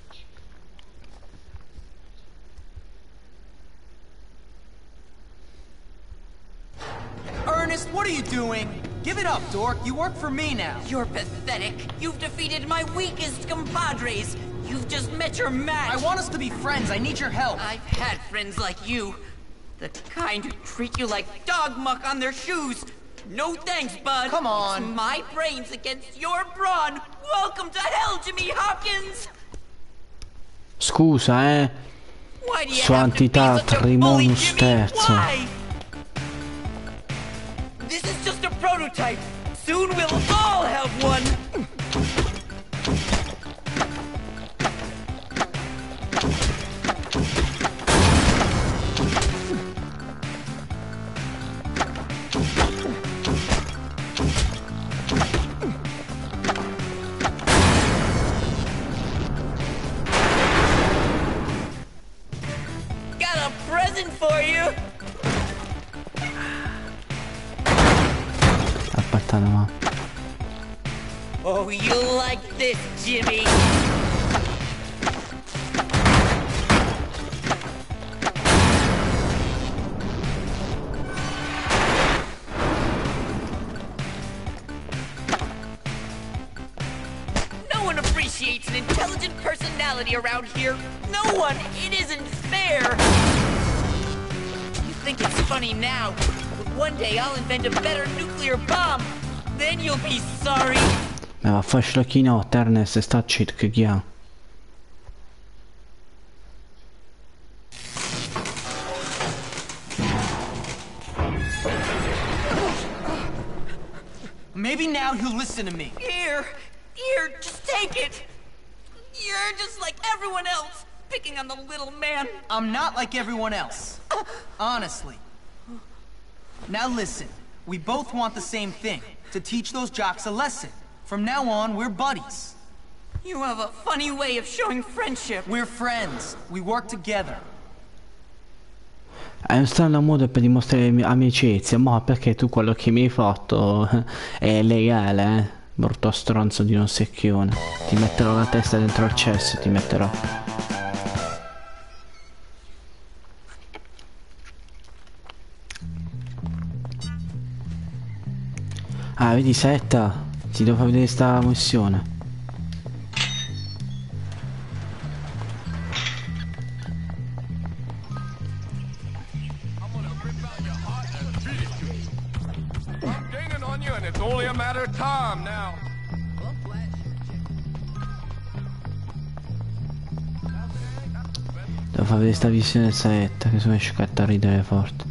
[SPEAKER 6] Ernest, what are you doing? Give it up, dork. You work for me now.
[SPEAKER 9] You're pathetic. You've defeated my weakest compadres. You've just met your match.
[SPEAKER 6] I want us to be friends. I need your help.
[SPEAKER 9] I've had friends like you. The kind who treat you like dog muck on their shoes. No thanks, bud.
[SPEAKER 6] Come on.
[SPEAKER 9] It's my brains against your brawn. Welcome to hell, Jimmy Hopkins.
[SPEAKER 8] Scusa, eh. Sua entità Trimonus terzo.
[SPEAKER 9] This is just a prototype. Soon we'll all have one. Got a present for you. Oh, you'll like this, Jimmy. No one appreciates an intelligent personality around here. No one. It isn't fair. You think it's funny now, but one day I'll invent a better nuclear bomb. Then you'll be sorry.
[SPEAKER 8] Ma va a fare schlocchinotte, Ernest, sta shit che chi ha.
[SPEAKER 6] Maybe now he'll listen to me.
[SPEAKER 9] Here, here, just take it. You're just like everyone else, picking on the little man.
[SPEAKER 6] I'm not like everyone else. Honestly. Now listen, we both want the same thing. To teach those jocks a lesson. From now on, we're buddies.
[SPEAKER 9] You have a funny way of showing friendship.
[SPEAKER 6] We're friends. We work together.
[SPEAKER 8] È un strano modo per dimostrare amicizia, ma perché tu quello che mi hai fatto è legale, eh? Brutto stronzo di un secchione. Ti metterò la testa dentro il cesso, ti metterò. Ah, vedi Setta, ti devo far vedere sta missione. Devo far vedere sta missione del Setta, che sono scatta a ridere forte.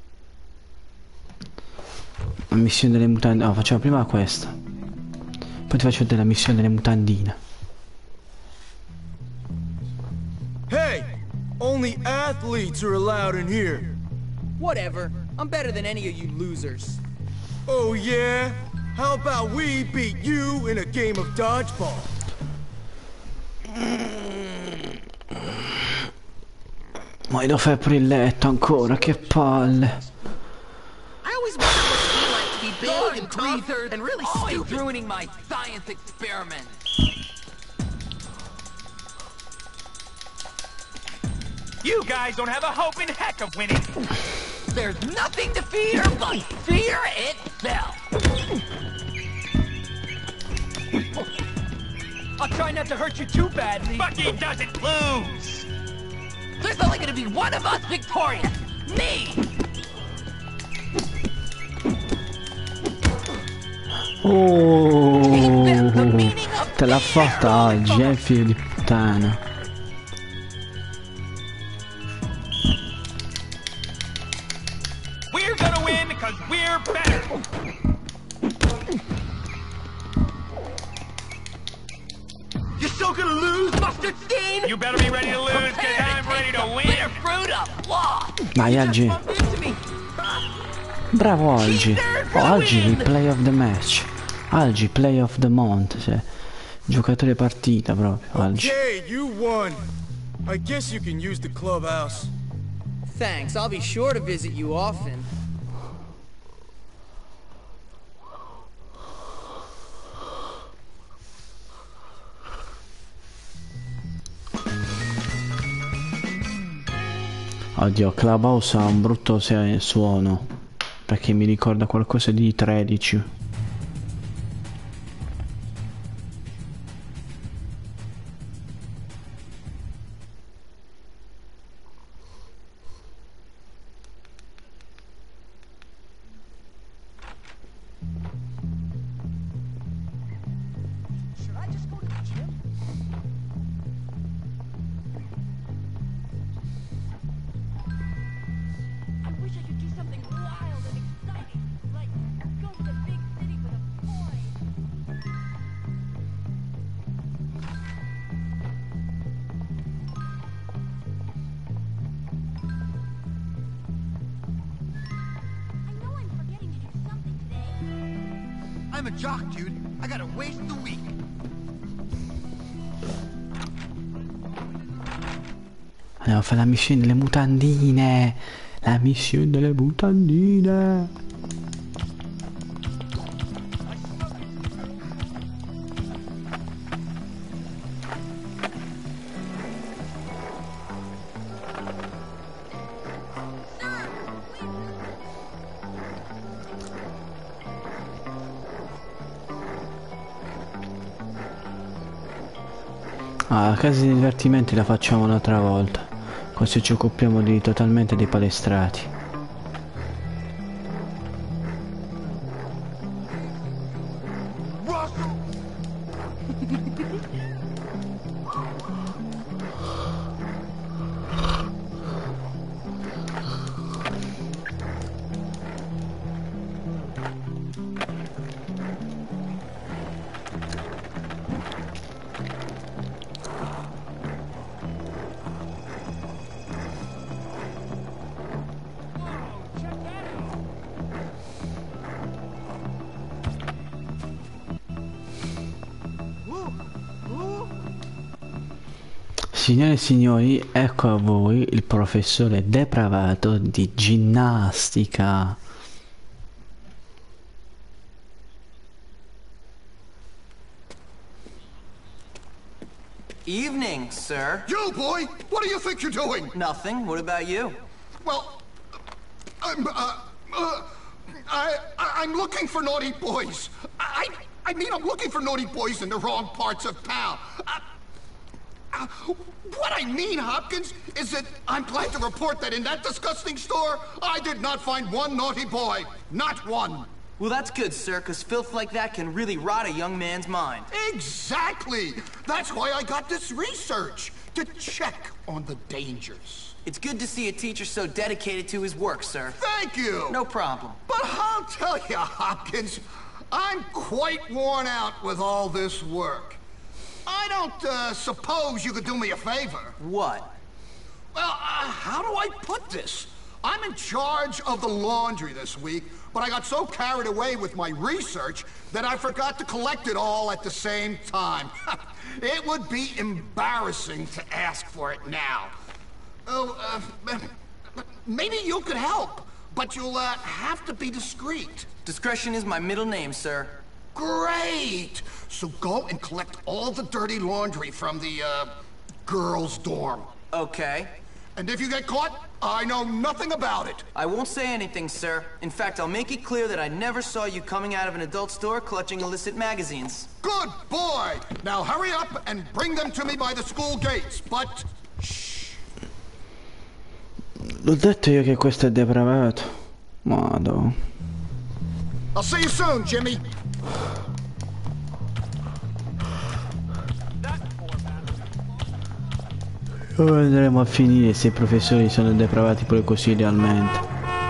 [SPEAKER 8] La missione delle mutande. No, facciamo prima questa. Poi ti faccio vedere la missione delle mutandine.
[SPEAKER 7] Hey! Only athletes are allowed in here.
[SPEAKER 3] Whatever. I'm better than any of you losers.
[SPEAKER 7] Oh yeah? How about we beat you in a game of dodgeball?
[SPEAKER 8] Ma io fai per il letto ancora, che palle.
[SPEAKER 15] I always wondered what it would be like to be big and tough and really
[SPEAKER 1] Always
[SPEAKER 15] stupid.
[SPEAKER 1] ruining my science experiment.
[SPEAKER 18] You guys don't have a hope in heck of winning.
[SPEAKER 1] There's nothing to fear but fear itself.
[SPEAKER 5] I'll try not to hurt you too badly.
[SPEAKER 18] Bucky doesn't lose.
[SPEAKER 1] There's only gonna be one of us victorious. Me!
[SPEAKER 8] Oh, te l'ha fatta oggi, eh, figlio di puttana.
[SPEAKER 18] We're gonna win because we're better.
[SPEAKER 15] You're still gonna lose, Mustard Stain?
[SPEAKER 18] You better be ready to lose because I'm ready to win.
[SPEAKER 1] Bitter fruit of loss.
[SPEAKER 8] Vai Algi. Bravo Algi. Oh, Algi, play of the match. Algi, play of the month. Cioè, giocatore partita proprio, Algi.
[SPEAKER 7] Okay, you won. I guess you can use the clubhouse.
[SPEAKER 3] Thanks, I'll be sure to visit you often.
[SPEAKER 8] Oddio, Clubhouse ha un brutto suono, perché mi ricorda qualcosa di tredici.
[SPEAKER 17] I'm a jock, dude. I gotta waste the week.
[SPEAKER 8] Andiamo a fare la missione delle mutandine. La missione delle mutandine. Ah, la casa di divertimenti la facciamo un'altra volta, così ci occupiamo di totalmente dei palestrati. Signore e signori, ecco a voi il professore depravato di ginnastica.
[SPEAKER 6] Evening, sir.
[SPEAKER 17] You, boy! What do you think you're doing?
[SPEAKER 6] Nothing. What about you?
[SPEAKER 17] Well, I'm, uh, uh, I, I, I'm looking for naughty boys. I, I mean, I'm looking for naughty boys in the wrong parts of town. Uh, uh, what I mean, Hopkins, is that I'm glad to report that in that disgusting store, I did not find one naughty boy. Not one.
[SPEAKER 6] Well, that's good, sir, because filth like that can really rot a young man's mind.
[SPEAKER 17] Exactly! That's why I got this research, to check on the dangers.
[SPEAKER 6] It's good to see a teacher so dedicated to his work, sir.
[SPEAKER 17] Thank you!
[SPEAKER 6] No problem.
[SPEAKER 17] But I'll tell you, Hopkins,
[SPEAKER 12] I'm quite worn out with all this work. I don't uh, suppose you could do me a favor.
[SPEAKER 6] What?
[SPEAKER 12] Well, uh, how do I put this? I'm in charge of the laundry this week, but I got so carried away with my research that I forgot to collect it all at the same time. It would be embarrassing to ask for it now. Oh, uh, maybe you could help, but you'll uh, have to be discreet.
[SPEAKER 6] Discretion is my middle name, sir.
[SPEAKER 12] Great! So go and collect all the dirty laundry from the, uh, girls' dorm.
[SPEAKER 6] Okay.
[SPEAKER 12] And if you get caught, I know nothing about it.
[SPEAKER 6] I won't say anything, sir. In fact, I'll make it clear that I never saw you coming out of an adult store clutching illicit magazines.
[SPEAKER 12] Good boy! Now hurry up and bring them to me by the school gates, but... Shh.
[SPEAKER 8] L'ho detto io che questo è depravato. Madò.
[SPEAKER 12] I'll see you soon, Jimmy.
[SPEAKER 8] Dove andremo a finire se i professori sono depravati pure così realmente?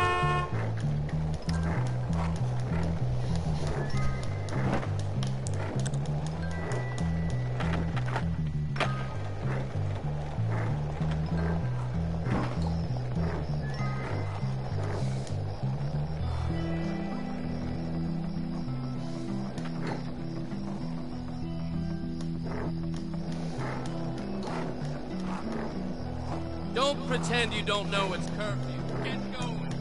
[SPEAKER 22] Don't pretend you don't know it's curfew. Get going.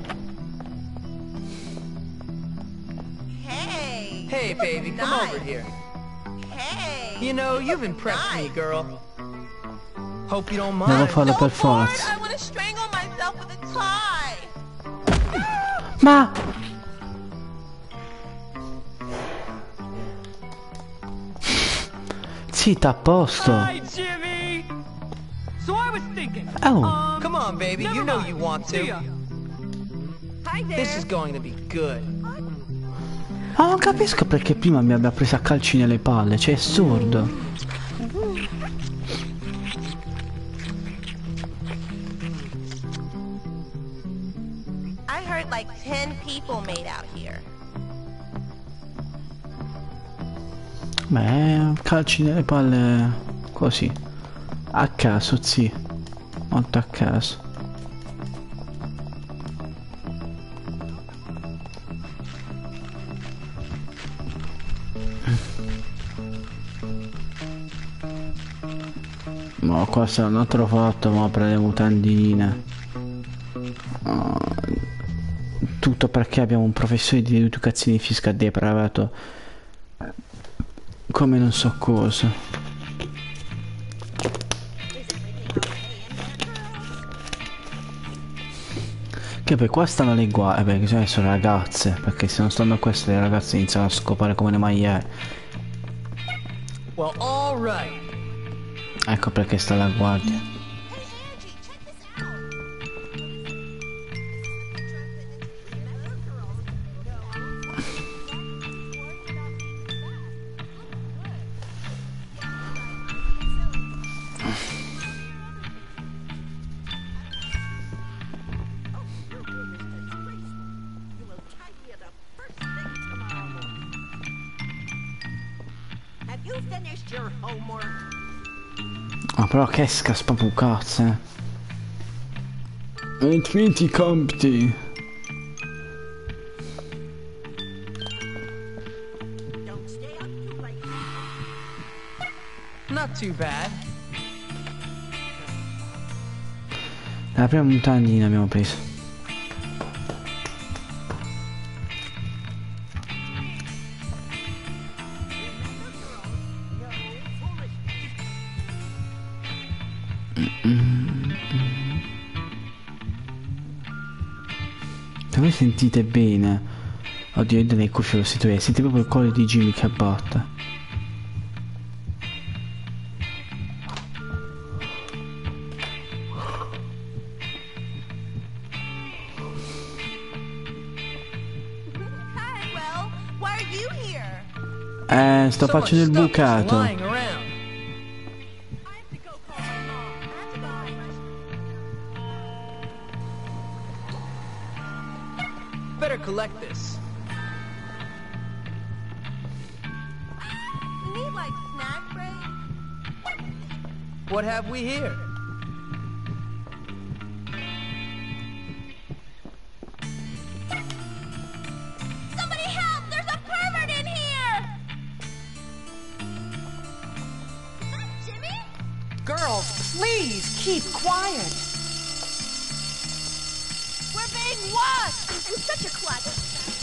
[SPEAKER 13] Hey.
[SPEAKER 5] Hey, baby, come
[SPEAKER 13] Nice.
[SPEAKER 5] over here.
[SPEAKER 13] Hey.
[SPEAKER 5] You know, you've impressed me, girl. Hope you don't
[SPEAKER 8] Devo
[SPEAKER 5] mind.
[SPEAKER 8] farlo per forza.
[SPEAKER 13] I want to strangle myself with a tie.
[SPEAKER 8] Ma... Zitta, a posto.
[SPEAKER 5] Hi, Jimmy. So I was thinking.
[SPEAKER 8] Oh.
[SPEAKER 5] Um, come on, baby. You know you want to.
[SPEAKER 13] Hi there.
[SPEAKER 5] This is going to be good.
[SPEAKER 8] Ma non capisco perché prima mi abbia preso a calci nelle palle, cioè è assurdo.
[SPEAKER 13] I heard like ten people made out here.
[SPEAKER 8] Beh, calci nelle palle così. A caso, sì. Molto a caso. Ma qua se non ho trovato, ma per le mutandine. Oh, tutto perché abbiamo un professore di educazione fisica depravato. Come non so cosa. Che poi qua stanno le guardie, perché cioè sono ragazze, perché se non stanno queste le ragazze iniziano a scopare come le maiale.
[SPEAKER 5] Well, all right.
[SPEAKER 8] Ecco perché sta la guardia.
[SPEAKER 9] Have you finished your homework?
[SPEAKER 8] Ah, però che scaspapu cazzo, eh. Hai finito i compiti.
[SPEAKER 5] Not too bad.
[SPEAKER 8] La prima mutandina abbiamo preso. Se voi sentite bene, oddio, io delle cuffie lo sento bene, sentite proprio il collo di Jimmy che batte.
[SPEAKER 13] Hi, well, why are you here?
[SPEAKER 8] Eh, sto
[SPEAKER 5] So much
[SPEAKER 8] facendo il
[SPEAKER 5] stuff is
[SPEAKER 8] bucato.
[SPEAKER 5] lying around. Better collect this. What have we here?
[SPEAKER 10] Somebody help! There's a pervert in here! Is that Jimmy?
[SPEAKER 19] Girls, please keep quiet.
[SPEAKER 10] We're being watched! I'm such a klutz.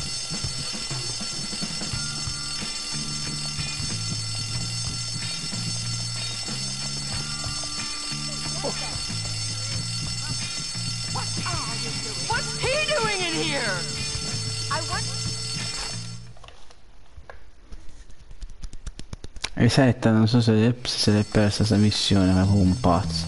[SPEAKER 5] What's he doing in here?
[SPEAKER 10] I want...
[SPEAKER 8] Risetta, non so se se l'è persa questa missione, ma è proprio un pazzo.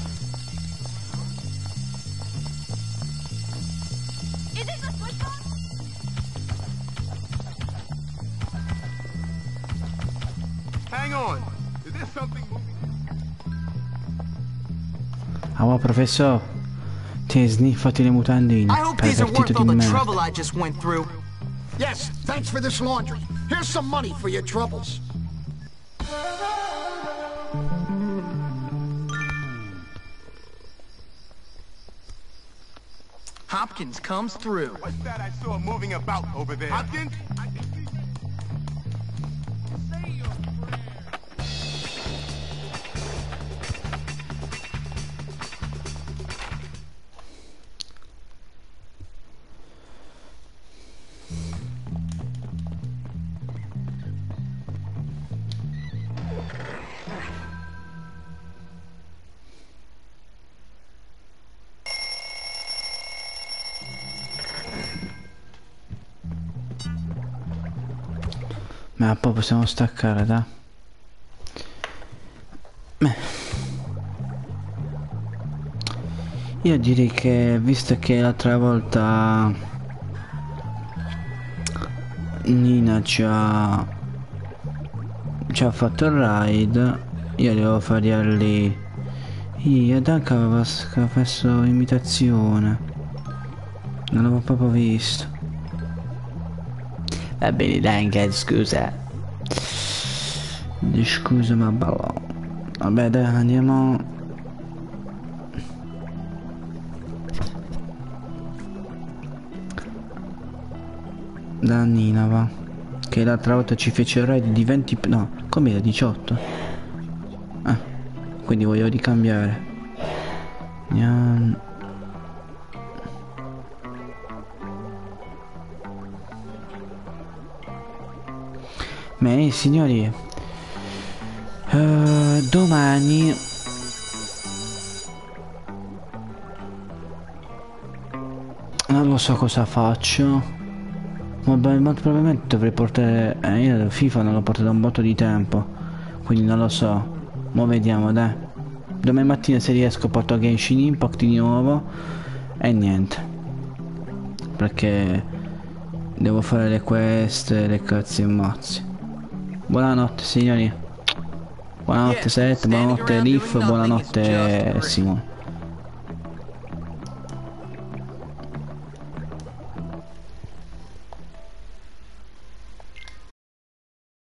[SPEAKER 7] Hang on. Is there something moving?
[SPEAKER 8] Ah, professor, ti sniffati le mutandine.
[SPEAKER 3] I hope these are worth
[SPEAKER 8] Pervertito
[SPEAKER 3] all
[SPEAKER 8] di
[SPEAKER 3] the
[SPEAKER 8] merda.
[SPEAKER 3] trouble I just went through.
[SPEAKER 12] Yes, thanks for this laundry. Here's some money for your troubles.
[SPEAKER 3] Hopkins comes through.
[SPEAKER 7] What's that I saw moving about over there? Hopkins?
[SPEAKER 8] Ma poi possiamo staccare, dai. Beh. Io direi che, visto che l'altra volta Nina ci ha ci ha fatto il raid, io devo fare lì. Io Dank aveva fatto imitazione, non l'avevo proprio visto. Va bene, dai, scusa. Scusa, ma bello. Vabbè, dai, andiamo. Da Nina, va. Che l'altra volta ci fece il raid di venti... No, com'era? diciotto? Ah, quindi voglio ricambiare. Andiamo... Bene signori, uh, domani non lo so cosa faccio, ma molto probabilmente dovrei portare, eh, io FIFA non l'ho portato da un botto di tempo, quindi non lo so, ma vediamo, dai. Domani mattina se riesco porto Genshin Impact di nuovo e niente, perché devo fare le quest, le cazzi e mazzi. Buonanotte signori. Buonanotte Seth, buonanotte Leaf, buonanotte Simone.